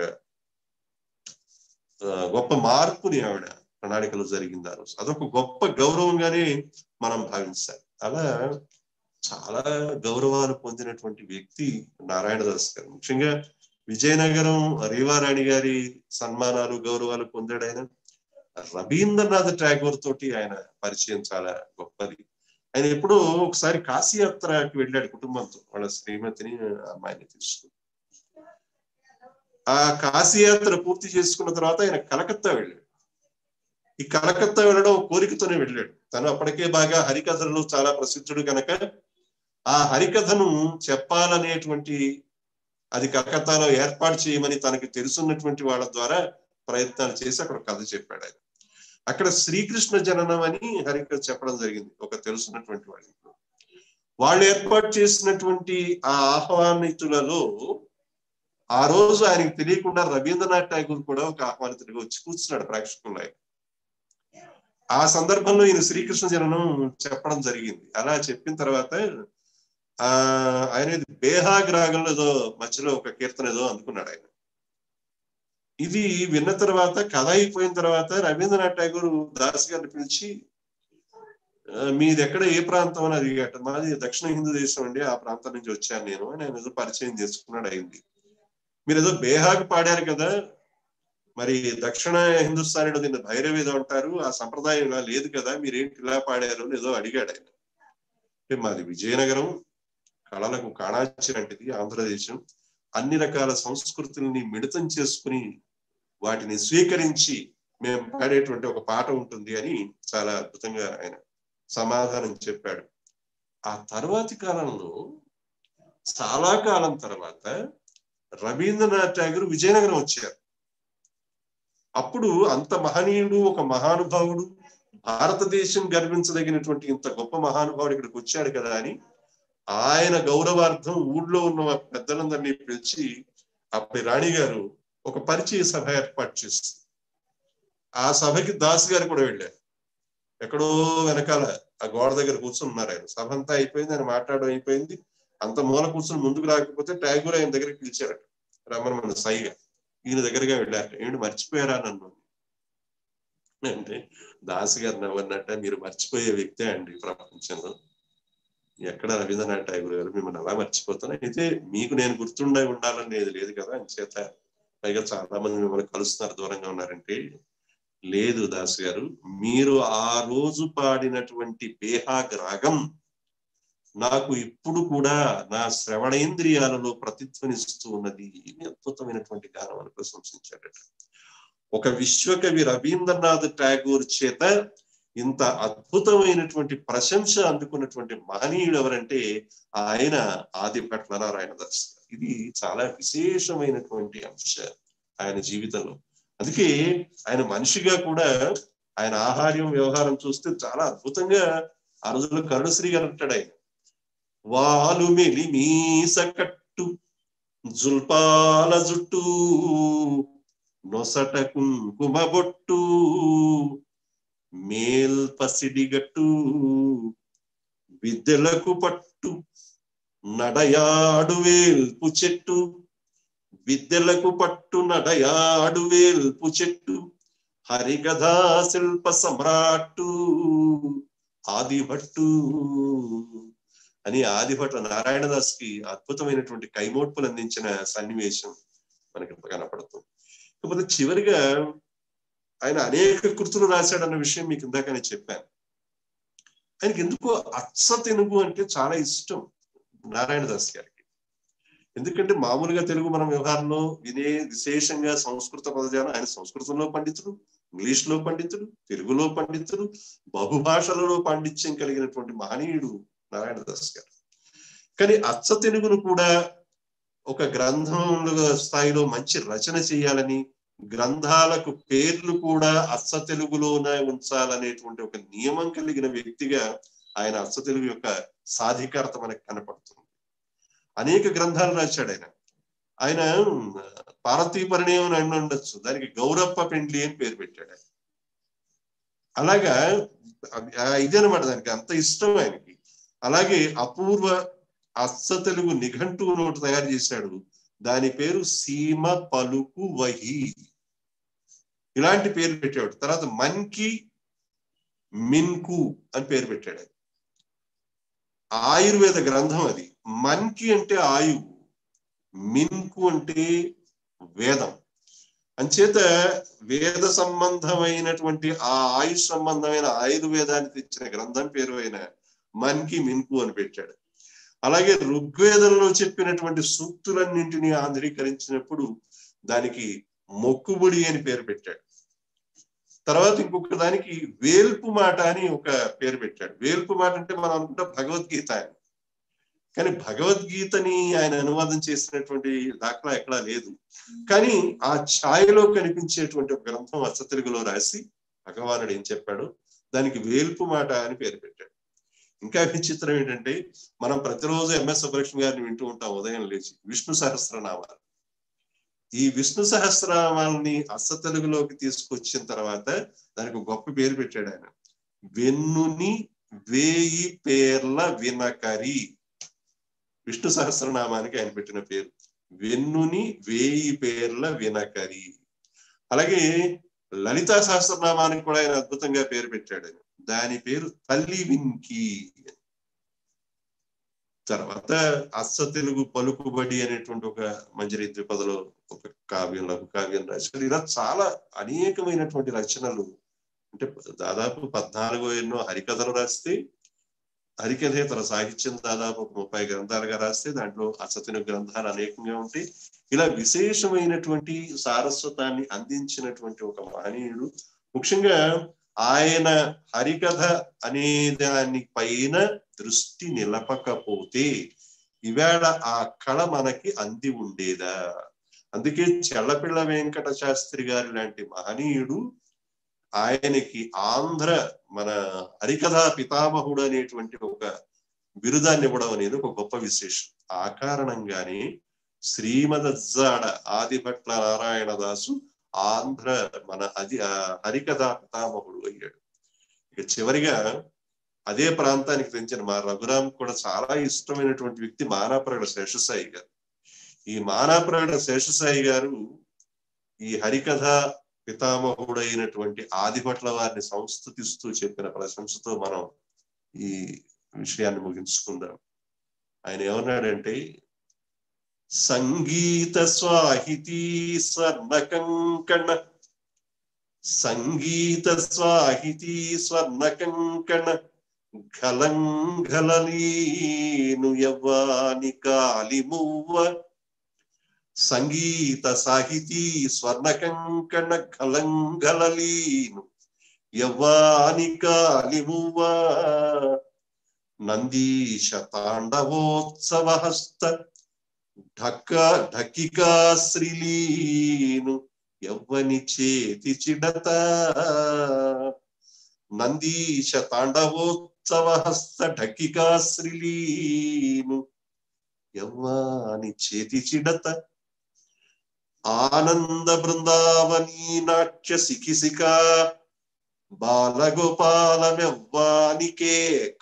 గొప్ప మార్పుని ఆవిడ ప్రణాళికలో జరిగింది ఆ రోజు. అదొక గొప్ప గౌరవంగానే మనం భావించాలి. అలా చాలా గౌరవాలు పొందినటువంటి వ్యక్తి నారాయణదాస్ గారు. ముఖ్యంగా విజయనగరం రీవారాణి గారి సన్మానాలు గౌరవాలు పొందాడు ఆయన. రవీంద్రనాథ్ ఠాగూర్ తోటి ఆయన పరిచయం చాలా గొప్పది. ఆయన ఎప్పుడో ఒకసారి కాశీయాత్రకి వెళ్ళాడు కుటుంబంతో, వాళ్ళ శ్రీమతిని అమ్మాయిని తీసుకుని. ఆ కాశీయాత్ర పూర్తి చేసుకున్న తర్వాత ఆయన కలకత్తా వెళ్ళాడు. ఈ కలకత్తా వెళ్ళడం కోరికతోనే వెళ్ళాడు. తను అప్పటికే బాగా హరికథలు చాలా ప్రసిద్ధుడు కనుక ఆ హరికథను చెప్పాలనేటువంటి, అది కలకత్తాలో ఏర్పాటు చేయమని తనకి తెలుసున్నటువంటి వాళ్ళ ద్వారా ప్రయత్నాలు చేసి అక్కడ కథ చెప్పాడు ఆయన. అక్కడ శ్రీకృష్ణ జననం అని హరికథ చెప్పడం జరిగింది ఒక తెలుసున్నటువంటి వాళ్ళ. వాళ్ళు ఏర్పాటు చేసినటువంటి ఆ ఆహ్వానితులలో ఆ రోజు ఆయనకు తెలియకుండా రవీంద్రనాథ్ ఠాగూర్ కూడా ఒక ఆహ్వానితుడిగా వచ్చి కూర్చున్నాడు ప్రేక్షకుల్లో. ఆయన ఆ సందర్భంలో ఈయన శ్రీకృష్ణ జననం చెప్పడం జరిగింది. అలా చెప్పిన తర్వాత ఆ ఆయన బేహాగ్ రాగంలో ఏదో మధ్యలో ఒక కీర్తన ఏదో అందుకున్నాడు ఆయన. ఇది విన్న తర్వాత కథ అయిపోయిన తర్వాత రవీంద్రనాథ్ ఠాగూర్ దాస్ గారిని పిలిచి, మీది ఎక్కడ, ఏ ప్రాంతం అని అడిగాట. మాది దక్షిణ హిందూ దేశం అండి, ఆ ప్రాంతం నుంచి వచ్చాను నేను అని ఆయన ఏదో పరిచయం చేసుకున్నాడు. అయింది, మీరు ఏదో బేహాగ్ పాడారు కదా, మరి దక్షిణ హిందుస్థానీలో దీన్ని భైరవేదో అంటారు, ఆ సంప్రదాయం ఇలా లేదు కదా, మీరేంటి ఇలా పాడారు అని ఏదో అడిగాడు ఆయన. అంటే మాది విజయనగరం, కళలకు కాణాచి లాంటిది ఆంధ్రదేశం, అన్ని రకాల సంస్కృతుల్ని మిళితం చేసుకుని వాటిని స్వీకరించి మేము పాడేటువంటి ఒక పాట ఉంటుంది అని చాలా అద్భుతంగా ఆయన సమాధానం చెప్పాడు. ఆ తర్వాతి కాలంలో చాలా కాలం తర్వాత రవీంద్రనాథ్ ఠాగూర్ విజయనగరం వచ్చారు. అప్పుడు అంత మహనీయుడు, ఒక మహానుభావుడు, భారతదేశం గర్వించదగినటువంటి ఇంత గొప్ప మహానుభావుడు ఇక్కడికి వచ్చాడు కదా అని ఆయన గౌరవార్థం ఊళ్ళో ఉన్న పెద్దలందరినీ పిలిచి అప్పటి రాణి గారు ఒక పరిచయ సభ ఏర్పాటు చేస్తుంది. ఆ సభకి దాస్ గారు కూడా వెళ్ళారు. ఎక్కడో వెనకాల ఆ గోడ దగ్గర కూర్చున్నారు ఆయన. సభ అంతా అయిపోయింది, ఆయన మాట్లాడడం అయిపోయింది. అంత మూల కూర్చొని ముందుకు రాకపోతే ఠాగూర్ ఆయన దగ్గరికి పిలిచారట, రమ్మని మన సైగా. ఈయన దగ్గరగా వెళ్ళారట. ఏంటి మర్చిపోయారా నన్ను అంటే దాస్ గారు నవ్వన్నట్ట, మీరు మర్చిపోయే వ్యక్తే అండి ప్రపంచంలో, ఎక్కడ రవీంద్రనాథ్ ఠాగూర్ గారు మిమ్మల్ని అలా మర్చిపోతాను, అయితే మీకు నేను గుర్తుండే ఉండాలని ఏది లేదు కదా అని చేత, పైగా చాలా మంది మిమ్మల్ని కలుస్తున్నారు, దూరంగా ఉన్నారంటే, లేదు దాస్ గారు, మీరు ఆ రోజు పాడినటువంటి బేహాగ్ రాగం నాకు ఇప్పుడు కూడా నా శ్రవణేంద్రియాలలో ప్రతిధ్వనిస్తూ ఉన్నది. ఇది అద్భుతమైనటువంటి గానం అని ప్రశంసించాడట. ఒక విశ్వకవి రవీంద్రనాథ్ ఠాగూర్ చేత ఇంత అద్భుతమైనటువంటి ప్రశంస అందుకున్నటువంటి మహనీయుడు ఎవరంటే ఆయన ఆదిభట్ల నారాయణదాస్. ఇది చాలా విశేషమైనటువంటి అంశం ఆయన జీవితంలో. అందుకే ఆయన మనిషిగా కూడా ఆయన ఆహార్యం వ్యవహారం చూస్తే చాలా అద్భుతంగా ఆ రోజుల్లో కరుణశ్రీ గారు అంటాడు ఆయన. వాలు మెలి మీస కట్టు జుల్పాల జుట్టు నొసట కుంకుమ బొట్టు మేల్ పసిడిగట్టు విద్యలకు పట్టు నడయాడు వేల్పు చెట్టు విద్యలకు పట్టు నడయాడు వేల్పు చెట్టు హరికథా శిల్ప సమ్రాట్టు ఆదిభట్టు అని ఆదిభట్ల నారాయణదాస్ కి అద్భుతమైనటువంటి కైమోడ్పులు అందించిన సన్నివేశం మనకి కనపడుతుంది. కాకపోతే చివరిగా ఆయన అనేక కృతులు రాశాడన్న విషయం మీకు ఇందాకనే చెప్పాను. ఆయనకి ఎందుకో అచ్చ తెలుగు అంటే చాలా ఇష్టం నారాయణదాస్ గారికి. ఎందుకంటే మామూలుగా తెలుగు మనం వ్యవహారంలో వినే విశేషంగా సంస్కృత పదజాలం, ఆయన సంస్కృతంలో పండితుడు, ఇంగ్లీష్ లో పండితుడు, తెలుగులో పండితుడు, బహుభాషలలో పాండిత్యం కలిగినటువంటి మహనీయుడు నారాయణదాస్ గారు. కానీ అచ్చ తెలుగును కూడా ఒక గ్రంథములుగా స్థాయిలో మంచి రచన చేయాలని, గ్రంథాలకు పేర్లు కూడా అచ్చ తెలుగులోనే ఉంచాలనేటువంటి ఒక నియమం కలిగిన వ్యక్తిగా ఆయన అచ్చ తెలుగు యొక్క సాధికారత మనకు కనపడుతుంది. అనేక గ్రంథాలు రాశాడు ఆయన. ఆయన పార్వతీ పరిణయం అని ఉండొచ్చు, దానికి గౌరప్ప పెండ్లి అని పేరు పెట్టాడు ఆయన. అలాగా ఇదనమాట, దానికి అంత ఇష్టం ఆయనకి. అలాగే అపూర్వ అచ్చ తెలుగు నిఘంటు నోటు తయారు చేశాడు, దాని పేరు సీమ పలుకు వహి, ఇలాంటి పేరు పెట్టాడు. తర్వాత మన్కి మిన్కు అని పేరు పెట్టాడు. ఆయుర్వేద గ్రంథం అది. మన్కి అంటే ఆయువు, మిన్కు అంటే వేదం. అంచేత వేద సంబంధమైనటువంటి ఆ ఆయుష్ సంబంధమైన ఆయుర్వేదాన్ని తెచ్చిన గ్రంథం పేరు అయిన మన్కి మిన్కు అని పెట్టాడు. అలాగే ఋగ్వేదంలో చెప్పినటువంటి సూక్తులన్నింటినీ ఆంధ్రీకరించినప్పుడు దానికి మొక్కుబుడి అని పేరు పెట్టాడు. తర్వాత ఇంకొక దానికి వేల్పు మాట అని ఒక పేరు పెట్టాడు. వేల్పు మాట అంటే మనం అనుకుంటాం భగవద్గీత అని, కానీ భగవద్గీతని ఆయన అనువాదం చేసినటువంటి దాఖలా ఎక్కడా లేదు. కానీ ఆ ఛాయలో కనిపించేటువంటి ఒక గ్రంథం అచ్చ తెలుగులో రాసి భగవానుడు ఏం చెప్పాడు, దానికి వేల్పు మాట అని పేరు పెట్టాడు. ఇంకా విచిత్రం ఏంటంటే, మనం ప్రతిరోజు ఎంఎస్ సుబ్బలక్ష్మి గారిని వింటూ ఉంటాం ఉదయం లేచి, విష్ణు సహస్రనామాలు. ఈ విష్ణు సహస్రనామాలని అచ్చ తెలుగులోకి తీసుకొచ్చిన తర్వాత దానికి ఒక గొప్ప పేరు పెట్టాడు ఆయన, వెన్నుని వేయి పేర్ల వినకరి. విష్ణు సహస్రనామానికి ఆయన పెట్టిన పేరు వెన్నుని వేయి పేర్ల వినకరి. అలాగే లలితా సహస్రనామానికి కూడా ఆయన అద్భుతంగా పేరు పెట్టాడు ఆయన, దాని పేరు తల్లి వింకి. తర్వాత అచ్చ తెలుగు పలుకుబడి అనేటువంటి ఒక మంజరి ద్విపదలో ఒక కావ్యం, లఘు కావ్యం రాశారు. ఇలా చాలా అనేకమైనటువంటి రచనలు, అంటే దాదాపు పద్నాలుగో ఎన్నో హరికథలు రాస్తే, హరికథేతర సాహిత్యం దాదాపు ఒక ముప్పై గ్రంథాలుగా రాస్తే దాంట్లో అచ్చ తెలుగు గ్రంథాలు అనేకంగా ఉంటాయి. ఇలా విశేషమైనటువంటి సారస్వతాన్ని అందించినటువంటి ఒక మహనీయుడు. ముఖ్యంగా ఆయన హరికథ అనే దాని పైన దృష్టి నిలపకపోతే ఇవాళ ఆ కళ మనకి అంది ఉండేదా? అందుకే చెల్లపిళ్ళ వెంకట శాస్త్రి గారి లాంటి మహనీయుడు ఆయనకి ఆంధ్ర మన హరికథా పితామహుడు అనేటువంటి ఒక బిరుదాన్ని ఇవ్వడం అనేది ఒక గొప్ప విశేషం. ఆ కారణంగానే శ్రీమదజ్జాడ ఆదిభట్ల నారాయణదాసు ఆంధ్ర మన అది హరికథా పితామహుడు అయ్యాడు. ఇక చివరిగా అదే ప్రాంతానికి తెంచిన మా రఘురామ్ కూడా చాలా ఇష్టమైనటువంటి వ్యక్తి మానాప్రగడ శేషసాయి గారు. ఈ మానాప్రగడ శేషసాయి గారు ఈ హరికథ పితామహుడు అయినటువంటి ఆదిభట్ల వారిని సంస్తుతిస్తూ చెప్పిన ప్రశంసతో మనం ఈ విషయాన్ని ముగించుకుందాం. ఆయన ఏమన్నాడంటే, సంగీత స్వాహితీ స్వర్ణకంకణ సంగీత స్వాహితీ స్వర్ణకంకణ ఘలంఘలలీను యవ్వాని కాలిమువ్వ. సంగీత సాహితీ స్వర్ణకంకణ ఘలంఘలలీను యవ్వాని కాలిమువ్వ. నందీశ తాండవోత్సవ హస్త ఢక్క ఢకికా శ్రీలీను ఎవ్వని చేతి చిడత నందీశ తాండవోత్సవ హస్త ఢకికాశ్రీలీను ఎవ్వాని చేతి చిడత ఆనంద బృందావనీ నాట్య సిఖిసిక బాలగోపాలమెవ్వానికేక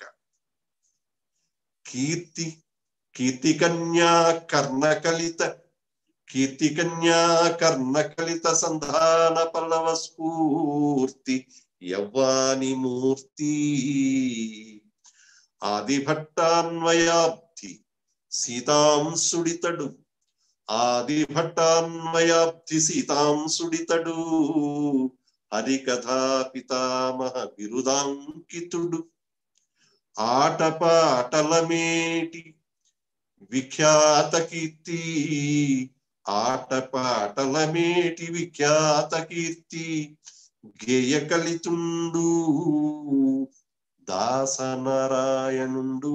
కీర్తి కీర్తి కన్యా కర్ణకలిత కీర్తి కన్యా కర్ణకలిత సంధాన పల్లవ స్ఫూర్తి యవ్వాని మూర్తి ఆదిభట్టాన్వయాబ్ధి సీతాంసుడితడు ఆదిభట్టాన్వయాబ్ధి సీతాంసుడితడు హరికథా పితామహ బిరుదాంకితుడు ఆటపాటలమేటి విఖ్యాత కీర్తి ఆటపాటలమేటి విఖ్యాత కీర్తి గేయకలితుండు దాసనారాయణుండు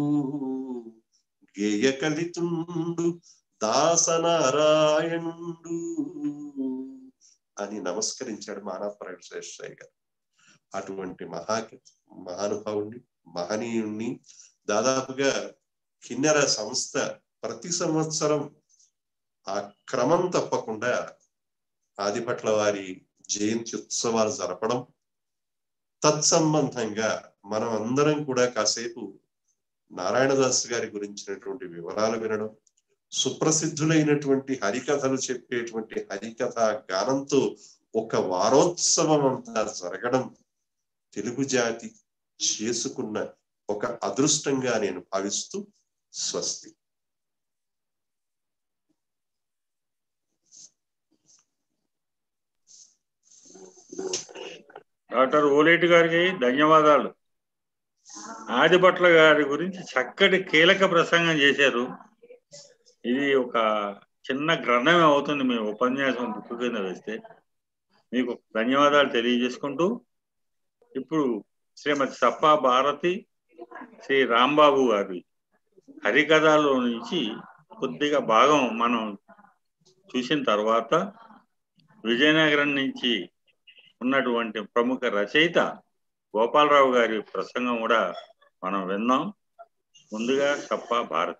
గేయకలితుండు దాసనారాయణుండు అని నమస్కరించాడు మానవపరాయణ శ్రేష్ఠయ్య గారు. అటువంటి మహా మహానుభావుణ్ణి మహనీయుణ్ణి దాదాపుగా కిన్నెర సంస్థ ప్రతి సంవత్సరం ఆ క్రమం తప్పకుండా ఆదిభట్ల వారి జయంతి ఉత్సవాలు జరపడం, తత్సంబంధంగా మనం అందరం కూడా కాసేపు నారాయణదాస్ గారి గురించినటువంటి వివరాలు వినడం, సుప్రసిద్ధులైనటువంటి హరికథలు చెప్పేటువంటి హరికథ గానంతో ఒక వారోత్సవం అంతా జరగడం తెలుగు జాతి చేసుకున్న ఒక అదృష్టంగా నేను భావిస్తూ స్వస్తి. డాక్టర్ ఓలేటి గారికి ధన్యవాదాలు. ఆదిభట్ల గారి గురించి చక్కటి కీలక ప్రసంగం చేశారు. ఇది ఒక చిన్న గ్రంథమే అవుతుంది మీ ఉపన్యాసం బుక్ కింద వేస్తే. మీకు ధన్యవాదాలు తెలియజేసుకుంటూ ఇప్పుడు శ్రీమతి సప్పా భారతి శ్రీ రాంబాబు గారి హరికథలో నుంచి కొద్దిగా భాగం మనం చూసిన తర్వాత విజయనగరం నుంచి ఉన్నటువంటి ప్రముఖ రచయిత గోపాలరావు గారి ప్రసంగం కూడా మనం విన్నాం. ముందుగా సప్పా భారతి.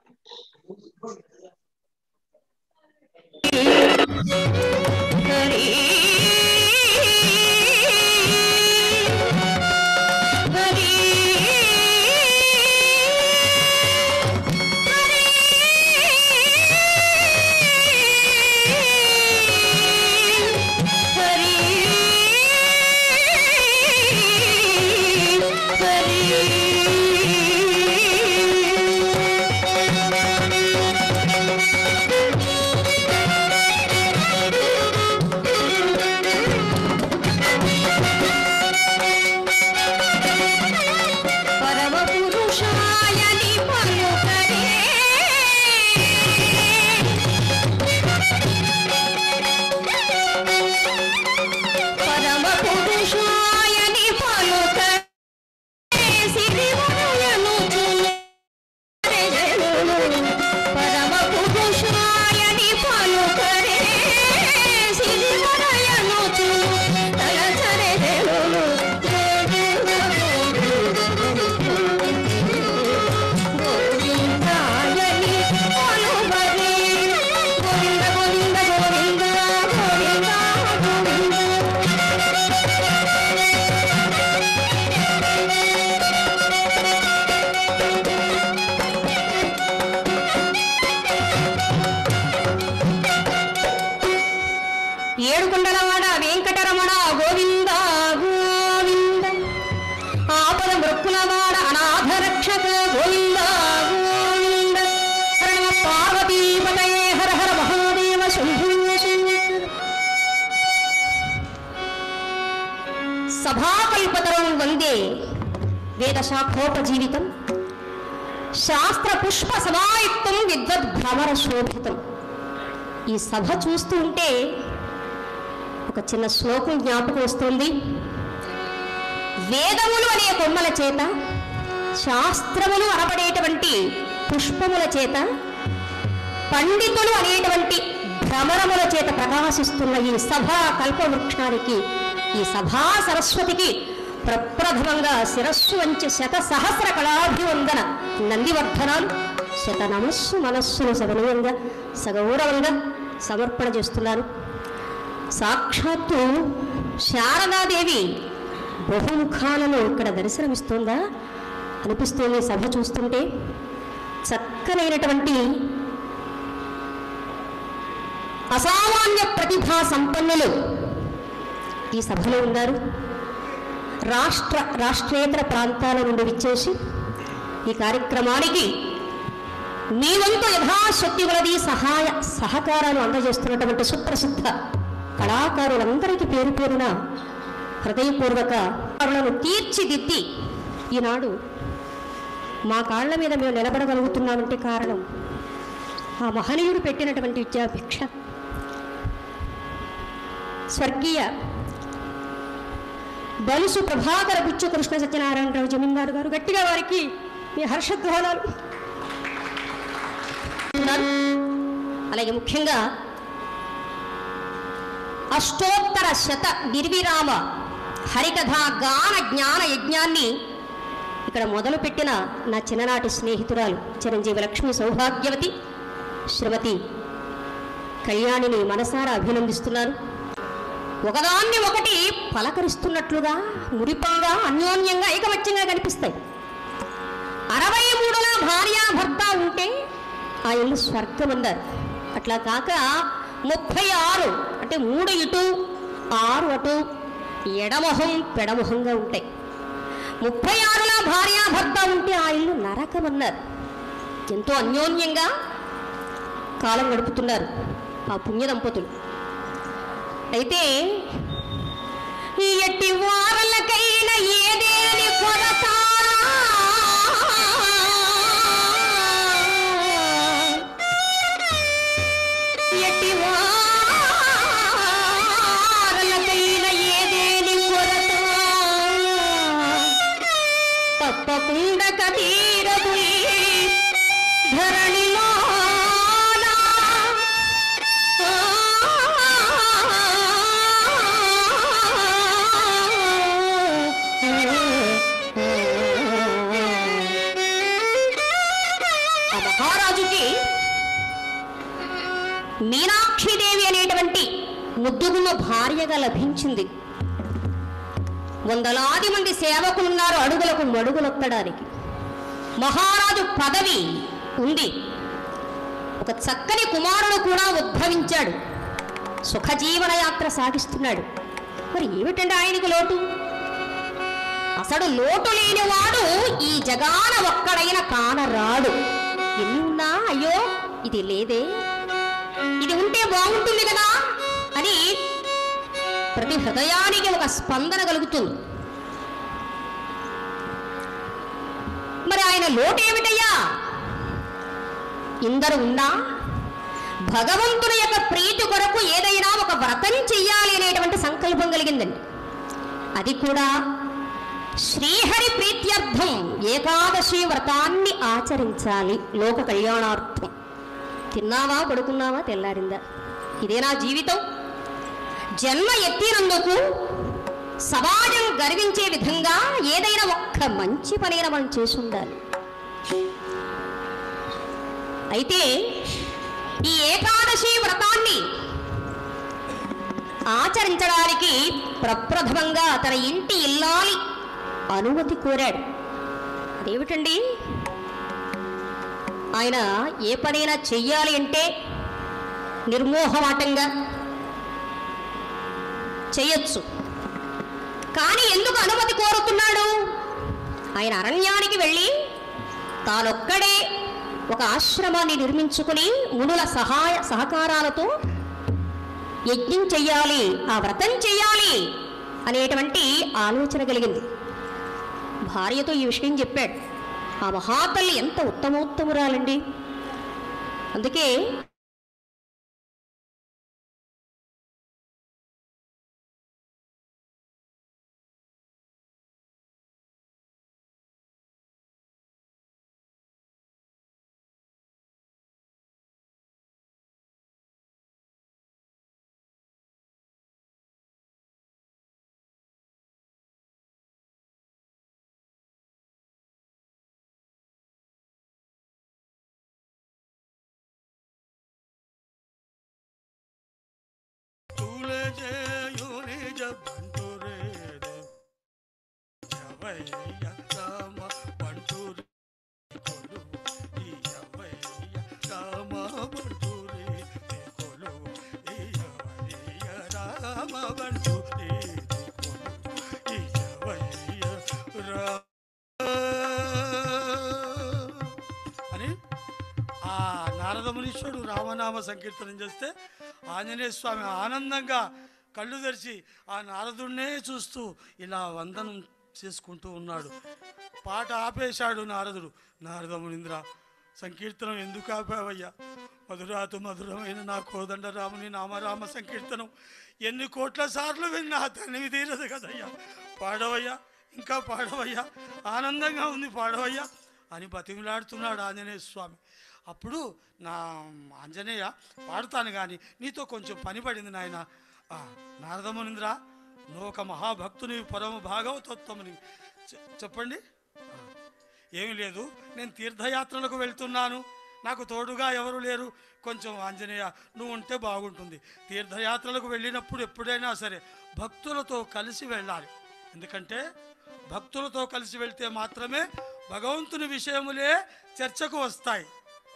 సభాకల్పతరం వందే వేదశాఖోపజీవితం శాస్త్ర పుష్ప సమాయుక్తం విద్వద్భ్రమర శోభితం. ఈ సభ చూస్తూ ఉంటే ఒక చిన్న శ్లోకం జ్ఞాపకం వస్తుంది. వేదములు అనే కొమ్మల చేత, శాస్త్రములు అనబడేటువంటి పుష్పముల చేత, పండితులు అనేటువంటి భ్రమరముల చేత ప్రకాశిస్తున్న ఈ సభా కల్పవృక్షానికి, ఈ సభా సరస్వతికి ప్రప్రథమంగా శిరస్సు వంచి శత సహస్ర కళాభివందన నందివర్ధనాలు శత నమస్సు మనస్సును సవినయంగా సగౌరవంగా సమర్పణ చేస్తున్నారు. సాక్షాత్తు శారదాదేవి బహుముఖాలలో ఇక్కడ దర్శనమిస్తుందా అనిపిస్తుంది సభ చూస్తుంటే. చక్కనైనటువంటి అసామాన్య ప్రతిభా సంపన్నులు ఈ సభలో ఉన్నారు. రాష్ట్ర రాష్ట్రేతర ప్రాంతాల నుండి విచ్చేసి ఈ కార్యక్రమానికి మీ వంతు యథాశక్తి కొలది సహాయ సహకారాలు అందజేస్తున్నటువంటి సుప్రసిద్ధ కళాకారులందరికీ పేరు పేరున హృదయపూర్వక కళలను తీర్చిదిద్ది ఈనాడు మా కాళ్ల మీద మేము నిలబడగలుగుతున్నామంటే కారణం ఆ మహనీయుడు పెట్టినటువంటి విద్యాభిక్ష. స్వర్గీయ బలుసు ప్రభాకర బుచ్చు కృష్ణ సత్యనారాయణరావు జమీందారు గారు గట్టిగా వారికి మీ హర్షధ్వానాలు. అలాగే ముఖ్యంగా అష్టోత్తర శత నిర్విరామ హరికథా గాన జ్ఞాన యజ్ఞాన్ని ఇక్కడ మొదలుపెట్టిన నా చిన్ననాటి స్నేహితురాలు చిరంజీవి లక్ష్మి సౌభాగ్యవతి శ్రీమతి కళ్యాణిని మనసారా అభినందిస్తున్నారు. ఒకదాన్ని ఒకటి పలకరిస్తున్నట్లుగా మురిపంగా అన్యోన్యంగా ఐకమత్యంగా కనిపిస్తాయి. అరవై మూడుల భార్యాభర్త ఉంటే ఆ ఇల్లు స్వర్గం అన్నారు. అట్లా కాక ముప్పై ఆరు అంటే మూడు ఇటు ఆరు అటు ఎడమొహం పెడమొహంగా ఉంటాయి. ముప్పై ఆరుల భార్యాభర్త ఉంటే ఆ ఇల్లు నరకం అన్నారు. ఎంతో అన్యోన్యంగా కాలం గడుపుతున్నారు ఆ పుణ్య దంపతులు. అయితే ఈ ఎట్టి వారలకైన ఏదేని కొరత ఎట్టి వారలకైన ఏదేని కొరత తప్పకుండా కదీరదు ధరణిలో మీనాక్షిదేవి అనేటువంటి ముద్దుగున్న భార్యగా లభించింది. వందలాది మంది సేవకులున్నారు అడుగులకు మడుగులొత్తడానికి. మహారాజు పదవి ఉంది. ఒక చక్కని కుమారుడు కూడా ఉద్భవించాడు. సుఖజీవన యాత్ర సాగిస్తున్నాడు. మరి ఏమిటంటే ఆయనకు లోటు? అసలు లోటు లేనివాడు ఈ జగాన ఒక్కడైన కానరాడు. ఎన్ని ఉన్నా అయ్యో ఇది లేదే, ఇది ఉంటే బాగుంటుంది కదా అని ప్రతి హృదయానికి ఒక స్పందన కలుగుతుంది. మరి ఆయన లోటు ఏమిటయ్యా? ఇందరు ఉన్నా భగవంతుని యొక్క ప్రీతి కొరకు ఏదైనా ఒక వ్రతం చెయ్యాలి అనేటువంటి సంకల్పం కలిగిందండి. అది కూడా శ్రీహరి ప్రీత్యర్థం ఏకాదశి వ్రతాన్ని ఆచరించాలి లోక కళ్యాణార్థం. తిన్నావా పడుకున్నావా తెల్లారిందా, ఇదేనా జీవితం? జన్మ ఎత్తినందుకు సమాజం గర్వించే విధంగా ఏదైనా ఒక్క మంచి పనైనా మనం చేసి ఉండాలి. అయితే ఈ ఏకాదశి వ్రతాన్ని ఆచరించడానికి ప్రప్రథమంగా తన ఇంటి ఇల్లాలి అనుమతి కోరాడు. అదేమిటండి? ఆయన ఏ పనైనా చెయ్యాలి అంటే నిర్మోహమాటంగా చెయ్యొచ్చు. కానీ ఎందుకు అనుమతి కోరుతున్నాడు? ఆయన అరణ్యానికి వెళ్ళి తానొక్కడే ఒక ఆశ్రమాన్ని నిర్మించుకుని మునుల సహాయ సహకారాలతో యజ్ఞం చెయ్యాలి, ఆ వ్రతం చెయ్యాలి అనేటువంటి ఆలోచన కలిగింది. భార్యతో ఈ విషయం చెప్పాడు. ఆ మహాతల్లి ఎంత ఉత్తమోత్తమురాలండి. అందుకే బంటురేదే యవయ్య రామ బంటురే కొలు ఈ యవయ్య రామ బంటురే కొలు ఈ యవయ్య రామ బంటురే కొలు ఈ యవయ్య రామ అని ఆ నారద మునీశ్వరుడు రామనామ సంకీర్తనం చేస్తే ఆంజనేయ స్వామి ఆనందంగా కళ్ళు తెరిచి ఆ నారదుడినే చూస్తూ ఇలా వందనం చేసుకుంటూ ఉన్నాడు. పాట ఆపేశాడు నారదుడు. నారద మునీంద్ర, సంకీర్తనం ఎందుకు ఆపావయ్యా? మధురాతు మధురమైన నా కోదండ రాముని నామరామ సంకీర్తనం ఎన్ని కోట్ల సార్లు విన్నా తనివి తీరదు కదయ్యా, పాడవయ్యా, ఇంకా పాడవయ్యా, ఆనందంగా ఉంది పాడవయ్యా అని బతిమిలాడుతున్నాడు ఆంజనేయ స్వామి. అప్పుడు నా ఆంజనేయ పాడుతాను కానీ నీతో కొంచెం పని పడింది నాయన. నారద మునీంద్ర, నువ్వు ఒక మహాభక్తుని, పరమ భాగవతోత్తముని, చెప్పండి. ఏమి లేదు, నేను తీర్థయాత్రలకు వెళ్తున్నాను, నాకు తోడుగా ఎవరు లేరు, కొంచెం ఆంజనేయ నువ్వు ఉంటే బాగుంటుంది. తీర్థయాత్రలకు వెళ్ళినప్పుడు ఎప్పుడైనా సరే భక్తులతో కలిసి వెళ్ళాలి. ఎందుకంటే భక్తులతో కలిసి వెళ్తే మాత్రమే భగవంతుని విషయములే చర్చకు వస్తాయి.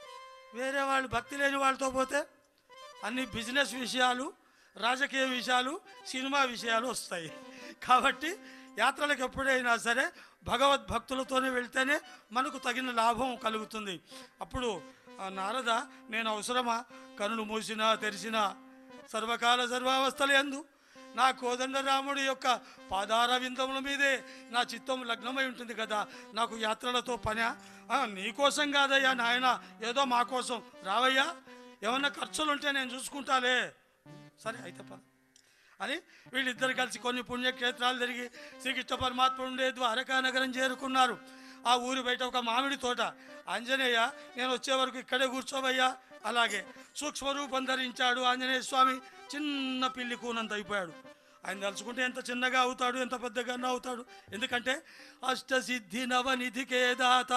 వేరే వాళ్ళు భక్తి లేని వాళ్ళతో పోతే అన్ని బిజినెస్ విషయాలు, రాజకీయ విషయాలు, సినిమా విషయాలు వస్తాయి. కాబట్టి యాత్రలకు ఎప్పుడైనా సరే భగవద్భక్తులతోనే వెళ్తేనే మనకు తగిన లాభం కలుగుతుంది. అప్పుడు నారద, నేను అవసరమా? కనులు మూసినా తెరిచినా సర్వకాల సర్వావస్థలు ఎందు నా కోదండ రాముడి యొక్క పాదార విందముల మీదే నా చిత్తం లగ్నమై ఉంటుంది కదా, నాకు యాత్రలతో పనా? నీకోసం కాదయ్యా నాయన, ఏదో మా కోసం రావయ్యా, ఏమన్నా ఖర్చులు ఉంటే నేను చూసుకుంటాలే. సరే అయితే పద అని వీళ్ళిద్దరు కలిసి కొన్ని పుణ్యక్షేత్రాలు తిరిగి శ్రీకృష్ణ పరమాత్మ ఉండే ద్వారకా నగరం చేరుకున్నారు. ఆ ఊరి బయట ఒక మామిడి తోట. ఆంజనేయ, నేను వచ్చే వరకు ఇక్కడే కూర్చోవయ్యా. అలాగే సూక్ష్మరూపం ధరించాడు ఆంజనేయ స్వామి. చిన్న పిల్లి కూనంత అయిపోయాడు. ఆయన తలుచుకుంటే ఎంత చిన్నగా అవుతాడు, ఎంత పెద్దగా అవుతాడు. ఎందుకంటే అష్టసిద్ధి నవనిధికే దాత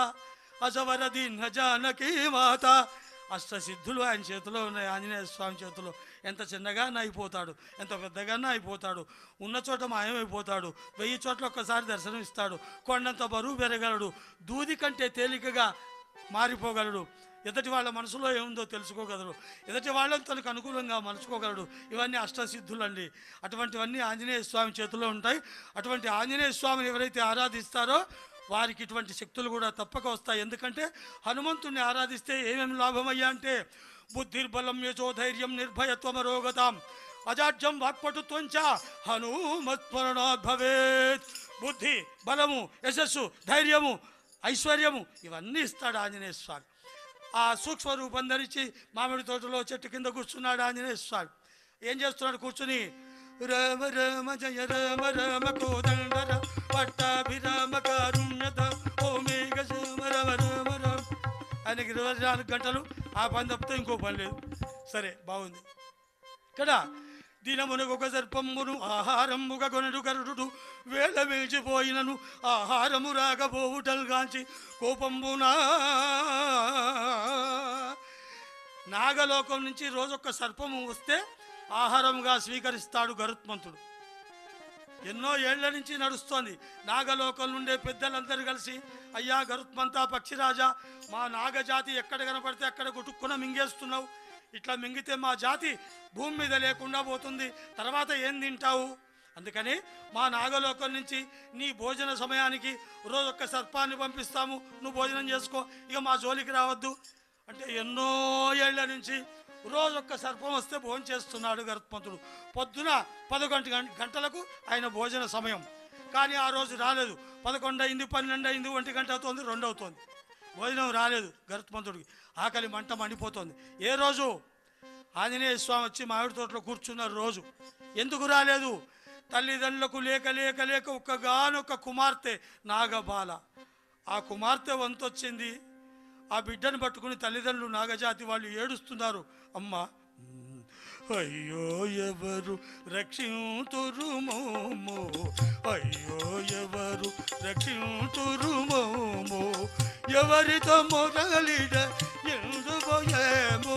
అసవరది నజానకీ మాత. అష్టసిద్ధులు ఆయన చేతిలో ఉన్నాయి, ఆంజనేయ స్వామి చేతిలో. ఎంత చిన్నగా అయిపోతాడు, ఎంత పెద్దగా అయిపోతాడు. ఉన్న చోట మాయమైపోతాడు, వెయ్యి చోట్ల ఒక్కసారి దర్శనం ఇస్తాడు. కొండంత బరువు పెరగలడు, దూది కంటే తేలికగా మారిపోగలడు. ఎదుటి వాళ్ళ మనసులో ఏముందో తెలుసుకోగలడు, ఎదుటి వాళ్ళని తనకు అనుకూలంగా మలుచుకోగలడు. ఇవన్నీ అష్టసిద్ధులు అండి. అటువంటివన్నీ ఆంజనేయ స్వామి చేతిలో ఉంటాయి. అటువంటి ఆంజనేయ స్వామిని ఎవరైతే ఆరాధిస్తారో వారికి ఇటువంటి శక్తులు కూడా తప్పక వస్తాయి. ఎందుకంటే హనుమంతుణ్ణి ఆరాధిస్తే ఏమేమి లాభమయ్యా అంటే బుద్ధిర్బలం యశోధైర్యం నిర్భయత్వమరోగతాం అజాడ్యం వాక్పటుత్వంచ హనుమత్స్మరణాత్ భవేత్. బుద్ధి, బలము, యశస్సు, ధైర్యము, ఐశ్వర్యము ఇవన్నీ ఇస్తాడు ఆంజనేయ స్వామి. ఆ సూక్ష్మ రూపం ధరించి మామిడి తోటలో చెట్టు కింద కూర్చున్నాడు ఆంజనేయ స్వామి. ఏం చేస్తున్నాడు కూర్చుని? రామ రామ జయ రామ రామ కోదండ పట్టాభిరామ కారుణ్యత ఓ మేఘ రామ రామ రామ రామ. ఆయనకి ఇరవై నాలుగు గంటలు ఆ పని తప్పితే ఇంకో పని లేదు. సరే, బాగుంది. ఇక్కడ దినమునకొక సర్పమును ఆహారముగా కొనడు గరుడు వేళ వేచిపోయినను ఆహారము రాకపోవుటల్గాంచి కోపంబునా. నాగలోకం నుంచి రోజొక్క సర్పము వస్తే ఆహారంగా స్వీకరిస్తాడు గరుత్మంతుడు. ఎన్నో ఏళ్ల నుంచి నడుస్తోంది. నాగలోకం నుండే పెద్దలందరూ కలిసి, అయ్యా గరుత్మంతా పక్షిరాజా, మా నాగజాతి ఎక్కడ కనపడితే అక్కడ గుటుక్కున మింగేస్తున్నావు. ఇట్లా మింగితే మా జాతి భూమి మీద లేకుండా పోతుంది, తర్వాత ఏం తింటావు? అందుకని మా నాగలోకం నుంచి నీ భోజన సమయానికి రోజొక్క సర్పాన్ని పంపిస్తాము, నువ్వు భోజనం చేసుకో, ఇక మా జోలికి రావద్దు అంటే ఎన్నో ఏళ్ల నుంచి రోజొక్క సర్పం వస్తే భోజనం చేస్తున్నాడు గరుత్మంతుడు. పొద్దున పదకొండు గంటలకు ఆయన భోజన సమయం. కానీ ఆ రోజు రాలేదు. పదకొండు అయింది, పన్నెండు అయింది, ఒంటి గంట అవుతుంది, రెండు అవుతుంది, భోజనం రాలేదు గరుత్మంతుడికి. ఆకలి మంట మండిపోతుంది. ఏ రోజు? ఆంజనేయ స్వామి వచ్చి మామిడి తోటలో కూర్చున్న రోజు. ఎందుకు రాలేదు? తల్లిదండ్రులకు లేక లేక లేక ఒక్కగానొక్క కుమార్తె నాగబాల. ఆ కుమార్తె వంతొచ్చింది. ఆ బిడ్డను పట్టుకుని తల్లిదండ్రులు నాగజాతి వాళ్ళు ఏడుస్తున్నారు. అమ్మ, అయ్యో ఎవరు రక్షింతురు మోమో, అయ్యో ఎవరు రక్షింతురు మోమో, ఎవరితో మొరలిడ ఎందుకోయేమో.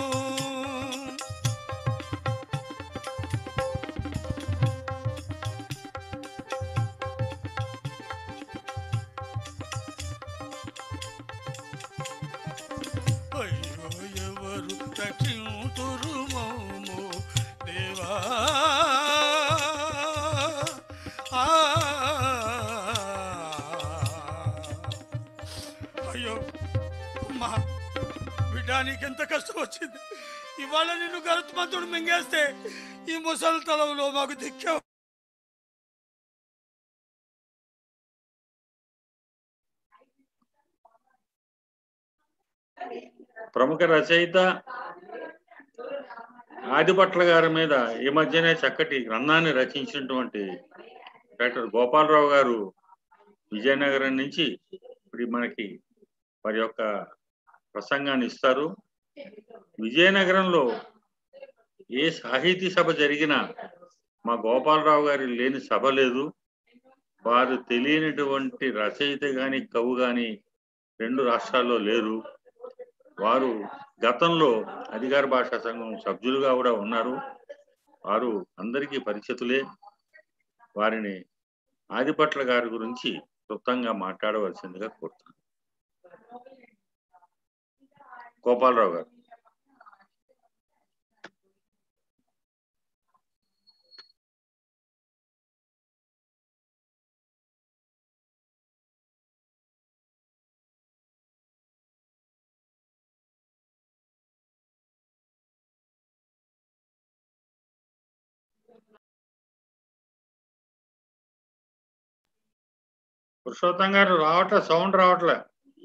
అయ్యో అమ్మా, బిడ్డ నీకెంత కష్టం వచ్చింది. ఇవాళ నిన్ను గరుత్మంతుడు మింగేస్తే ఈ ముసలి తలంలో మాకు దిక్కే. ప్రముఖ రచయిత ఆదిభట్ల గారి మీద ఈ మధ్యనే చక్కటి గ్రంథాన్ని రచించినటువంటి డాక్టర్ గోపాలరావు గారు విజయనగరం నుంచి ఇప్పుడు మనకి వారి యొక్క ప్రసంగాన్ని ఇస్తారు. విజయనగరంలో ఏ సాహితీ సభ జరిగినా మా గోపాలరావు గారి లేని సభ లేదు. వారు తెలియనటువంటి రచయిత గాని కవి గాని రెండు రాష్ట్రాల్లో లేరు. వారు గతంలో అధికార భాషా సంఘం సభ్యులుగా కూడా ఉన్నారు. వారు అందరికీ పరిచితులే. వారిని ఆదిభట్ల గారి గురించి క్లుప్తంగా మాట్లాడవలసిందిగా కోరుతున్నాను. గోపాలరావు గారు. పురుషోత్తం గారు రావట్లే, సౌండ్ రావట్లే.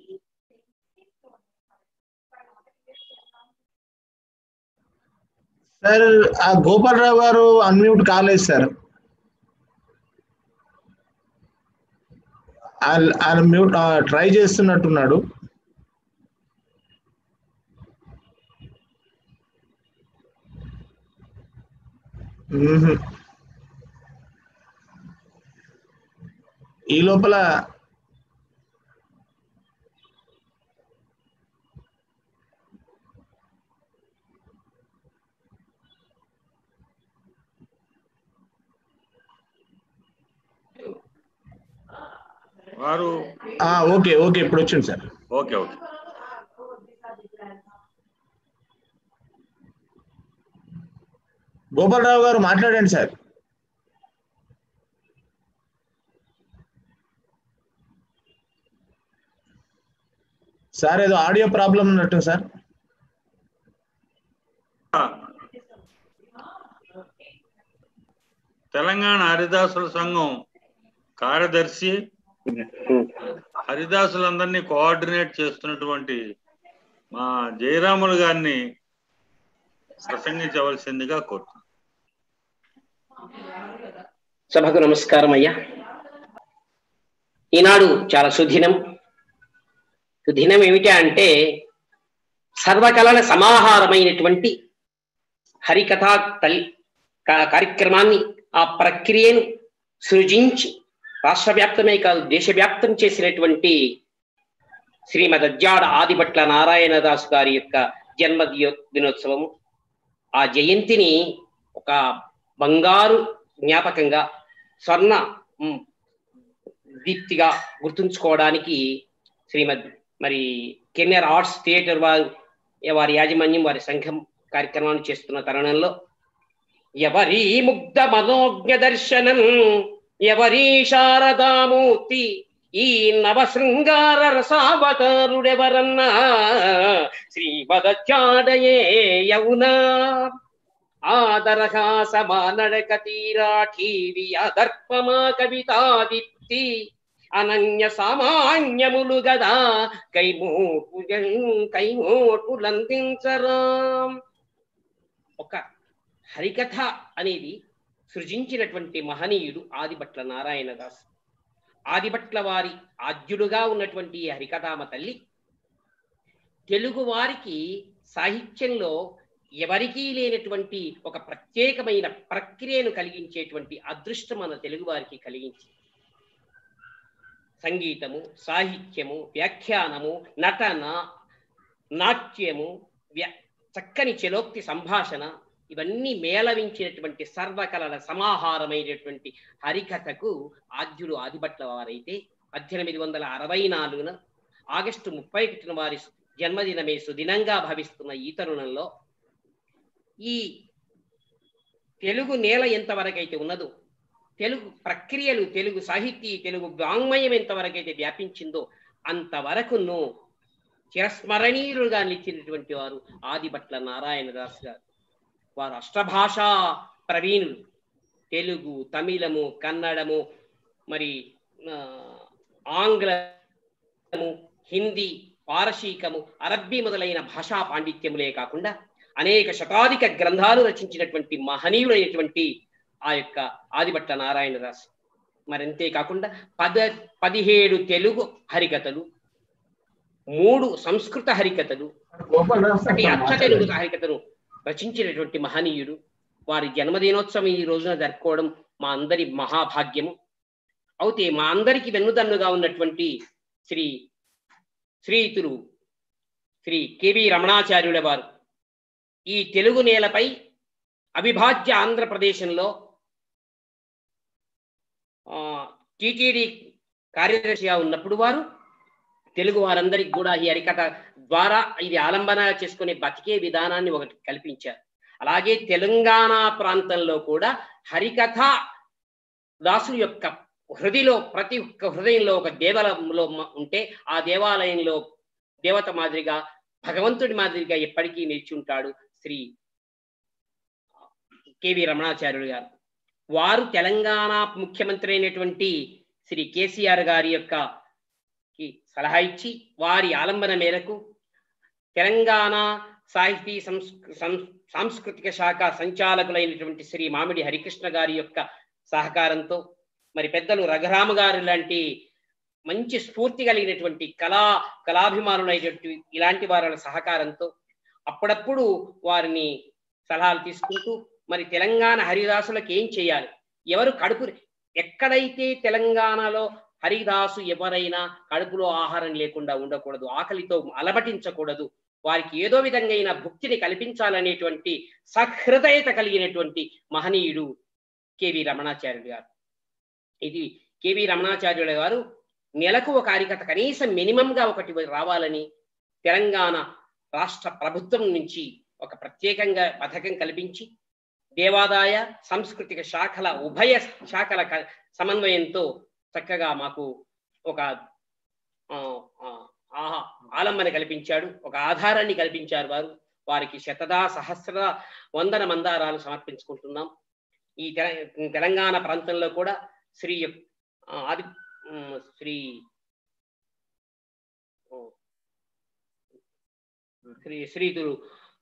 సార్ ఆ గోపాలరావు గారు అన్మ్యూట్ కాలేదు సార్. ఆయన మ్యూట్ ట్రై చేస్తున్నట్టున్నాడు. ఈ లోపల వారు ఓకే ఓకే ఇప్పుడు వచ్చింది సార్. ఓకే ఓకే గోపాలరావు గారు మాట్లాడండి సార్. సార్ ఏదో ఆడియో ప్రాబ్లం ఉన్నట్టు సార్. తెలంగాణ హరిదాసుల సంఘం కార్యదర్శి, హరిదాసులందరినీ కోఆర్డినేట్ చేస్తున్నటువంటి మా జయరాములు గారిని ప్రసంగించవలసిందిగా కోరుతున్నాను. సభకు నమస్కారం అయ్యా. ఈనాడు చాలా సుదినం. సుదినం ఏమిటా అంటే సర్వకళల సమాహారమైనటువంటి హరికథా తల్లి కార్యక్రమాన్ని, ఆ ప్రక్రియను సృజించి రాష్ట్ర వ్యాప్తమే కాదు దేశవ్యాప్తం చేసినటువంటి శ్రీమద్ అజ్జాడ ఆదిభట్ల నారాయణదాసు గారి యొక్క జన్మ దినోత్సవము, ఆ జయంతిని ఒక బంగారు జ్ఞాపకంగా స్వర్ణ దీప్తిగా గుర్తుంచుకోవడానికి శ్రీమద్ మరి కెన్నెర్ ఆర్ట్స్ థియేటర్ వారు వారి యాజమాన్యం వారి సంఘం కార్యక్రమాన్ని చేస్తున్న తరుణంలో ఎవరి ముగ్ధ మనోజ్ఞ దర్శనం ఎవరి శారదామూర్తి ఈ నవశృంగార రసావతారుడెవరన్నా శ్రీమదజ్జాడయే యౌనా ఆదరహాసమానడక తీరాఠీవి అదర్పమా కవితాదిప్తి అనన్య సామాన్యములు గదా కైమోటు కైమోటులందించరా. ఒక హరికథ అనేది సృజించినటువంటి మహనీయుడు ఆదిభట్ల నారాయణదాసు. ఆదిభట్ల వారి ఆద్యుడుగా ఉన్నటువంటి హరికథామ తల్లి తెలుగు వారికి సాహిత్యంలో ఎవరికీ లేనటువంటి ఒక ప్రత్యేకమైన ప్రక్రియను కలిగించేటువంటి అదృష్టం మన తెలుగు వారికి కలిగించి సంగీతము, సాహిత్యము, వ్యాఖ్యానము, నటన, నాట్యము, వ్య చక్కని చలోక్తి సంభాషణ ఇవన్నీ మేళవించినటువంటి సర్వకళల సమాహారమైనటువంటి హరికథకు ఆద్యుడు ఆదిభట్ల వారైతే పద్దెనిమిది వందల అరవై నాలుగున ఆగస్టు ముప్పై ఒకటిన వారి జన్మదినమే సుదినంగా భావిస్తున్న ఈ తరుణంలో ఈ తెలుగు నేల ఎంతవరకైతే ఉన్నదో తెలుగు ప్రక్రియలు, తెలుగు సాహితీ, తెలుగు వాంగ్మయం ఎంతవరకైతే వ్యాపించిందో అంతవరకును చిరస్మరణీయులుగా నిలిచినటువంటి వారు ఆదిభట్ల నారాయణదాస్ గారు. వారు అష్టభాషా ప్రవీణులు. తెలుగు, తమిళము, కన్నడము, మరి ఆంగ్లము, హిందీ, పారసీకము, అరబ్బీ మొదలైన భాషా పాండిత్యములే కాకుండా అనేక శతాధిక గ్రంథాలు రచించినటువంటి మహనీయుడైనటువంటి ఆ యొక్క ఆదిభట్ల నారాయణదాస్. మరంతే కాకుండా పద పదిహేడు తెలుగు హరికథలు, మూడు సంస్కృత హరికథలు, ఒకటి అచ్చ తెలుగు హరికథను రచించినటువంటి మహనీయుడు. వారి జన్మదినోత్సవం ఈ రోజున జరుపుకోవడం మా అందరి మహాభాగ్యము. అయితే మా అందరికి వెన్నుదన్నుగా ఉన్నటువంటి శ్రీ శ్రీతులు శ్రీ కెవి రమణాచార్యుల వారు ఈ తెలుగు నేలపై అవిభాజ్య ఆంధ్రప్రదేశంలో టిటిడి కార్యదర్శిగా ఉన్నప్పుడు వారు తెలుగు వారందరికి కూడా ఈ హరికథ ద్వారా ఇది ఆలంబన చేసుకునే బతికే విధానాన్ని ఒకటి కల్పించారు. అలాగే తెలంగాణ ప్రాంతంలో కూడా హరికథ దాసుల యొక్క హృదయలో, ప్రతి ఒక్క హృదయంలో ఒక దేవాలయంలో ఉంటే ఆ దేవాలయంలో దేవత మాదిరిగా, భగవంతుడి మాదిరిగా ఎప్పటికీ నిలిచి ఉంటాడు శ్రీ కెవి రమణాచార్యులు గారు. వారు తెలంగాణ ముఖ్యమంత్రి అయినటువంటి శ్రీ కేసీఆర్ గారి యొక్క సలహా ఇచ్చి వారి ఆలంబన మేరకు తెలంగాణ సాహితీ సాంస్కృతిక శాఖ సంచాలకులైనటువంటి శ్రీ మామిడి హరికృష్ణ గారి యొక్క సహకారంతో, మరి పెద్దలు రఘురామ గారు లాంటి మంచి స్ఫూర్తి కలిగినటువంటి కళా కళాభిమానులైనటువంటి ఇలాంటి వారి సహకారంతో అప్పుడప్పుడు వారిని సలహాలు తీసుకుంటూ మరి తెలంగాణ హరిదాసులకు ఏం చేయాలి, ఎవరు కడుపు, ఎక్కడైతే తెలంగాణలో హరిదాసు ఎవరైనా కడుపులో ఆహారం లేకుండా ఉండకూడదు, ఆకలితో అలమటించకూడదు, వారికి ఏదో విధంగా భుక్తిని కల్పించాలనేటువంటి సహృదయత కలిగినటువంటి మహనీయుడు కెవి రమణాచార్యులు గారు. ఇది కెవి రమణాచార్యుల గారు నెలకు ఒక హరికథ కనీసం మినిమంగా ఒకటి రావాలని తెలంగాణ రాష్ట్ర ప్రభుత్వం నుంచి ఒక ప్రత్యేకంగా పథకం కల్పించి దేవాదాయ సాంస్కృతిక శాఖల ఉభయ శాఖల సమన్వయంతో చక్కగా మాకు ఒక ఆలంబన కల్పించాడు, ఒక ఆధారాన్ని కల్పించారు వారు. వారికి శతదా సహస్ర వందన మందారాలు సమర్పించుకుంటున్నాం. ఈ తెలంగాణ ప్రాంతంలో కూడా శ్రీ ఆది శ్రీ శ్రీ శ్రీతులు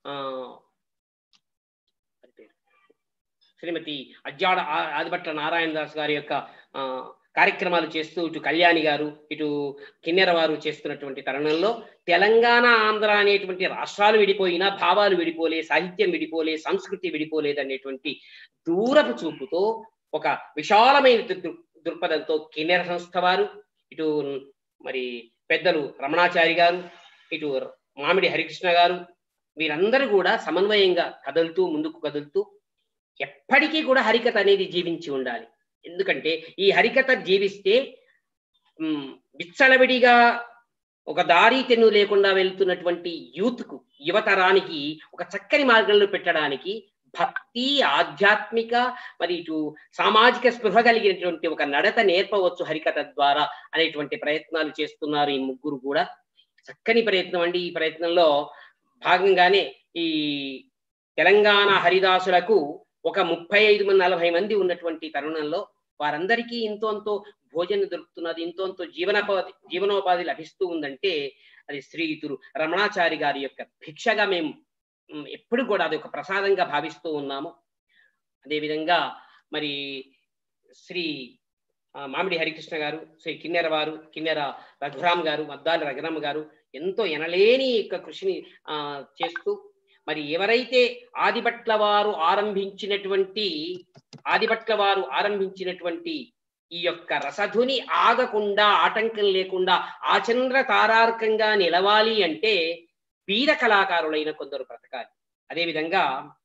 శ్రీమతి అజ్జాడ ఆదిభట్ల నారాయణదాస్ గారి యొక్క కార్యక్రమాలు చేస్తూ ఇటు కళ్యాణి గారు ఇటు కిన్నెర వారు చేస్తున్నటువంటి తరుణంలో తెలంగాణ ఆంధ్ర అనేటువంటి రాష్ట్రాలు విడిపోయినా భావాలు విడిపోలే, సాహిత్యం విడిపోలే, సంస్కృతి విడిపోలేదు అనేటువంటి దూరపు చూపుతో ఒక విశాలమైన దృక్పథంతో కిన్నెర సంస్థ వారు, ఇటు మరి పెద్దలు రమణాచారి గారు, ఇటు మామిడి హరికృష్ణ గారు, వీరందరూ కూడా సమన్వయంగా కదులుతూ ముందుకు కదులుతూ ఎప్పటికీ కూడా హరికథ అనేది జీవించి ఉండాలి. ఎందుకంటే ఈ హరికథ జీవిస్తే విచ్చలవిడిగా ఒక దారి తెన్ను లేకుండా వెళ్తున్నటువంటి యూత్కు, యువతరానికి ఒక చక్కని మార్గంలో పెట్టడానికి భక్తి, ఆధ్యాత్మిక మరి ఇటు సామాజిక స్పృహ కలిగినటువంటి ఒక నడత నేర్పవచ్చు హరికథ ద్వారా అనేటువంటి ప్రయత్నాలు చేస్తున్నారు ఈ ముగ్గురు కూడా. చక్కని ప్రయత్నం అండి. ఈ ప్రయత్నంలో భాగంగానే ఈ తెలంగాణ హరిదాసులకు ఒక ముప్పై ఐదు మంది నలభై మంది ఉన్నటువంటి తరుణంలో వారందరికీ ఇంతో అంతో భోజనం దొరుకుతున్నది, ఇంతో అంతో జీవనోపాధి జీవనోపాధి లభిస్తూ ఉందంటే అది శ్రీయుతులు రమణాచారి గారి యొక్క భిక్షగా మేము ఎప్పుడు కూడా అది ఒక ప్రసాదంగా భావిస్తూ ఉన్నాము. అదేవిధంగా మరి శ్రీ మామిడి హరికృష్ణ గారు, శ్రీ కిన్నెర వారు, కిన్నెర రఘురామ్ గారు, మద్దాలి రఘురామ్ గారు ఎంతో ఎనలేని యొక్క కృషిని ఆ చేస్తూ మరి ఎవరైతే ఆదిభట్ల వారు ఆరంభించినటువంటి ఆదిభట్ల వారు ఆరంభించినటువంటి ఈ యొక్క రసధుని ఆగకుండా, ఆటంకం లేకుండా ఆచంద్ర తారార్కంగా నిలవాలి అంటే బీద కళాకారులైన కొందరు బ్రతకాలి. అదేవిధంగా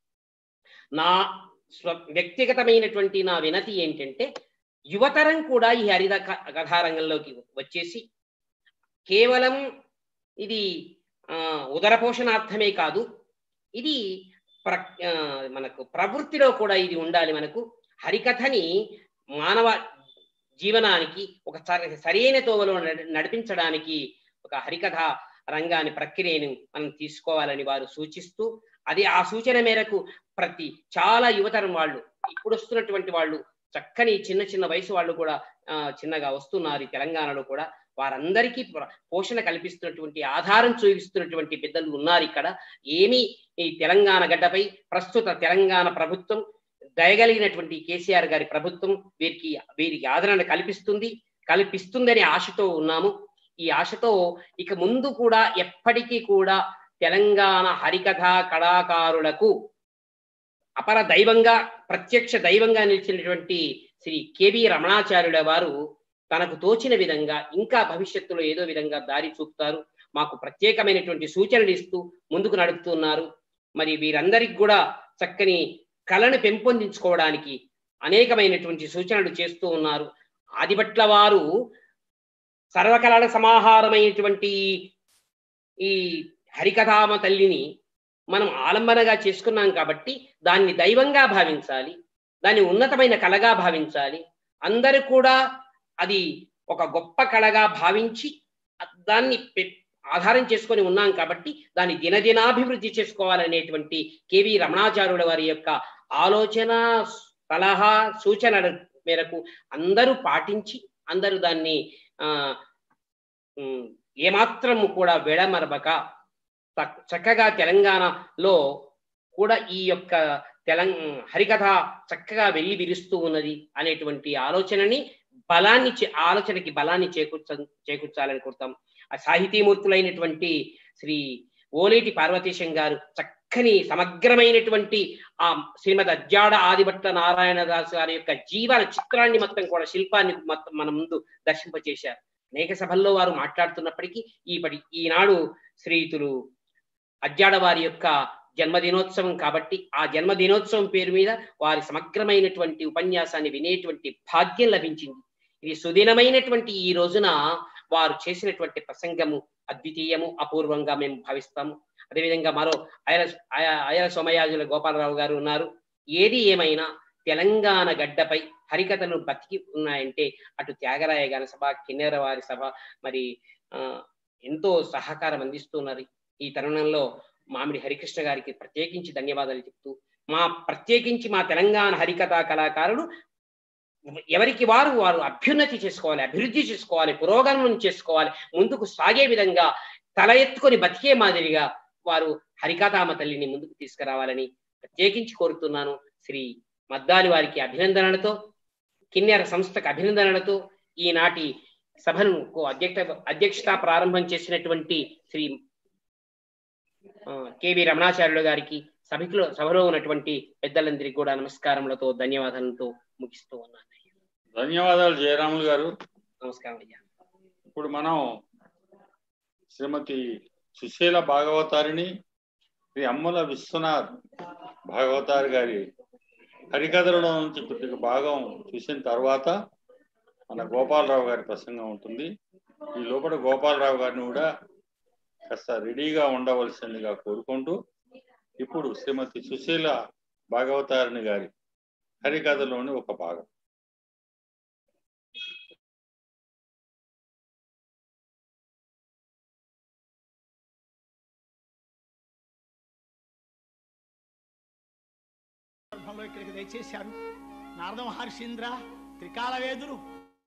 నా స్వ వ్యక్తిగతమైనటువంటి నా వినతి ఏంటంటే యువతరం కూడా ఈ హరిద కథారంగంలోకి వచ్చేసి కేవలం ఇది ఆ ఉదర పోషణార్థమే కాదు, ఇది ప్ర మనకు ప్రవృత్తిలో కూడా ఇది ఉండాలి. మనకు హరికథని మానవ జీవనానికి ఒక సరైన తోవలో నడిపించడానికి ఒక హరికథ రంగాన్ని ప్రక్రియను మనం తీసుకోవాలని వారు సూచిస్తూ, అది ఆ సూచన మేరకు ప్రతి చాలా యువతరం వాళ్ళు, ఇప్పుడు వస్తున్నటువంటి వాళ్ళు, చక్కని చిన్న చిన్న వయసు వాళ్ళు కూడా చిన్నగా వస్తున్నారు తెలంగాణలో కూడా. వారందరికీ పోషణ కల్పిస్తున్నటువంటి, ఆధారం చూపిస్తున్నటువంటి పెద్దలు ఉన్నారు ఇక్కడ. ఏమి ఈ తెలంగాణ గడ్డపై ప్రస్తుత తెలంగాణ ప్రభుత్వం, దయగలిగినటువంటి కేసీఆర్ గారి ప్రభుత్వం వీరికి వీరికి ఆదరణ కల్పిస్తుంది కల్పిస్తుందని ఆశతో ఉన్నాము. ఈ ఆశతో ఇక ముందు కూడా ఎప్పటికీ కూడా తెలంగాణ హరికథ కళాకారులకు అపర దైవంగా, ప్రత్యక్ష దైవంగా నిలిచినటువంటి శ్రీ కేవీ రమణాచార్యుల వారు తనకు తోచిన విధంగా ఇంకా భవిష్యత్తులో ఏదో విధంగా దారి చూపుతారు. మాకు ప్రత్యేకమైనటువంటి సూచనలు ఇస్తూ ముందుకు నడుపుతున్నారు. మరి వీరందరికి కూడా చక్కని కళను పెంపొందించుకోవడానికి అనేకమైనటువంటి సూచనలు చేస్తూ ఉన్నారు. ఆదిభట్ల వారు సర్వకళల సమాహారమైనటువంటి ఈ హరికథామ తల్లిని మనం ఆలంబనగా చేసుకున్నాం కాబట్టి దాన్ని దైవంగా భావించాలి, దాన్ని ఉన్నతమైన కళగా భావించాలి. అందరూ కూడా అది ఒక గొప్ప కళగా భావించి దాన్ని ఆధారం చేసుకొని ఉన్నాం కాబట్టి దాన్ని దినదినాభివృద్ధి చేసుకోవాలనేటువంటి కేవీ రమణాచార్యుల వారి యొక్క ఆలోచన, సలహా, సూచనల మేరకు అందరూ పాటించి అందరూ దాన్ని ఆ ఏమాత్రము కూడా విడమరబక చక్కగా తెలంగాణలో కూడా ఈ యొక్క తెలంగ హరికథ చక్కగా వెళ్ళి విరుస్తూ ఉన్నది అనేటువంటి ఆలోచనని బలాన్ని ఆలోచనకి బలాన్ని చేకూర్చ చేకూర్చాలని కోరుతాం. ఆ సాహితీమూర్తులైనటువంటి శ్రీ ఓలేటి పార్వతీశం గారు చక్కని సమగ్రమైనటువంటి ఆ శ్రీమద్ అజ్జాడ ఆదిభట్ల నారాయణదాసు గారి యొక్క జీవన చిత్రాన్ని మొత్తం కూడా, శిల్పాన్ని మొత్తం మన ముందు దర్శింపచేశారు. అనేక సభల్లో వారు మాట్లాడుతున్నప్పటికీ ఈపటి ఈనాడు శ్రీయుతులు అజ్జాడ వారి యొక్క జన్మదినోత్సవం కాబట్టి ఆ జన్మదినోత్సవం పేరు మీద వారి సమగ్రమైనటువంటి ఉపన్యాసాన్ని వినేటువంటి భాగ్యం లభించింది. ఇది సుదినమైనటువంటి ఈ రోజున వారు చేసినటువంటి ప్రసంగము అద్వితీయము, అపూర్వంగా మేము భావిస్తాము. అదేవిధంగా మరో అయల అయల సోమయాజుల గోపాలరావు గారు ఉన్నారు. ఏది ఏమైనా తెలంగాణ గడ్డపై హరికథలు బతికి ఉన్నాయంటే అటు త్యాగరాయ గాన సభ, కిన్నెర వారి సభ మరి ఆ ఎంతో సహకారం అందిస్తున్నారు. ఈ తరుణంలో మామిడి హరికృష్ణ గారికి ప్రత్యేకించి ధన్యవాదాలు చెప్తూ, మా ప్రత్యేకించి మా తెలంగాణ హరికథా కళాకారులు ఎవరికి వారు వారు అభ్యున్నతి చేసుకోవాలి, అభివృద్ధి చేసుకోవాలి, పురోగమనం చేసుకోవాలి, ముందుకు సాగే విధంగా తల ఎత్తుకొని బతికే మాదిరిగా వారు హరికథామ తల్లిని ముందుకు తీసుకురావాలని ప్రత్యేకించి కోరుతున్నాను. శ్రీ మద్దాలి వారికి అభినందనలతో, కిన్నెర సంస్థకు అభినందనలతో ఈనాటి సభను అధ్యక్ష అధ్యక్షత ప్రారంభం చేసినటువంటి శ్రీ కేవీ రమణాచార్యులు గారికి, సభలో సభలో ఉన్నటువంటి పెద్దలందరికీ కూడా నమస్కారములతో ధన్యవాదాలతో ముగిస్తూ ఉన్నాను. ధన్యవాదాలు జయరాములు గారు. నమస్కారం అయ్యా. ఇప్పుడు మనం శ్రీమతి సుశీల భాగవతారిని, శ్రీ అమ్మల విశ్వనాథ్ భాగవతారి గారి హరికథలలో నుంచి కొద్దిగా భాగం చూసిన తర్వాత మన గోపాలరావు గారి ప్రసంగం ఉంటుంది. ఈ లోపల గోపాలరావు గారిని కూడా కాస్త రెడీగా ఉండవలసిందిగా కోరుకుంటూ ఇప్పుడు శ్రీమతి సుశీల భాగవతారిణి గారి హరికథలోని ఒక భాగం. ఇక్కడికి దయచేశారు నారద మహర్షీంద్ర త్రికాల వేదులు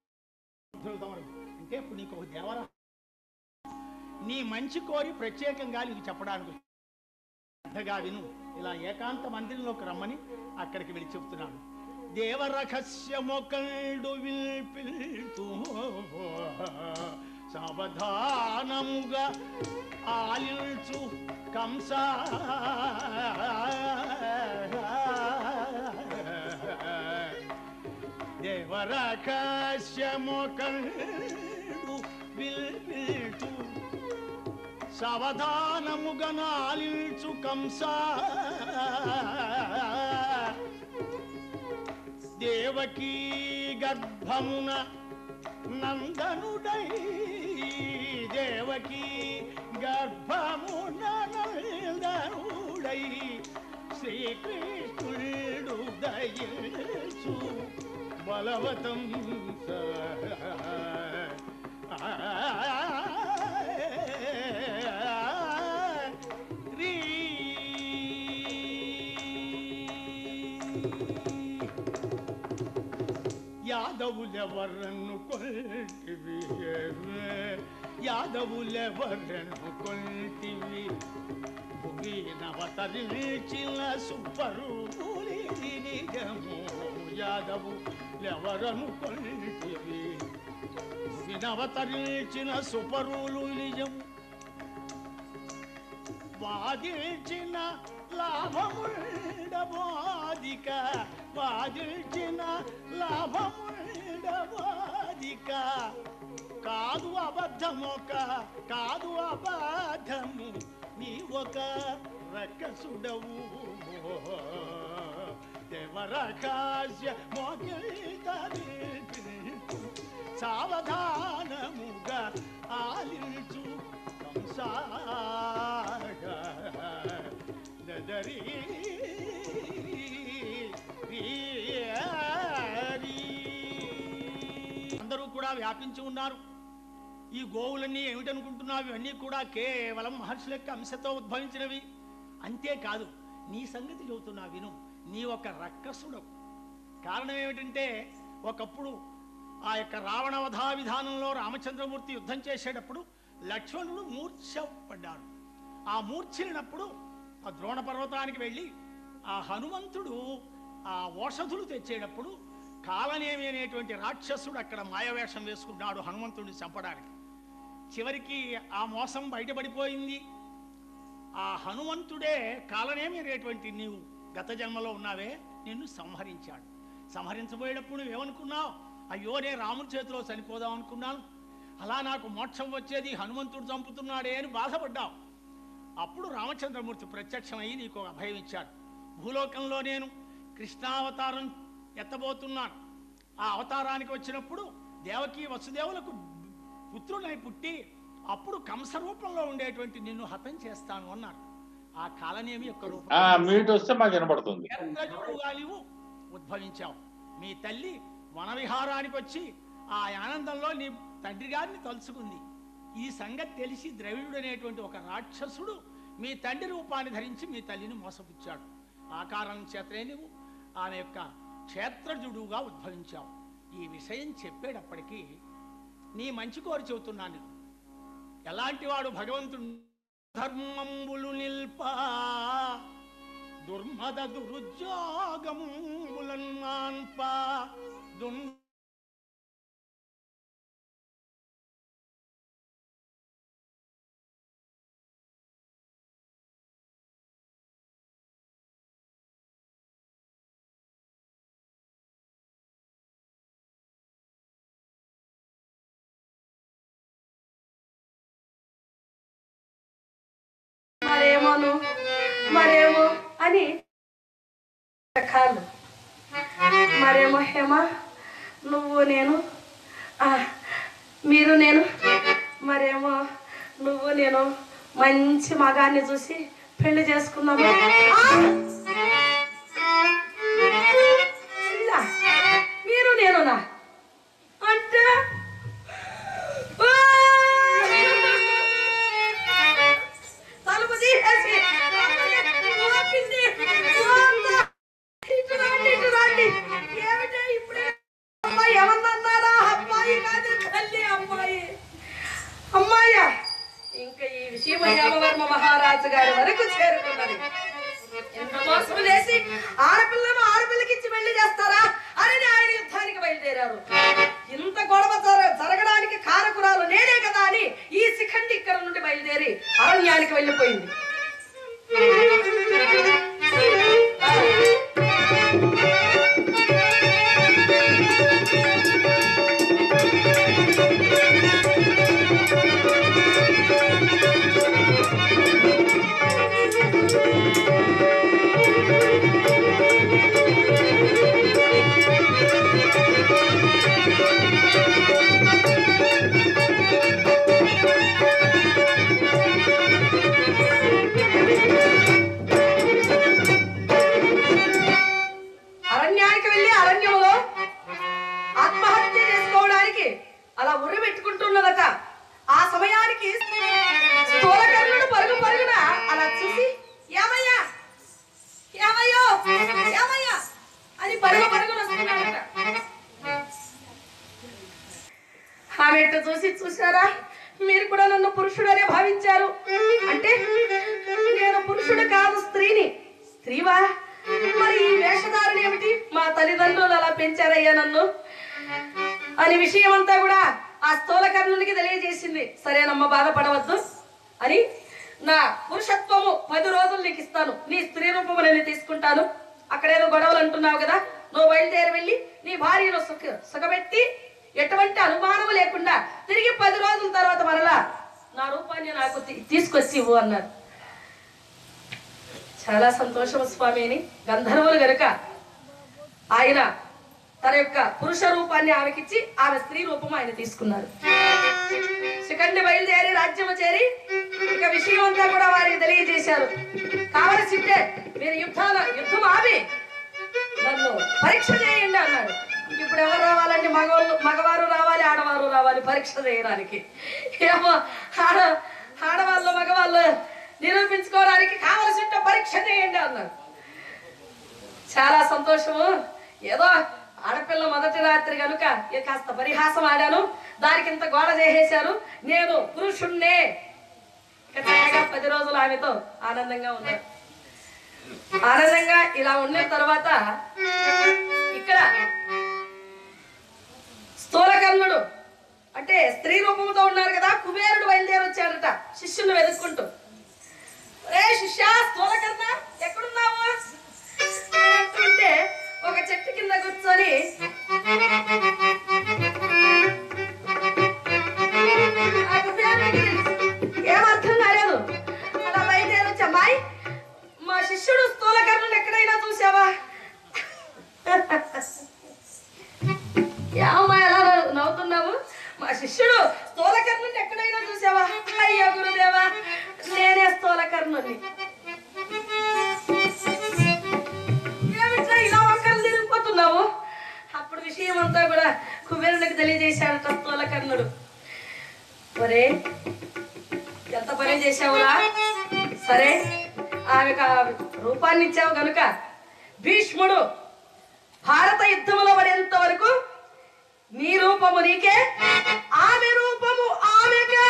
అంటే ఇప్పుడు నీకు ఒక దేవర నీ మంచి కోరి ప్రత్యేకంగా నీకు చెప్పడానికి శ్రద్ధగా విను. ఇలా ఏకాంత మందిరంలోకి రమ్మని అక్కడికి వెళ్ళి చెప్తున్నాడు. దేవరహస్యమొకళ్ళు విల్పిల్తూ సావధానముగా ఆలిల్చు కంస దేవరహస్యమొకళ్ళు విల్పిల్తూ సావధానముగా ఆలిల్చు కంస దేవకీ గర్భమున నందనుడై దేవకీ గర్భమున నందనుడై శ్రీకృష్ణుడు దయచు బలవతం రీ యాదవులెవరను కొల్టివి యాదవులెవరను కొల్టివి భుగినవతరించిన సుపరులి నిజము యాదవులెవరను కొల్టివి భుగినవతరించిన సుపరులు నిజము వాదించిన లాభముండబోదిక వాదించిన లాభముండబోదిక కాదు అబద్ధమొక కాదు అబద్ధము నీ ఒక రక్కసుడవు దేవరకాశ మోగిల్తరి సావధానముగా ఆలించు దదరి అందరూ కూడా వ్యాపించి ఉన్నారు. ఈ గోవులన్నీ ఏమిటనుకుంటున్నావు? ఇవన్నీ కూడా కేవలం మహర్షుల యొక్క అంశతో ఉద్భవించినవి. అంతేకాదు, నీ సంగతి చెబుతున్నా విను. నీ ఒక రక్కసుడు. కారణం ఏమిటంటే, ఒకప్పుడు ఆ యొక్క రావణవధా విధానంలో రామచంద్రమూర్తి యుద్ధం చేసేటప్పుడు లక్ష్మణుడు మూర్ఛ పడ్డాడు. ఆ మూర్ఛినప్పుడు ఆ ద్రోణ పర్వతానికి వెళ్ళి ఆ హనుమంతుడు ఆ ఓషధులు తెచ్చేటప్పుడు కాలనేమి అనేటువంటి రాక్షసుడు అక్కడ మాయవేషం వేసుకున్నాడు హనుమంతుడిని చంపడానికి. చివరికి ఆ మోసం బయటపడిపోయింది. ఆ హనుమంతుడే కాలనేమి అనేటువంటి నీవు గత జన్మలో ఉన్నావే, నిన్ను సంహరించాడు. సంహరించబోయేటప్పుడు నువ్వేమనుకున్నావు? అయ్యో, నేను రాముడి చేతిలో చనిపోదాం అనుకున్నాను, అలా నాకు మోక్షం వచ్చేది, హనుమంతుడు చంపుతున్నాడే అని బాధపడ్డావు. అప్పుడు రామచంద్రమూర్తి ప్రత్యక్షమయ్యి నీకు అభయం ఇచ్చాడు. భూలోకంలో నేను కృష్ణావతారం ఎత్తబోతున్నాను. ఆ అవతారానికి వచ్చినప్పుడు దేవకి వసుదేవులకు పుత్రులై పుట్టి అప్పుడు కంస రూపంలో ఉండేటువంటి నిన్ను హతం చేస్తాను అన్నాడు. ఆ కాలనేమి యొక్క రూపం మీటు వస్తే మాకు వినపడుతుంది. నీవు ఉద్భవించావు. మీ తల్లి వనవిహారానికి వచ్చి ఆ ఆనందంలో నీ తండ్రి గారిని తలుచుకుంది. ఈ సంగతి తెలిసి ద్రవిడుడు అనేటువంటి ఒక రాక్షసుడు మీ తండ్రి రూపాన్ని ధరించి మీ తల్లిని మోసపుచ్చాడు. ఆ కారణం చేతనే నువ్వు ఆమె యొక్క క్షేత్రజుడుగా ఉద్భవించావు. ఈ విషయం చెప్పేటప్పటికీ నీ మంచి కోరి చెబుతున్నాను. ఎలాంటి వాడు భగవంతుడు? ధర్మంబులు నిల్పా దుర్మద దురుద్యోగంబులన్మాన్పా దున్ మరేమోను మరేమో అని కాళ్ళు మరేమో హేమ నువ్వు నేను మీరు నేను మరేమో నువ్వు నేను మంచి మగాన్ని చూసి పెళ్లి చేసుకున్నాము. మీరు నేనునా అంటే తలుపు తీసేసి ఏమిటే ఇప్పుడే అమ్మాయి ఏమన్నారా? అమ్మాయి కాదు తల్లి అమ్మాయి. అమ్మాయ్యా ఇంకా ఈ విషయం యామవర్మ మహారాజు గారి వరకు చేరుకున్నది. ఎంత మోసం చేసి ఆడపిల్లను ఆడపిల్లకిచ్చి పెళ్లి చేస్తారా అని ఆయన యుద్ధానికి బయలుదేరారు. ఇంత గొడవ జరగడానికి కారకురాలు నేనే కదా అని ఈ శిఖండి ఇక్కడ నుండి బయలుదేరి అరణ్యానికి వెళ్ళిపోయింది. ఆమె ఎట్ట చూసి చూసారా, మీరు కూడా నన్ను పురుషుడనే భావించారు. అంటే నేను పురుషుడు కాదు, స్త్రీని. స్త్రీవా? మరి ఈ వేషధారణ ఏమిటి? మా తల్లిదండ్రులు అలా పెంచారయ్యా నన్ను అని విషయం అంతా కూడా ఆ స్థూలకర్ణునికి తెలియజేసింది. సరేనమ్మ, బాధపడవద్దు అని, నా పురుషత్వము పది రోజులు నీకు ఇస్తాను, నీ స్త్రీ రూపము నేను తీసుకుంటాను. అక్కడేదో గొడవలు అంటున్నావు కదా, నువ్వు బయలుదేరి వెళ్ళి నీ భార్యను సుఖ సుఖపెట్టి ఎటువంటి అనుమానం లేకుండా తిరిగి పది రోజుల తర్వాత మరలా నా రూపాన్ని నాకు తీసుకొచ్చి ఇవ్వు అన్నారు. చాలా సంతోషం స్వామి అని గంధర్వులు గనుక ఆయన తన యొక్క పురుష రూపాన్ని ఆమెకిచ్చి ఆమె స్త్రీ రూపం ఆయన తీసుకున్నారు. శిఖండి బయలుదేరి రాజ్యము చేరి ఇక విషయం అంతా కూడా వారికి తెలియజేశారు. కావలసింటే మీరు యుద్ధాల యుద్ధం ఆపి నన్ను పరీక్ష చేయండి అన్నాడు. ఇప్పుడు ఎవరు రావాలండి? మగవాళ్ళు మగవారు రావాలి, ఆడవారు రావాలి పరీక్ష చేయడానికి. ఏమో ఆడ ఆడవాళ్ళు మగవాళ్ళు నిరూపించుకోవడానికి కావలసింటే పరీక్ష చేయండి అన్నాడు. చాలా సంతోషము. ఏదో ఆడపిల్ల మొదటి రాత్రి కనుక కాస్త పరిహాసం ఆడాను, దానికి ఇంత గోడ చేసేశారు. నేను పురుషుణ్ణే. ఇక చక్కగా పది రోజులు ఆమెతో ఆనందంగా ఉన్నారు. ఆనందంగా ఇలా ఉన్న తర్వాత ఇక్కడ స్థూలకర్ణుడు అంటే స్త్రీ రూపంతో ఉన్నారు కదా, కుబేరుడు బయలుదేరి వచ్చాడట శిష్యుని వెతుక్కుంటూ. రే శిష్య, స్థూలకర్ణ ఎక్కడున్నావు అంటుంటే ఒక చెట్టు కింద కూర్చొని ఏమర్థం కాలేదు. అలా బయలుదేరి వచ్చి, అమ్మాయి మా శిష్యుడు స్థూలకర్ణుని ఎక్కడైనా చూసావా? ఏమమ్మా ఎలా నవ్వుతున్నావు? మా శిష్యుడు స్థూలకర్ణుని ఎక్కడైనా చూసావా? అయ్యో గురుదేవా, నేనే స్థూలకర్ణుని. ఏమిట్లా ఇలా ఒక్కరు తిరిగిపోతున్నావు? అప్పుడు విషయం అంతా కూడా కుబేరునికి తెలియజేశాడట స్థూలకర్ణుడు. ఒరే, ఎంత పని చేసావురా? సరే, ఆమెకు రూపాన్ని ఇచ్చావు కనుక భీష్ముడు భారత యుద్ధంలో పడేంత వరకు నీ రూపము నీకే, ఆమె రూపము ఆమెకే.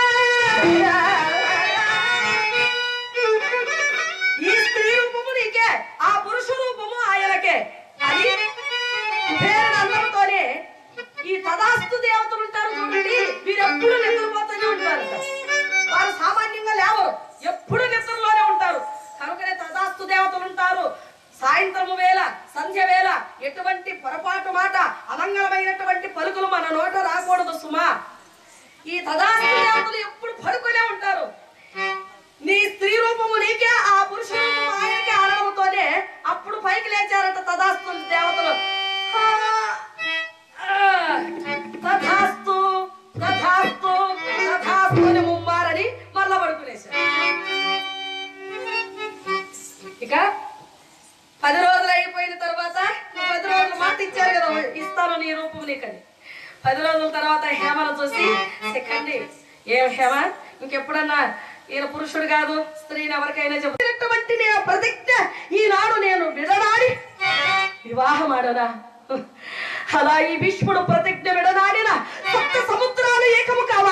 ఈ స్త్రీ రూపము నీకే, ఆ పురుష రూపము ఆయనకే అని పేరుతోనే ఈ తదాస్తు దేవతలు ఉంటారు చూడండి, వీరెప్పుడు నిద్రపోతూనే ఉంటారు. వారు సామాన్యంగా లేవరు, ఎప్పుడు నిద్రలోనే ఉంటారు. కనుకనే తదాస్తు దేవతలు ఉంటారు. సాయంత్రము వేళ, సంధ్య వేళ ఎటువంటి పొరపాటు మాట, అమంగళమైనటువంటి పలుకులు మన నోట రాకూడదు సుమా. ఈ తదాస్తు దేవతలు ఎప్పుడు పడుకునే ఉంటారు. నీ స్త్రీ రూపము నీకే, ఆ పురుష రూపము ఆయనకే అనడంతోనే అప్పుడు పైకి లేచారట తదాస్తు దేవతలు. తథాస్తు తథాస్తు తథాస్తు అని ముమ్మారని మళ్ళా పడుకునేశారు. ఇక పది రోజులు అయిపోయిన తర్వాత, పది రోజులు మాట ఇచ్చారు కదా ఇస్తాను నీ రూపం నీకని. పది రోజుల తర్వాత హేమను చూసి, సెకండ్ ఏ హేమ, ఇంకెప్పుడన్నా ఈయన పురుషుడు కాదు స్త్రీని ఎవరికైనా చెప్పినటువంటి నేను ప్రతిజ్ఞ ఈనాడు నేను విడనాడి వివాహం ఆడనా? అలా ఈ భీష్ముడు ప్రతిజ్ఞ విడనాడిన సప్త సముద్రాలు ఏకము కావా?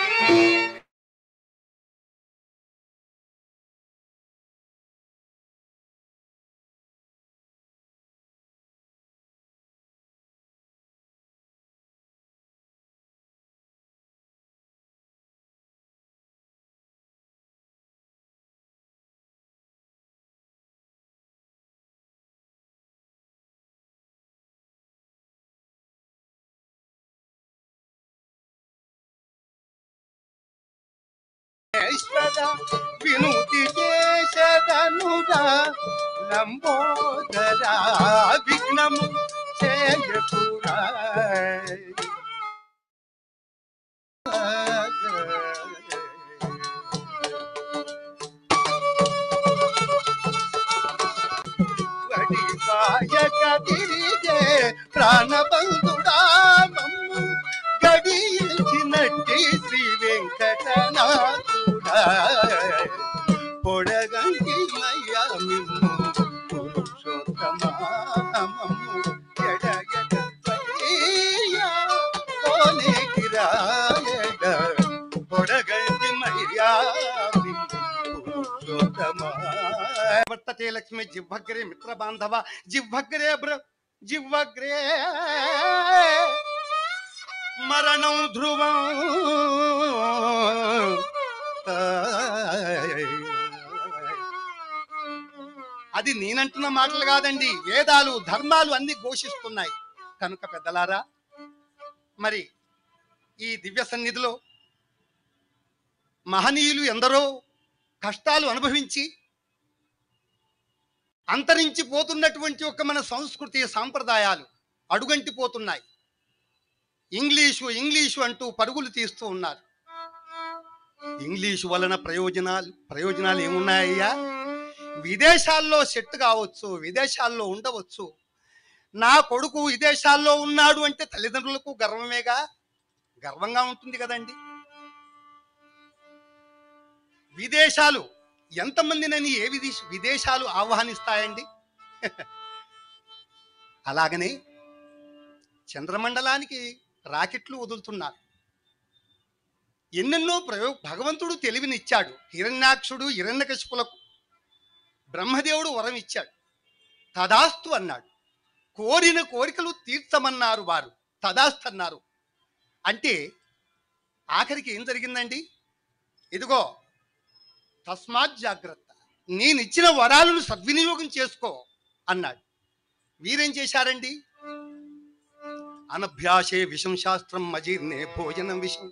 వినుతి చేసదనురా లంబోదరా విఘ్నము చేయకురా. వడిపాయక తిరిగే ప్రాణబంధుడా మమ్ము గడిచినట్టి శ్రీ వెంకటనాథుడా. పొడగంటి మయ్యా మిమ్ము పురుషోత్తమము ఎడగడయ్యా కోనేకిరా శ్రీపతే లక్ష్మి జిహ్వగ్రే మిత్ర బాంధవ జిహ్వగ్రే బ్ర జిహ్వగ్రే మరణం ధ్రువం. అది నేనంటున్న మాటలు కాదండి, వేదాలు ధర్మాలు అన్ని ఘోషిస్తున్నాయి. కనుక పెద్దలారా, మరి ఈ దివ్య సన్నిధిలో మహనీయులు ఎందరో కష్టాలు అనుభవించి అంతరించిపోతున్నటువంటి ఒక మన సంస్కృతి సాంప్రదాయాలు అడుగంటిపోతున్నాయి. ఇంగ్లీషు ఇంగ్లీషు అంటూ పరుగులు తీస్తూ ఉన్నారు. ఇంగ్లీషు వలన ప్రయోజనాలు ప్రయోజనాలు ఏమున్నాయ్యా? విదేశాల్లో సెట్ కావచ్చు, విదేశాల్లో ఉండవచ్చు. నా కొడుకు విదేశాల్లో ఉన్నాడు అంటే తల్లిదండ్రులకు గర్వమేగా, గర్వంగా ఉంటుంది కదండి. విదేశాలు ఎంతమందినని ఏ విదేశ విదేశాలు ఆహ్వానిస్తాయండి? అలాగనే చంద్రమండలానికి రాకెట్లు వదులుతున్నారు. ఎన్నెన్నో ప్రయోగ భగవంతుడు తెలివినిచ్చాడు. హిరణ్యాక్షుడు హిరణ్యకశిపులకు బ్రహ్మదేవుడు వరం ఇచ్చాడు. తదాస్తు అన్నాడు. కోరిన కోరికలు తీర్చమన్నారు వారు, తదాస్తు అన్నారు. అంటే ఆఖరికి ఏం జరిగిందండి? ఇదిగో తస్మాత్ జాగ్రత్త, నేనిచ్చిన వరాలను సద్వినియోగం చేసుకో అన్నాడు. వీరేం చేశారండి? అనభ్యాసే విషం శాస్త్రం అజీర్ణే భోజనం విషం,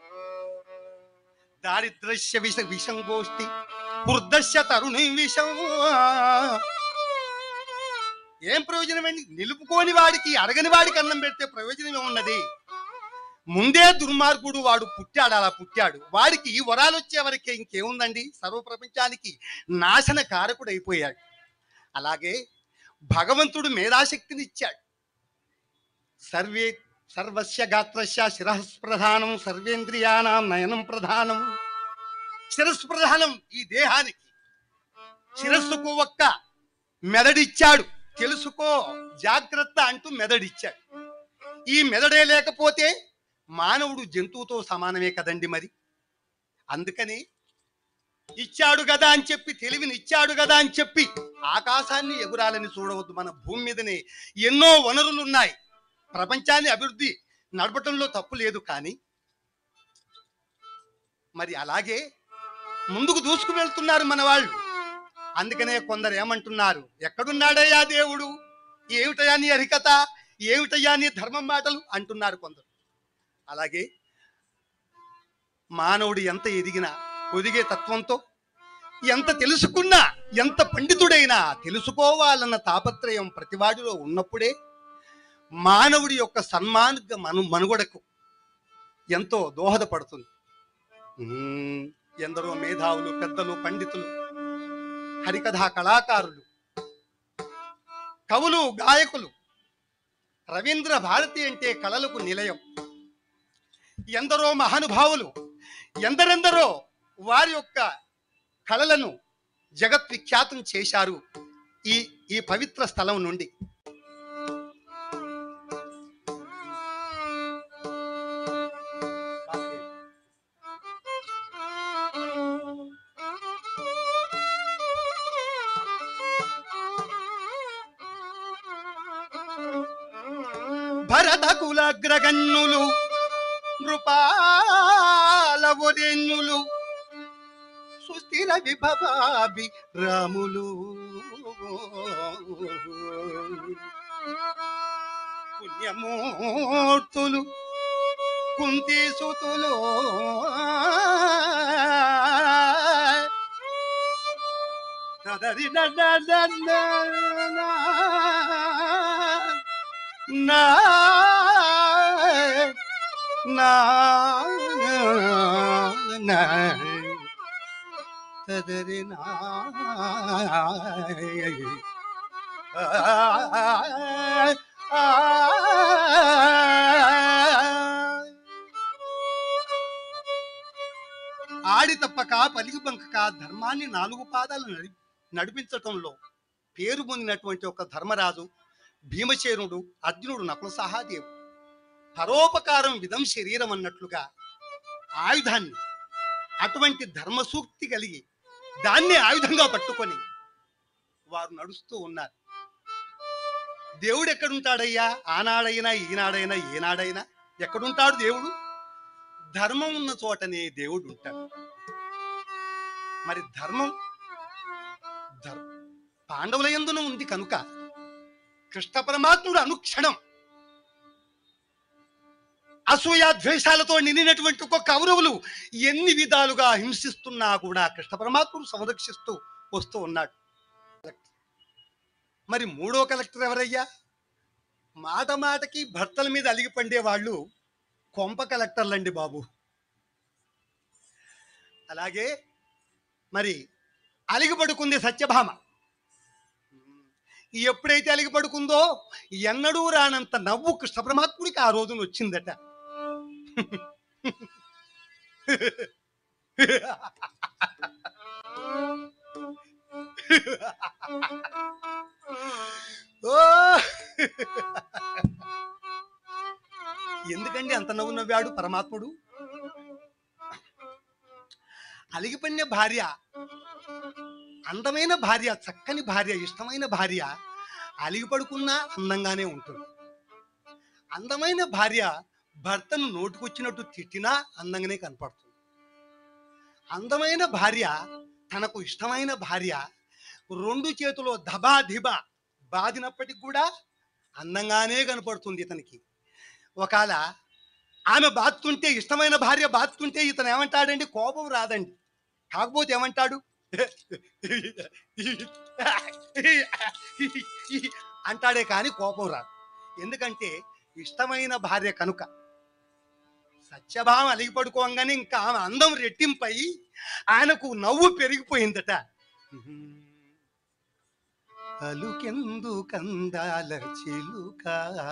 దారిద్రస్య విష విషం గోష్ఠి వృద్ధస్య తరుణి విషం. ఏం ప్రయోజనం అండి? నిలుపుకోని వాడికి అరగని వాడికి అన్నం పెడితే ప్రయోజనం ఏమున్నది? ముందే దుర్మార్గుడు వాడు పుట్టాడు, అలా పుట్టాడు. వాడికి ఈ వరాలు వచ్చే వరకే ఇంకేముందండి? సర్వ ప్రపంచానికి నాశన కారకుడు అయిపోయాడు. అలాగే భగవంతుడు మేధాశక్తిని ఇచ్చాడు. సర్వే సర్వస్య గాత్రస్య శిరస్ ప్రధానం సర్వేంద్రియానాం నయనం ప్రధానం. శిరస్సు ప్రధానం ఈ దేహానికి. శిరస్సుకు ఒక్క మెదడిచ్చాడు, తెలుసుకో జాగ్రత్త అంటూ మెదడిచ్చాడు. ఈ మెదడే లేకపోతే మానవుడు జంతువుతో సమానమే కదండి. మరి అందుకని ఇచ్చాడు కదా అని చెప్పి, తెలివిని ఇచ్చాడు కదా అని చెప్పి ఆకాశాన్ని ఎగురాలని చూడవద్దు. మన భూమి మీదనే ఎన్నో వనరులు ఉన్నాయి. ప్రపంచాన్ని అభివృద్ధి నడపటంలో తప్పు లేదు. కానీ మరి అలాగే ముందుకు దూసుకు వెళ్తున్నారు మన వాళ్ళు. అందుకనే కొందరు ఏమంటున్నారు, ఎక్కడున్నాడయ్యా దేవుడు, ఏమిటయా నీ హరికథ, ఏమిటయ్యా నీ ధర్మం మాటలు అంటున్నారు కొందరు. అలాగే మానవుడు ఎంత ఎదిగినా ఒదిగే తత్వంతో, ఎంత తెలుసుకున్నా, ఎంత పండితుడైనా తెలుసుకోవాలన్న తాపత్రయం ప్రతివాడిలో ఉన్నప్పుడే మానవుడి యొక్క సన్మార్గ మను మనుగడకు ఎంతో దోహదపడుతుంది. ఎందరో మేధావులు, పెద్దలు, పండితులు, హరికథా కళాకారులు, కవులు, గాయకులు, రవీంద్ర భారతి అంటే కళలకు నిలయం. ఎందరో మహానుభావులు, ఎందరెందరో వారి యొక్క కళలను జగద్విఖ్యాతం చేశారు ఈ ఈ పవిత్ర స్థలం నుండి. భరత కులగ్రగణ్యులు, నృపాల వరేణ్యులు, సుస్థిర విభవాభి రాములు, పుణ్యమూర్తులు, కుంతీసుతులు, కదరి నా నా నా తదరి నా ఆడి తప్పక పలికి బంకక ధర్మాన్ని నాలుగు పాదాలు నడి నడిపించటంలో పేరు పొందినటువంటి ఒక ధర్మరాజు భీమసేనుడు, అర్జునుడు, నకుల సహాదేవుడు. పరోపకారం విధం శరీరం అన్నట్లుగా ఆయుధాన్ని, అటువంటి ధర్మసూక్తి కలిగి దాన్ని ఆయుధంగా పట్టుకొని వారు నడుస్తూ ఉన్నారు. దేవుడు ఎక్కడుంటాడయ్యా? ఆనాడైనా ఈనాడైనా ఏనాడైనా ఎక్కడుంటాడు దేవుడు? ధర్మం ఉన్న చోటనే దేవుడు ఉంటాడు. మరి ధర్మం పాండవుల యందున ఉంది కనుక కృష్ణ పరమాత్ముడు అనుక్షణం అసూయ ద్వేషాలతో నిండినటువంటి ఒక కౌరవులు ఎన్ని విధాలుగా హింసిస్తున్నా కూడా కృష్ణ పరమాత్ముడు సంరక్షిస్తూ వస్తూ ఉన్నాడు. మరి మూడో కలెక్టర్ ఎవరయ్యా? మాట మాటకి భర్తల మీద అలిగి పండే వాళ్ళు కొంప కలెక్టర్లండి బాబు. అలాగే మరి అలిగి పడుకుంది సత్యభామ. ఎప్పుడైతే అలిగి పడుకుందో ఎన్నడూ రానంత నవ్వు కృష్ణ పరమాత్ముడికి ఆ రోజున వచ్చిందట. ఓ ఎందుకండి అంత నవ్వు నవ్వాడు పరమాత్ముడు? అలిగిపడిన భార్య, అందమైన భార్య, చక్కని భార్య, ఇష్టమైన భార్య అలిగి పడుకున్నా అందంగానే ఉంటుంది. అందమైన భార్య భర్తను నోటుకొచ్చినట్టు తిట్టినా అందంగానే కనపడుతుంది. అందమైన భార్య, తనకు ఇష్టమైన భార్య రెండు చేతులో దబా దిబా బాదినప్పటికి కూడా అందంగానే కనపడుతుంది ఇతనికి. ఒకవేళ ఆమె బాతుంటే, ఇష్టమైన భార్య బాతుంటే ఇతను ఏమంటాడండి? కోపం రాదండి. కాకపోతే ఏమంటాడు? అంటాడే కానీ కోపం రాదు. ఎందుకంటే ఇష్టమైన భార్య కనుక. సత్యభామ అలిగి పడుకోగానే ఇంకా ఆమె అందం రెట్టింపై ఆయనకు నవ్వు పెరిగిపోయిందట. అలుకెందు కందాల చిలుక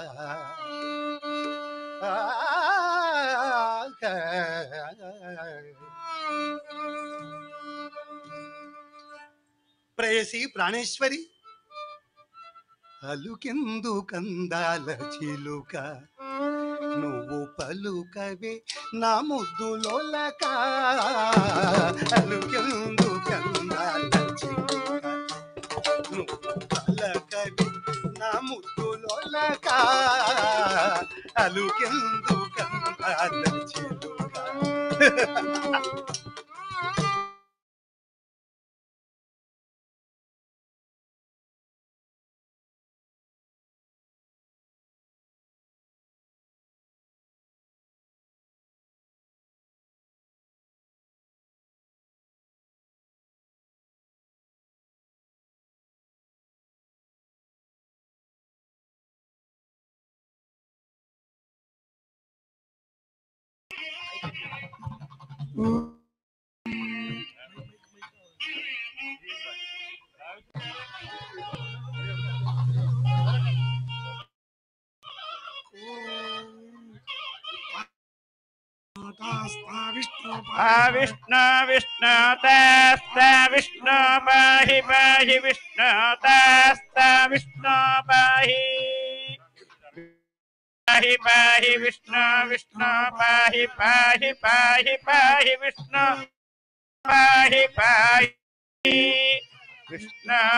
ప్రేయసి ప్రాణేశ్వరి, అలుకెందు కందాల చిలుక నువ్వు పలుకవే నా ముద్దులోలక. అలుకెందు కందాల చిలుక నువ్వు పలకవే నా ముద్దులోలక. అలుకెందు కందాల చిలుక. విష్ణు విష్ణు తస్త విష్ణు పాహి పాహి విష్ణు తస్త విష్ణు పాహి పాహి పాహి విష్ణు విష్ణు పాహి పాహి పాహి పాహి విష్ణు పాహి పాహి విష్ణు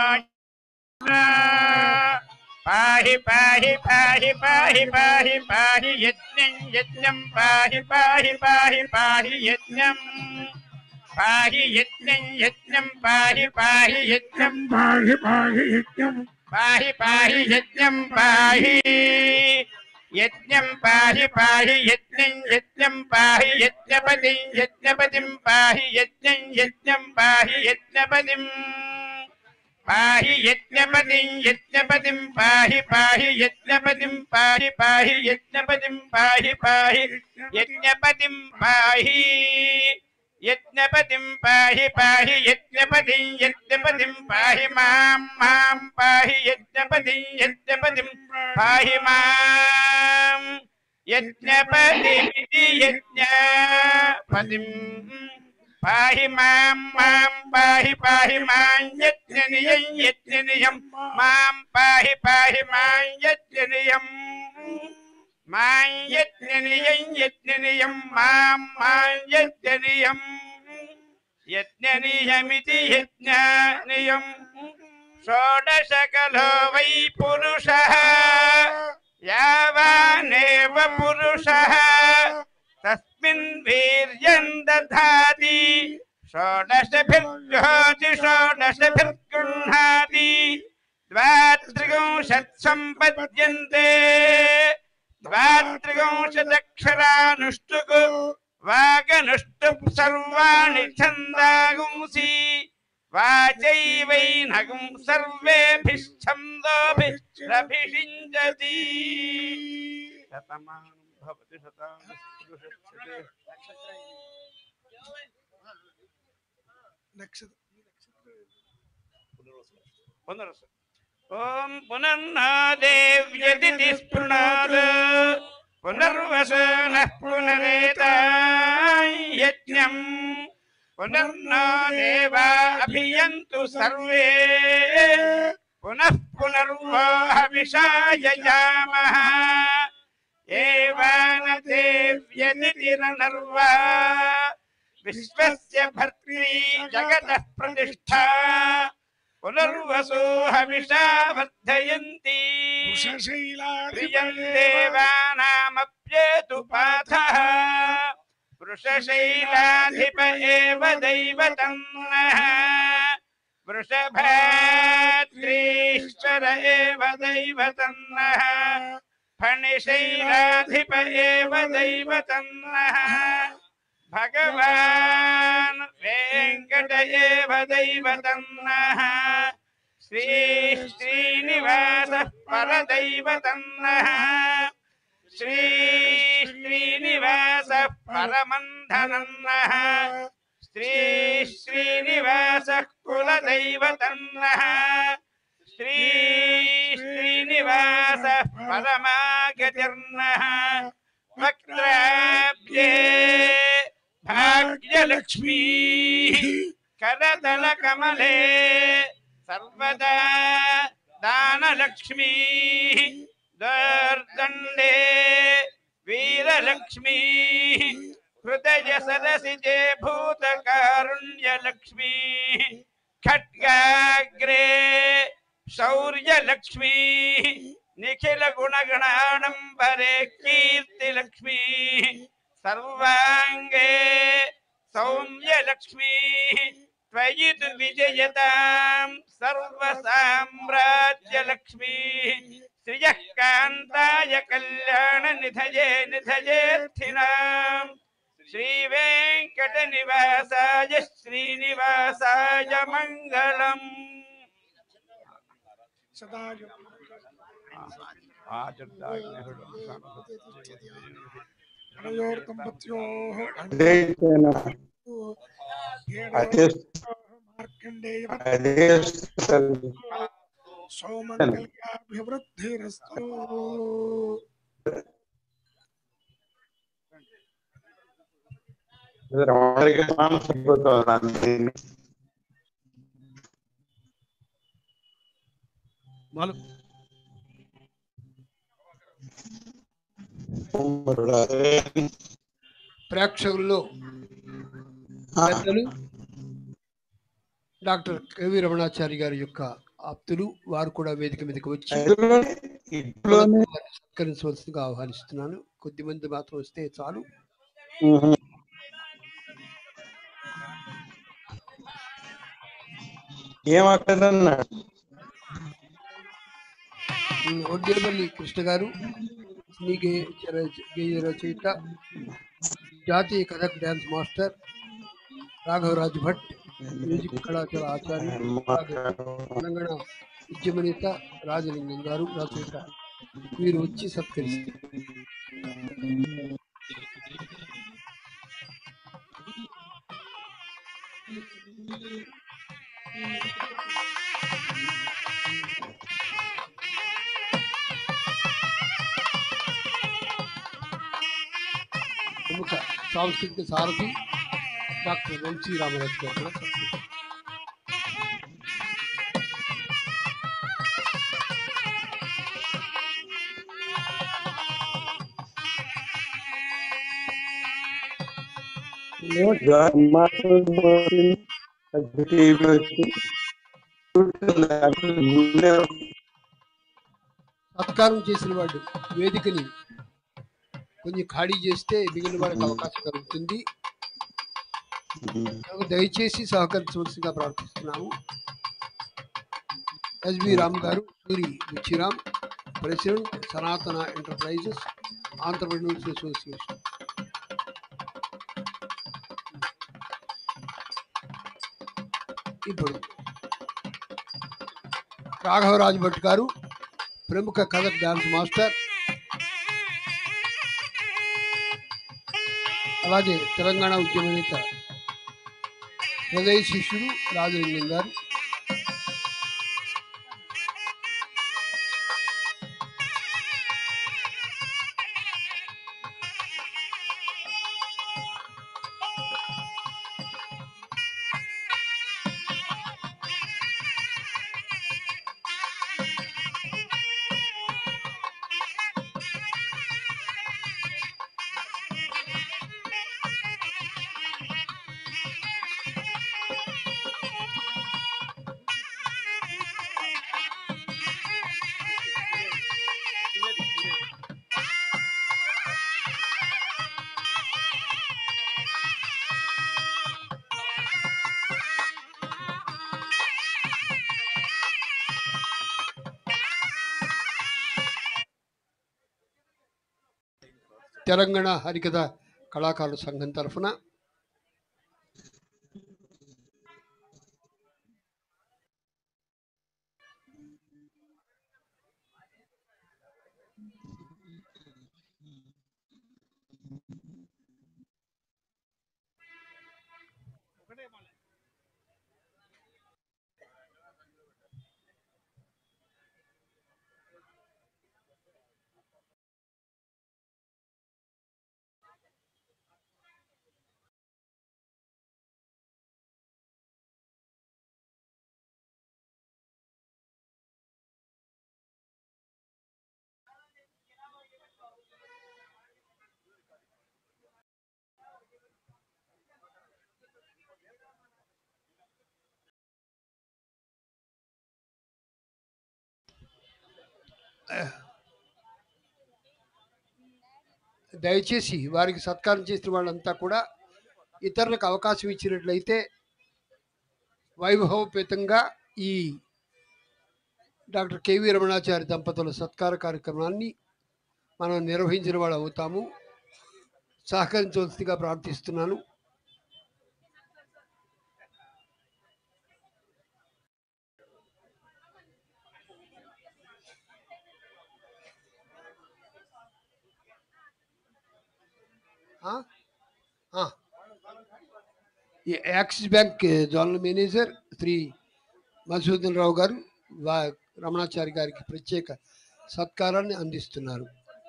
పాహి పాహి పాహి పాహి పాహి పాహి యజ్ఞం యజ్ఞం పాహి పాహి పాహి పాహి యజ్ఞం పాహి యజ్ఞం యజ్ఞం పాహి పాహి యజ్ఞం పాహి పాహి యజ్ఞం పాహి పాహి యజ్ఞం పాహి యజ్ఞం పాహి పాహి యజ్ఞం యజ్ఞం పాహి యజ్ఞపతిం యజ్ఞపతిం పాహి యజ్ఞం యజ్ఞం పాహి యజ్ఞపతిం పాహి యజ్ఞపతిం యజ్ఞపతిం పాహి పాహి యజ్ఞపతిం పాహి పాహి యజ్ఞపతిం పాహి పాహి యజ్ఞపతిం పాహి యజ్ఞపతిం పాహి పాహి యజ్ఞపతిం యజ్ఞపతిం పాహి మాం మాం పాహి యజ్ఞపతిం యజ్ఞపతిం పాహి మాం యజ్ఞపతిం యజ్ఞపతిం పాహి మాం మాం పాహి పాహి మాం యజ్ఞనియం యజ్ఞనియం మాం పాహి పాహి మాం యజ్ఞనియం మాం యజ్ఞనియం యజ్ఞనియం మాం మాం యజ్ఞనియం యజ్ఞనియమితి యజ్ఞనియం షోడశ కలో వై పురుషః యావానేవ పురుషః తస్మిన్ వీర్యం దధాతి షోడశభిర్జుహోతి షోడశభిర్గృహ్ణాతి ద్వాత్రిగంశత్ సంపద్యంతే ద్వాత్రిగంశదక్షరానుష్టుకు వాగనుష్టుప్ సర్వాణి ఛందాగుంసి వాచైవైనగం సర్వేభిశ్చందోభిరభిషించతి శతమానం భవతి శతం పునరస ఓం పునర్నా దేవ్యదితి స్పృణాత్ పునర్వసనః పునరేతాయజ్ఞం పునర్నా దేవా అభియంతు సర్వే పునః పునర్వో హవిషాయయామః ఏవాన దేవ్యదితిరనర్వా విశ్వస్య భర్త్రీ జగతః ప్రతిష్ఠా పునర్వసో హవిషా వర్ధయంతి ప్రియం దేవానామప్యేతు పాథః వృషశైలాధిప ఏవ దైవతం నః వృషభాద్రీశ్వర ఏవ దైవతం నః ఫణిశైలాధిప ఏవ దైవతం నః భగవాన్ వెంకట ఏవ దైవతం నః శ్రీ శ్రీనివాస పరదైవతం నః శ్రీ శ్రీనివాస పరమంధనం నః శ్రీ శ్రీనివాస కులదైవతం నః శ్రీ శ్రీనివాస పరమాగతిర్నః వక్త్రాబ్జే భాగ్యలక్ష్మీ కరదల కమలే సర్వదా దానలక్ష్మీ దర్దండే వీరలక్ష్మీ హృదయ సరసిజే భూతకారుణ్యలక్ష్మీ ఖడ్గాగ్రే శౌర్యలక్ష్మీ నిఖిల గుణగణాడంబరే కీర్తిలక్ష్మీ సర్వాంగే సౌమ్యలక్ష్మీ త్వయి తు విజయతాం సర్వసామ్రాజ్యలక్ష్మీ శ్రియః కాంతాయ కళ్యాణ నిధయే నిధయేర్థినాం శ్రీ వెంకట నివాసాయ శ్రీనివాసాయ మంగళం. సౌమంగళ్యాభివృద్ధిరస్తు. ప్రేక్షకుల్లో పెద్దలు డాక్టర్ కెవి రమణాచారి గారి యొక్క ఆప్తులు వారు కూడా వేదిక మీదకి వచ్చి సత్కరించవలసిందిగా ఆహ్వానిస్తున్నాను. కొద్ది మంది మాత్రం వస్తే చాలు. ఒడ్డేపల్లి కృష్ణ గారు సినీ గేయ రచయిత, జాతీయ Kathak dance master Raghavaraj Bhat, music కళాశాల ఆచార్య, తెలంగాణ ఉద్యమ నేత రాజలింగం గారు రచయిత వీరు వచ్చి సత్కరిస్తారు. ప్రముఖ సాంస్కృతిక సారథి డాక్టర్ వంశీ రామరాజు గారు కూడా సత్కరిస్తారు. సత్కారం చేసిన వాడు వేదికని కొంచెం ఖాళీ చేస్తే మిగిలిన వారికి అవకాశం కలుగుతుంది. దయచేసి సహకరించవలసిందిగా ప్రార్థిస్తున్నాము. ఎస్బి రామ్ గారు, Suri Ruchiram, president Sanatana enterprises Andhra Pradesh association. ఇప్పుడు రాఘవరాజు భట్ గారు, ప్రముఖ కథక్ డాన్స్ మాస్టర్, అలాగే తెలంగాణ ఉద్యమ నేత హృదయ శిష్యుడు రాజలింగం గారు, తెలంగాణ హరికథ కళాకారుల సంఘం తరఫున దయచేసి వారికి సత్కారం చేసిన వాళ్ళంతా కూడా ఇతరులకు అవకాశం ఇచ్చినట్లయితే వైభవపేతంగా ఈ డాక్టర్ కెవి రమణాచారి దంపతుల సత్కార కార్యక్రమాన్ని మనం నిర్వహించిన వాళ్ళు అవుతాము. సహకరించవలసిందిగా ప్రార్థిస్తున్నాను. ఈ Axis bank zonal manager Shri Madhusudan Rao గారు వా రమణాచారి గారికి ప్రత్యేక సత్కారాన్ని అందిస్తున్నారు.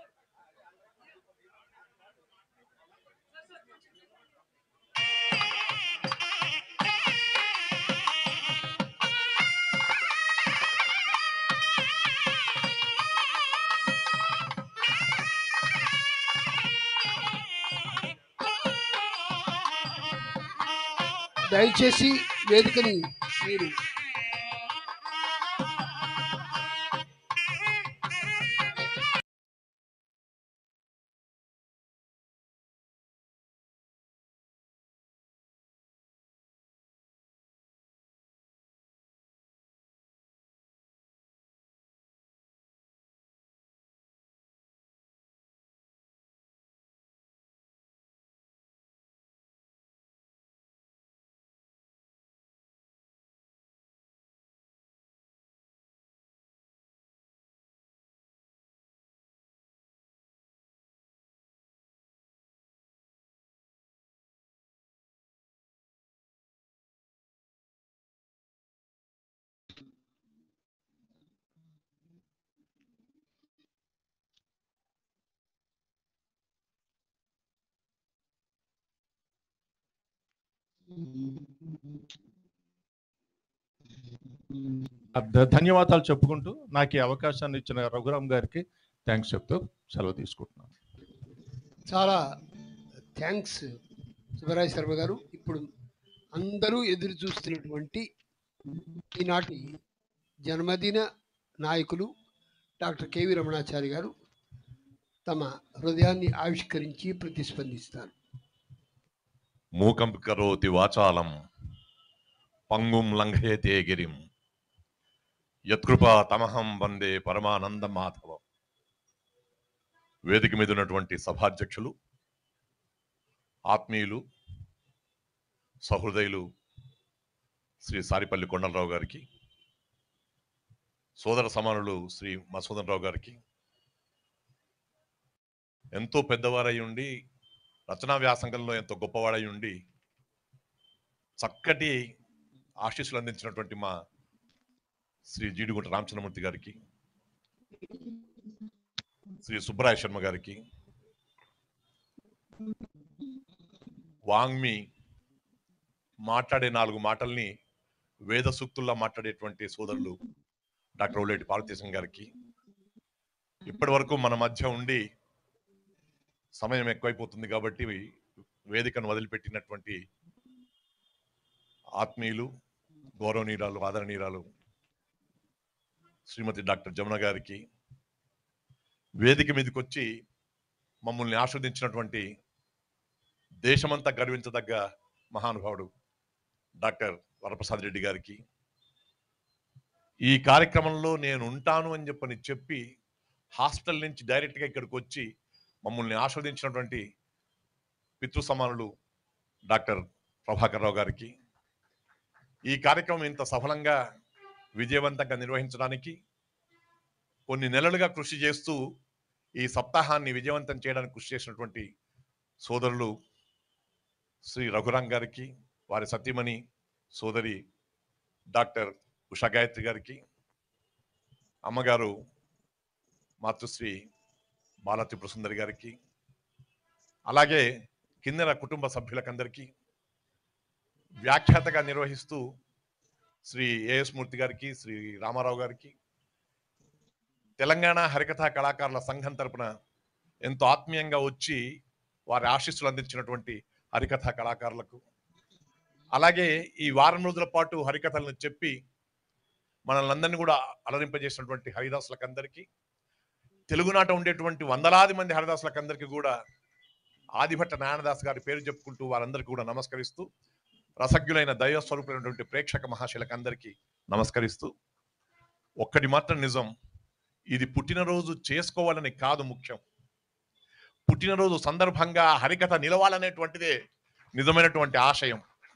దయచేసి వేదికని మీరు ధ- ధన్యవాదాలు చెప్పుకుంటూ నాకు ఈ అవకాశాన్ని ఇచ్చిన రఘురామ్ గారికి థ్యాంక్స్ చెప్తూ సెలవు తీసుకుంటున్నాను. చాలా థ్యాంక్స్ సుబ్బరాయ శర్మ గారు. ఇప్పుడు అందరూ ఎదురు చూస్తున్నటువంటి ఈనాటి జన్మదిన నాయకులు డాక్టర్ కెవి రమణాచారి గారు తమ హృదయాన్ని ఆవిష్కరించి ప్రతిస్పందిస్తారు. మూకం కరోతి వాచాలం పంగుం లంఘయతే గిరిం యత్కృపా తమహం వందే పరమానంద మాధవం. వేదిక మీద ఉన్నటువంటి సభాధ్యక్షులు, ఆత్మీయులు, సహృదయులు శ్రీ సారిపల్లి కొండలరావు గారికి, సోదర సమానులు శ్రీ మసూదన్ రావు గారికి, ఎంతో పెద్దవారై ఉండి రచనా వ్యాసంగంలో ఎంతో గొప్పవాడై ఉండి చక్కటి ఆశీస్సులు అందించినటువంటి మా శ్రీ జీడిగుంట రామచంద్రమూర్తి గారికి, శ్రీ సుబ్బరాయ శర్మ గారికి, వాంగ్మి మాట్లాడే నాలుగు మాటల్ని వేద సూక్తుల్లా మాట్లాడేటువంటి సోదరులు డాక్టర్ ఓలేటి పార్వతీశం గారికి, ఇప్పటి వరకు మన మధ్య ఉండి సమయం ఎక్కువైపోతుంది కాబట్టి వేదికను వదిలిపెట్టినటువంటి ఆత్మీయులు, గౌరవనీయురాలు, ఆదరణీయురాలు శ్రీమతి డాక్టర్ జమున గారికి, వేదిక మీదకి వచ్చి మమ్మల్ని ఆస్వాదించినటువంటి దేశమంతా గర్వించదగ్గ మహానుభావుడు డాక్టర్ వరప్రసాద్ రెడ్డి గారికి, ఈ కార్యక్రమంలో నేను ఉంటాను అని చెప్పని చెప్పి హాస్పిటల్ నుంచి డైరెక్ట్గా ఇక్కడికి వచ్చి మమ్మల్ని ఆస్వాదించినటువంటి పితృ సమానులు డాక్టర్ ప్రభాకర్ రావు గారికి, ఈ కార్యక్రమం ఇంత సఫలంగా విజయవంతంగా నిర్వహించడానికి కొన్ని నెలలుగా కృషి చేస్తూ ఈ సప్తాహాన్ని విజయవంతం చేయడానికి కృషి చేసినటువంటి సోదరులు శ్రీ రఘురాం గారికి, వారి సతీమణి సోదరి డాక్టర్ ఉషా గాయత్రి గారికి, అమ్మగారు మాతృశ్రీ బాలత్రిపుర సుందరి గారికి, అలాగే కిన్నెర కుటుంబ సభ్యులకందరికీ, వ్యాఖ్యాతగా నిర్వహిస్తూ శ్రీ ఏఎస్ మూర్తి గారికి, శ్రీ రామారావు గారికి, తెలంగాణ హరికథా కళాకారుల సంఘం తరపున ఎంతో ఆత్మీయంగా వచ్చి వారి ఆశీస్సులు అందించినటువంటి హరికథా కళాకారులకు, అలాగే ఈ వారం రోజుల పాటు హరికథలను చెప్పి మనల్ని అందరినీ కూడా అలరింపజేసినటువంటి హరిదాసులకు అందరికీ, తెలుగునాట ఉండేటువంటి వందలాది మంది హరిదాసులకు అందరికీ కూడా ఆదిభట్ట నారాయణదాస్ గారి పేరు చెప్పుకుంటూ వారందరికీ కూడా నమస్కరిస్తూ, రసజ్ఞులైన దైవస్వరూపులైనటువంటి ప్రేక్షక మహాశయులకు అందరికీ నమస్కరిస్తూ, ఒక్కటి మాత్రం నిజం, ఇది పుట్టినరోజు చేసుకోవాలని కాదు ముఖ్యం, పుట్టినరోజు సందర్భంగా హరికథ నిలవాలనేటువంటిదే నిజమైనటువంటి ఆశయం.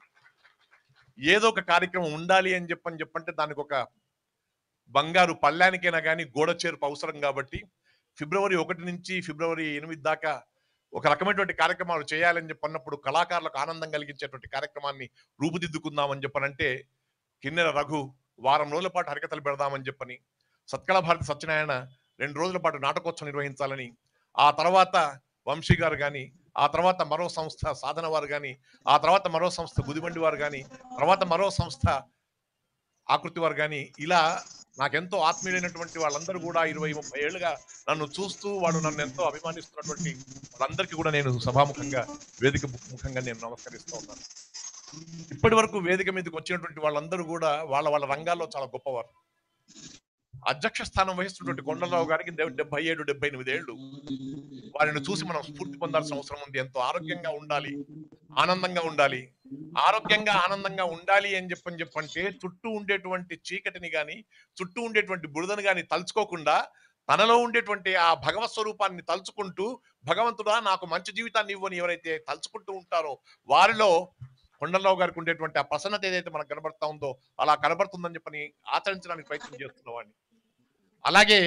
ఏదో ఒక కార్యక్రమం ఉండాలి అని చెప్పని చెప్పంటే దానికి ఒక బంగారు పళ్ళానికైనా కానీ గోడ చేర్పు అవసరం. కాబట్టి ఫిబ్రవరి ఒకటి నుంచి ఫిబ్రవరి ఎనిమిది దాకా ఒక రకమైనటువంటి కార్యక్రమాలు చేయాలని చెప్పన్నప్పుడు కళాకారులకు ఆనందం కలిగించేటువంటి కార్యక్రమాన్ని రూపుదిద్దుకుందామని చెప్పనంటే కిన్నెర రఘు వారం రోజుల పాటు హరికథలు పెడదామని చెప్పని, సత్కళ భారతి సత్యనారాయణ రెండు రోజుల పాటు నాటకోత్సవం నిర్వహించాలని, ఆ తర్వాత వంశీ గారు కానీ, ఆ తర్వాత మరో సంస్థ సాధన వారు కానీ, ఆ తర్వాత మరో సంస్థ గుదిబండి వారు కానీ, తర్వాత మరో సంస్థ ఆకృతి వారు కానీ, ఇలా నాకెంతో ఆత్మీయులైనటువంటి వాళ్ళందరూ కూడా ఇరవై ముప్పై ఏళ్ళుగా నన్ను చూస్తూ వాళ్ళు నన్ను ఎంతో అభిమానిస్తున్నటువంటి వాళ్ళందరికీ కూడా నేను సభాముఖంగా వేదిక ముఖంగా నేను నమస్కరిస్తూ ఉన్నాను. ఇప్పటి వరకు వేదిక మీదకి వచ్చినటువంటి వాళ్ళందరూ కూడా వాళ్ళ వాళ్ళ రంగాల్లో చాలా గొప్పవారు. అధ్యక్ష స్థానం వహిస్తున్నటువంటి కొండలరావు గారికి డెబ్బై ఏడు డెబ్బై ఎనిమిది ఏళ్ళు. వారిని చూసి మనం స్ఫూర్తి పొందాల్సిన అవసరం ఉంది. ఎంతో ఆరోగ్యంగా ఉండాలి, ఆనందంగా ఉండాలి. ఆరోగ్యంగా ఆనందంగా ఉండాలి అని చెప్పని చెప్పంటే చుట్టూ ఉండేటువంటి చీకటిని కానీ, చుట్టూ ఉండేటువంటి బురదను కానీ తలుచుకోకుండా తనలో ఉండేటువంటి ఆ భగవత్ స్వరూపాన్ని తలుచుకుంటూ, భగవంతుడా నాకు మంచి జీవితాన్ని ఇవ్వని ఎవరైతే తలుచుకుంటూ ఉంటారో వారిలో కొండలరావు గారికి ఉండేటువంటి ఆ ప్రసన్నత ఏదైతే మనకు కనబడతా ఉందో అలా కనబడుతుందని చెప్పని ఆచరించడానికి ప్రయత్నం చేస్తున్న వాడిని. అలాగే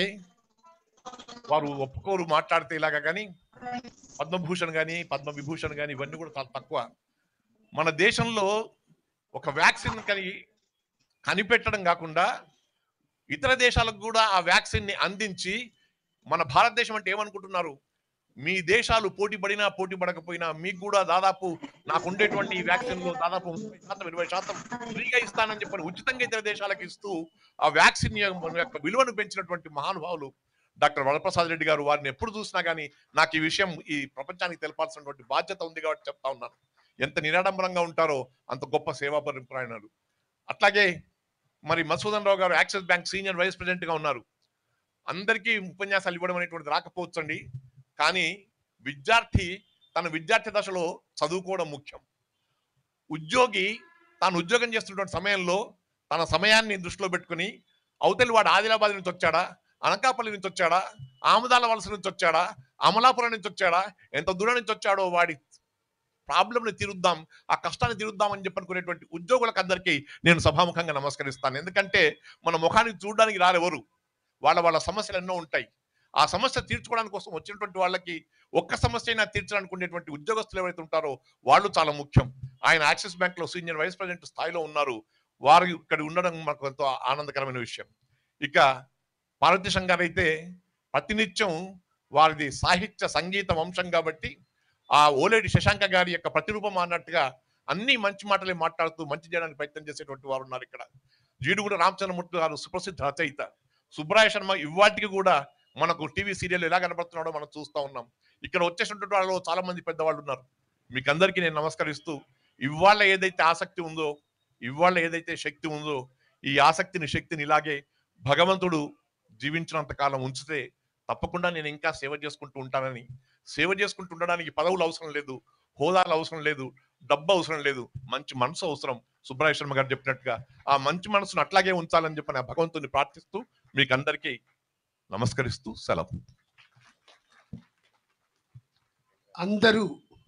వారు ఒప్పుకోరు మాట్లాడితే ఇలాగా, కానీ పద్మభూషణ్ కానీ పద్మ విభూషణ్ కానీ ఇవన్నీ కూడా చాలా తక్కువ. మన దేశంలో ఒక వ్యాక్సిన్ కని కనిపెట్టడం కాకుండా ఇతర దేశాలకు కూడా ఆ వ్యాక్సిన్ ని అందించి, మన భారతదేశం అంటే ఏమనుకుంటున్నారు, మీ దేశాలు పోటీ పడినా పోటీ పడకపోయినా మీకు కూడా దాదాపు నాకు ఉండేటువంటి ఈ వ్యాక్సిన్ లో దాదాపు ముప్పై శాతం ఇరవై శాతం ఫ్రీగా ఇస్తానని చెప్పని ఉచితంగా ఇతర దేశాలకు ఇస్తూ ఆ వ్యాక్సిన్ యొక్క విలువను పెంచినటువంటి మహానుభావులు డాక్టర్ వరప్రసాద్ రెడ్డి గారు. వారిని ఎప్పుడు చూసినా కానీ నాకు ఈ విషయం ఈ ప్రపంచానికి తెలపాల్సినటువంటి బాధ్యత ఉంది కాబట్టి చెప్తా ఉన్నాను. ఎంత నిరాడంబరంగా ఉంటారో అంత గొప్ప సేవా పరిప్రాయణాలు. అట్లాగే మరి మధుసూదన్ రావు గారు Axis bank senior vice president గా ఉన్నారు. అందరికీ ఉపన్యాసాలు ఇవ్వడం అనేటువంటిది రాకపోవచ్చండి, కానీ విద్యార్థి తన విద్యార్థి దశలో చదువుకోవడం ముఖ్యం. ఉద్యోగి తాను ఉద్యోగం చేస్తున్నటువంటి సమయంలో తన సమయాన్ని దృష్టిలో పెట్టుకుని అవతలి వాడు ఆదిలాబాద్ నుంచి వచ్చాడా, అనకాపల్లి నుంచి వచ్చాడా, ఆముదాల వలస నుంచి వచ్చాడా, అమలాపురం నుంచి వచ్చాడా, ఎంత దూరం నుంచి వచ్చాడో వాడి ప్రాబ్లంని తీరుద్దాం, ఆ కష్టాన్ని తీరుద్దాం అని చెప్పనుకునేటువంటి ఉద్యోగులకు అందరికీ నేను సభాముఖంగా నమస్కరిస్తాను. ఎందుకంటే మన ముఖానికి చూడడానికి రారెవరు, వాళ్ళ వాళ్ళ సమస్యలు ఎన్నో ఉంటాయి. ఆ సమస్య తీర్చుకోవడానికి కోసం వచ్చినటువంటి వాళ్ళకి ఒక్క సమస్య అయినా తీర్చడానికి ఉండేటువంటి ఉద్యోగస్తులు ఎవరైతే ఉంటారో వాళ్ళు చాలా ముఖ్యం. ఆయన యాక్సిస్ బ్యాంక్ లో సీనియర్ వైస్ ప్రెసిడెంట్ స్థాయిలో ఉన్నారు. వారు ఇక్కడ ఉండడం మాకు ఎంతో ఆనందకరమైన విషయం. ఇక పార్వతీశం గారు అయితే ప్రతినిత్యం వారిది సాహిత్య సంగీత వంశం కాబట్టి ఆ ఓలేటి శశాంక గారి యొక్క ప్రతిరూపం అన్నట్టుగా అన్ని మంచి మాటలే మాట్లాడుతూ మంచి చేయడానికి ప్రయత్నం చేసేటువంటి వారు ఉన్నారు. ఇక్కడ జీడుగూడ రామచంద్రమూర్తి గారు సుప్రసిద్ధ రచయిత, సుబ్రాయ శర్మ ఇవాటికి కూడా మనకు టీవీ సీరియల్ ఎలా కనబడుతున్నాడో మనం చూస్తూ ఉన్నాం. ఇక్కడ వచ్చేసినటువంటి వాళ్ళు చాలా మంది పెద్దవాళ్ళు ఉన్నారు. మీకు అందరికీ నేను నమస్కరిస్తూ, ఇవాళ ఏదైతే ఆసక్తి ఉందో, ఇవాళ ఏదైతే శక్తి ఉందో, ఈ ఆసక్తిని శక్తిని ఇలాగే భగవంతుడు జీవించినంత కాలం ఉంచితే తప్పకుండా నేను ఇంకా సేవ చేసుకుంటూ ఉంటానని, సేవ చేసుకుంటూ ఉండడానికి పదవులు అవసరం లేదు, హోదాలు అవసరం లేదు, డబ్బు అవసరం లేదు, మంచి మనసు అవసరం. సుబ్రాయ శర్మ గారు చెప్పినట్టుగా ఆ మంచి మనసును అట్లాగే ఉంచాలని చెప్పి భగవంతుని ప్రార్థిస్తూ మీకు అందరికీ నమస్కరిస్తూ సెలవు. అందరూ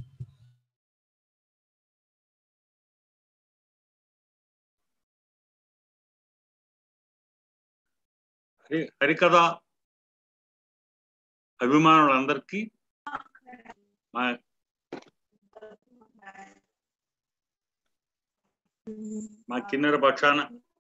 హరి హరికథ అభిమానులందరికీ మా మా కిన్నెర పక్షాన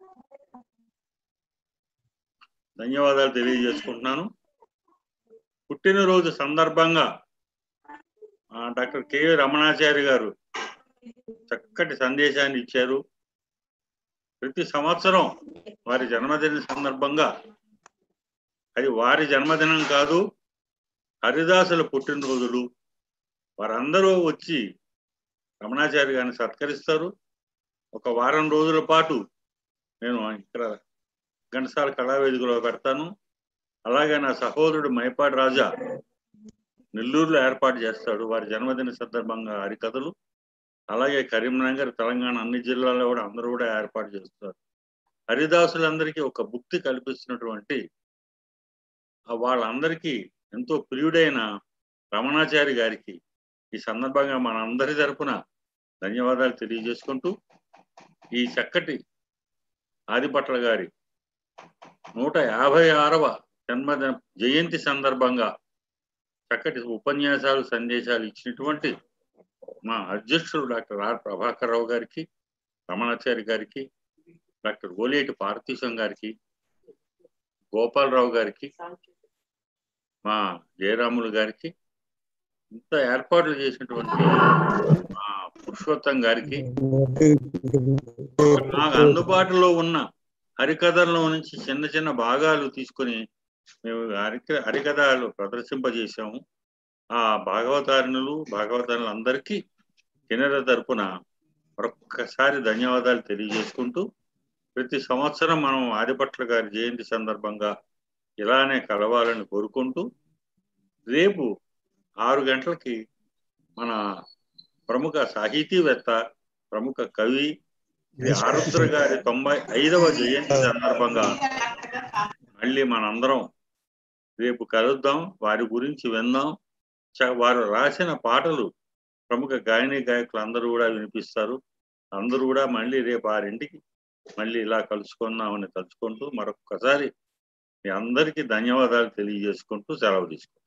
ధన్యవాదాలు తెలియజేసుకుంటున్నాను. పుట్టినరోజు సందర్భంగా డాక్టర్ కె రమణాచారి గారు చక్కటి సందేశాన్ని ఇచ్చారు. ప్రతి సంవత్సరం వారి జన్మదిన సందర్భంగా, అది వారి జన్మదినం కాదు, హరిదాసుల పుట్టినరోజులు, వారందరూ వచ్చి రమణాచారి గారిని సత్కరిస్తారు. ఒక వారం రోజుల పాటు నేను ఇక్కడ ఘంటసాల కళావేదికలో పెడతాను. అలాగే నా సహోదరుడు మైపాటి రాజా నెల్లూరులో ఏర్పాటు చేస్తాడు వారి జన్మదిన సందర్భంగా హరికథలు. అలాగే కరీంనగర్, తెలంగాణ అన్ని జిల్లాల్లో కూడా అందరూ కూడా ఏర్పాటు చేస్తారు. హరిదాసులందరికీ ఒక భుక్తి కల్పిస్తున్నటువంటి వాళ్ళందరికీ ఎంతో ప్రియుడైన రమణాచారి గారికి ఈ సందర్భంగా మన అందరి తరపున ధన్యవాదాలు తెలియజేసుకుంటూ, ఈ చక్కటి ఆదిభట్ల గారి నూట యాభై ఆరవ జన్మదిన జయంతి సందర్భంగా చక్కటి ఉపన్యాసాలు, సందేశాలు ఇచ్చినటువంటి మా అధ్యక్షుడు డాక్టర్ ఆర్ ప్రభాకర్ రావు గారికి, రమణాచారి గారికి, డాక్టర్ ఓలేటి పార్వతీశం గారికి, గోపాలరావు గారికి, మా జయరాములు గారికి, ఇంత ఏర్పాట్లు చేసినటువంటి మా పురుషోత్తం గారికి, నాకు అందుబాటులో ఉన్న హరికథల్లో నుంచి చిన్న చిన్న భాగాలు తీసుకొని మేము హరిక హరికథలు ప్రదర్శింపజేసాము. ఆ భాగవతారిణులు భాగవతారులు అందరికీ కిన్నెర తరపున మరొక్కసారి ధన్యవాదాలు తెలియజేసుకుంటూ, ప్రతి సంవత్సరం మనం ఆదిభట్ల గారి జయంతి సందర్భంగా ఇలానే కలవాలని కోరుకుంటూ, రేపు ఆరు గంటలకి మన ప్రముఖ సాహితీవేత్త, ప్రముఖ కవి శ్రీ ఆరుద్ర గారి తొంభై ఐదవ జయంతి సందర్భంగా మళ్ళీ మనందరం రేపు కలుద్దాం. వారి గురించి విందాం. వారు రాసిన పాటలు ప్రముఖ గాయని గాయకులు అందరూ కూడా వినిపిస్తారు. అందరూ కూడా మళ్ళీ రేపు ఆరింటికి మళ్ళీ ఇలా కలుసుకుందామని తలుచుకుంటూ మరొక్కసారి మీ అందరికీ ధన్యవాదాలు తెలియజేసుకుంటూ సెలవు తీసుకుంటాం.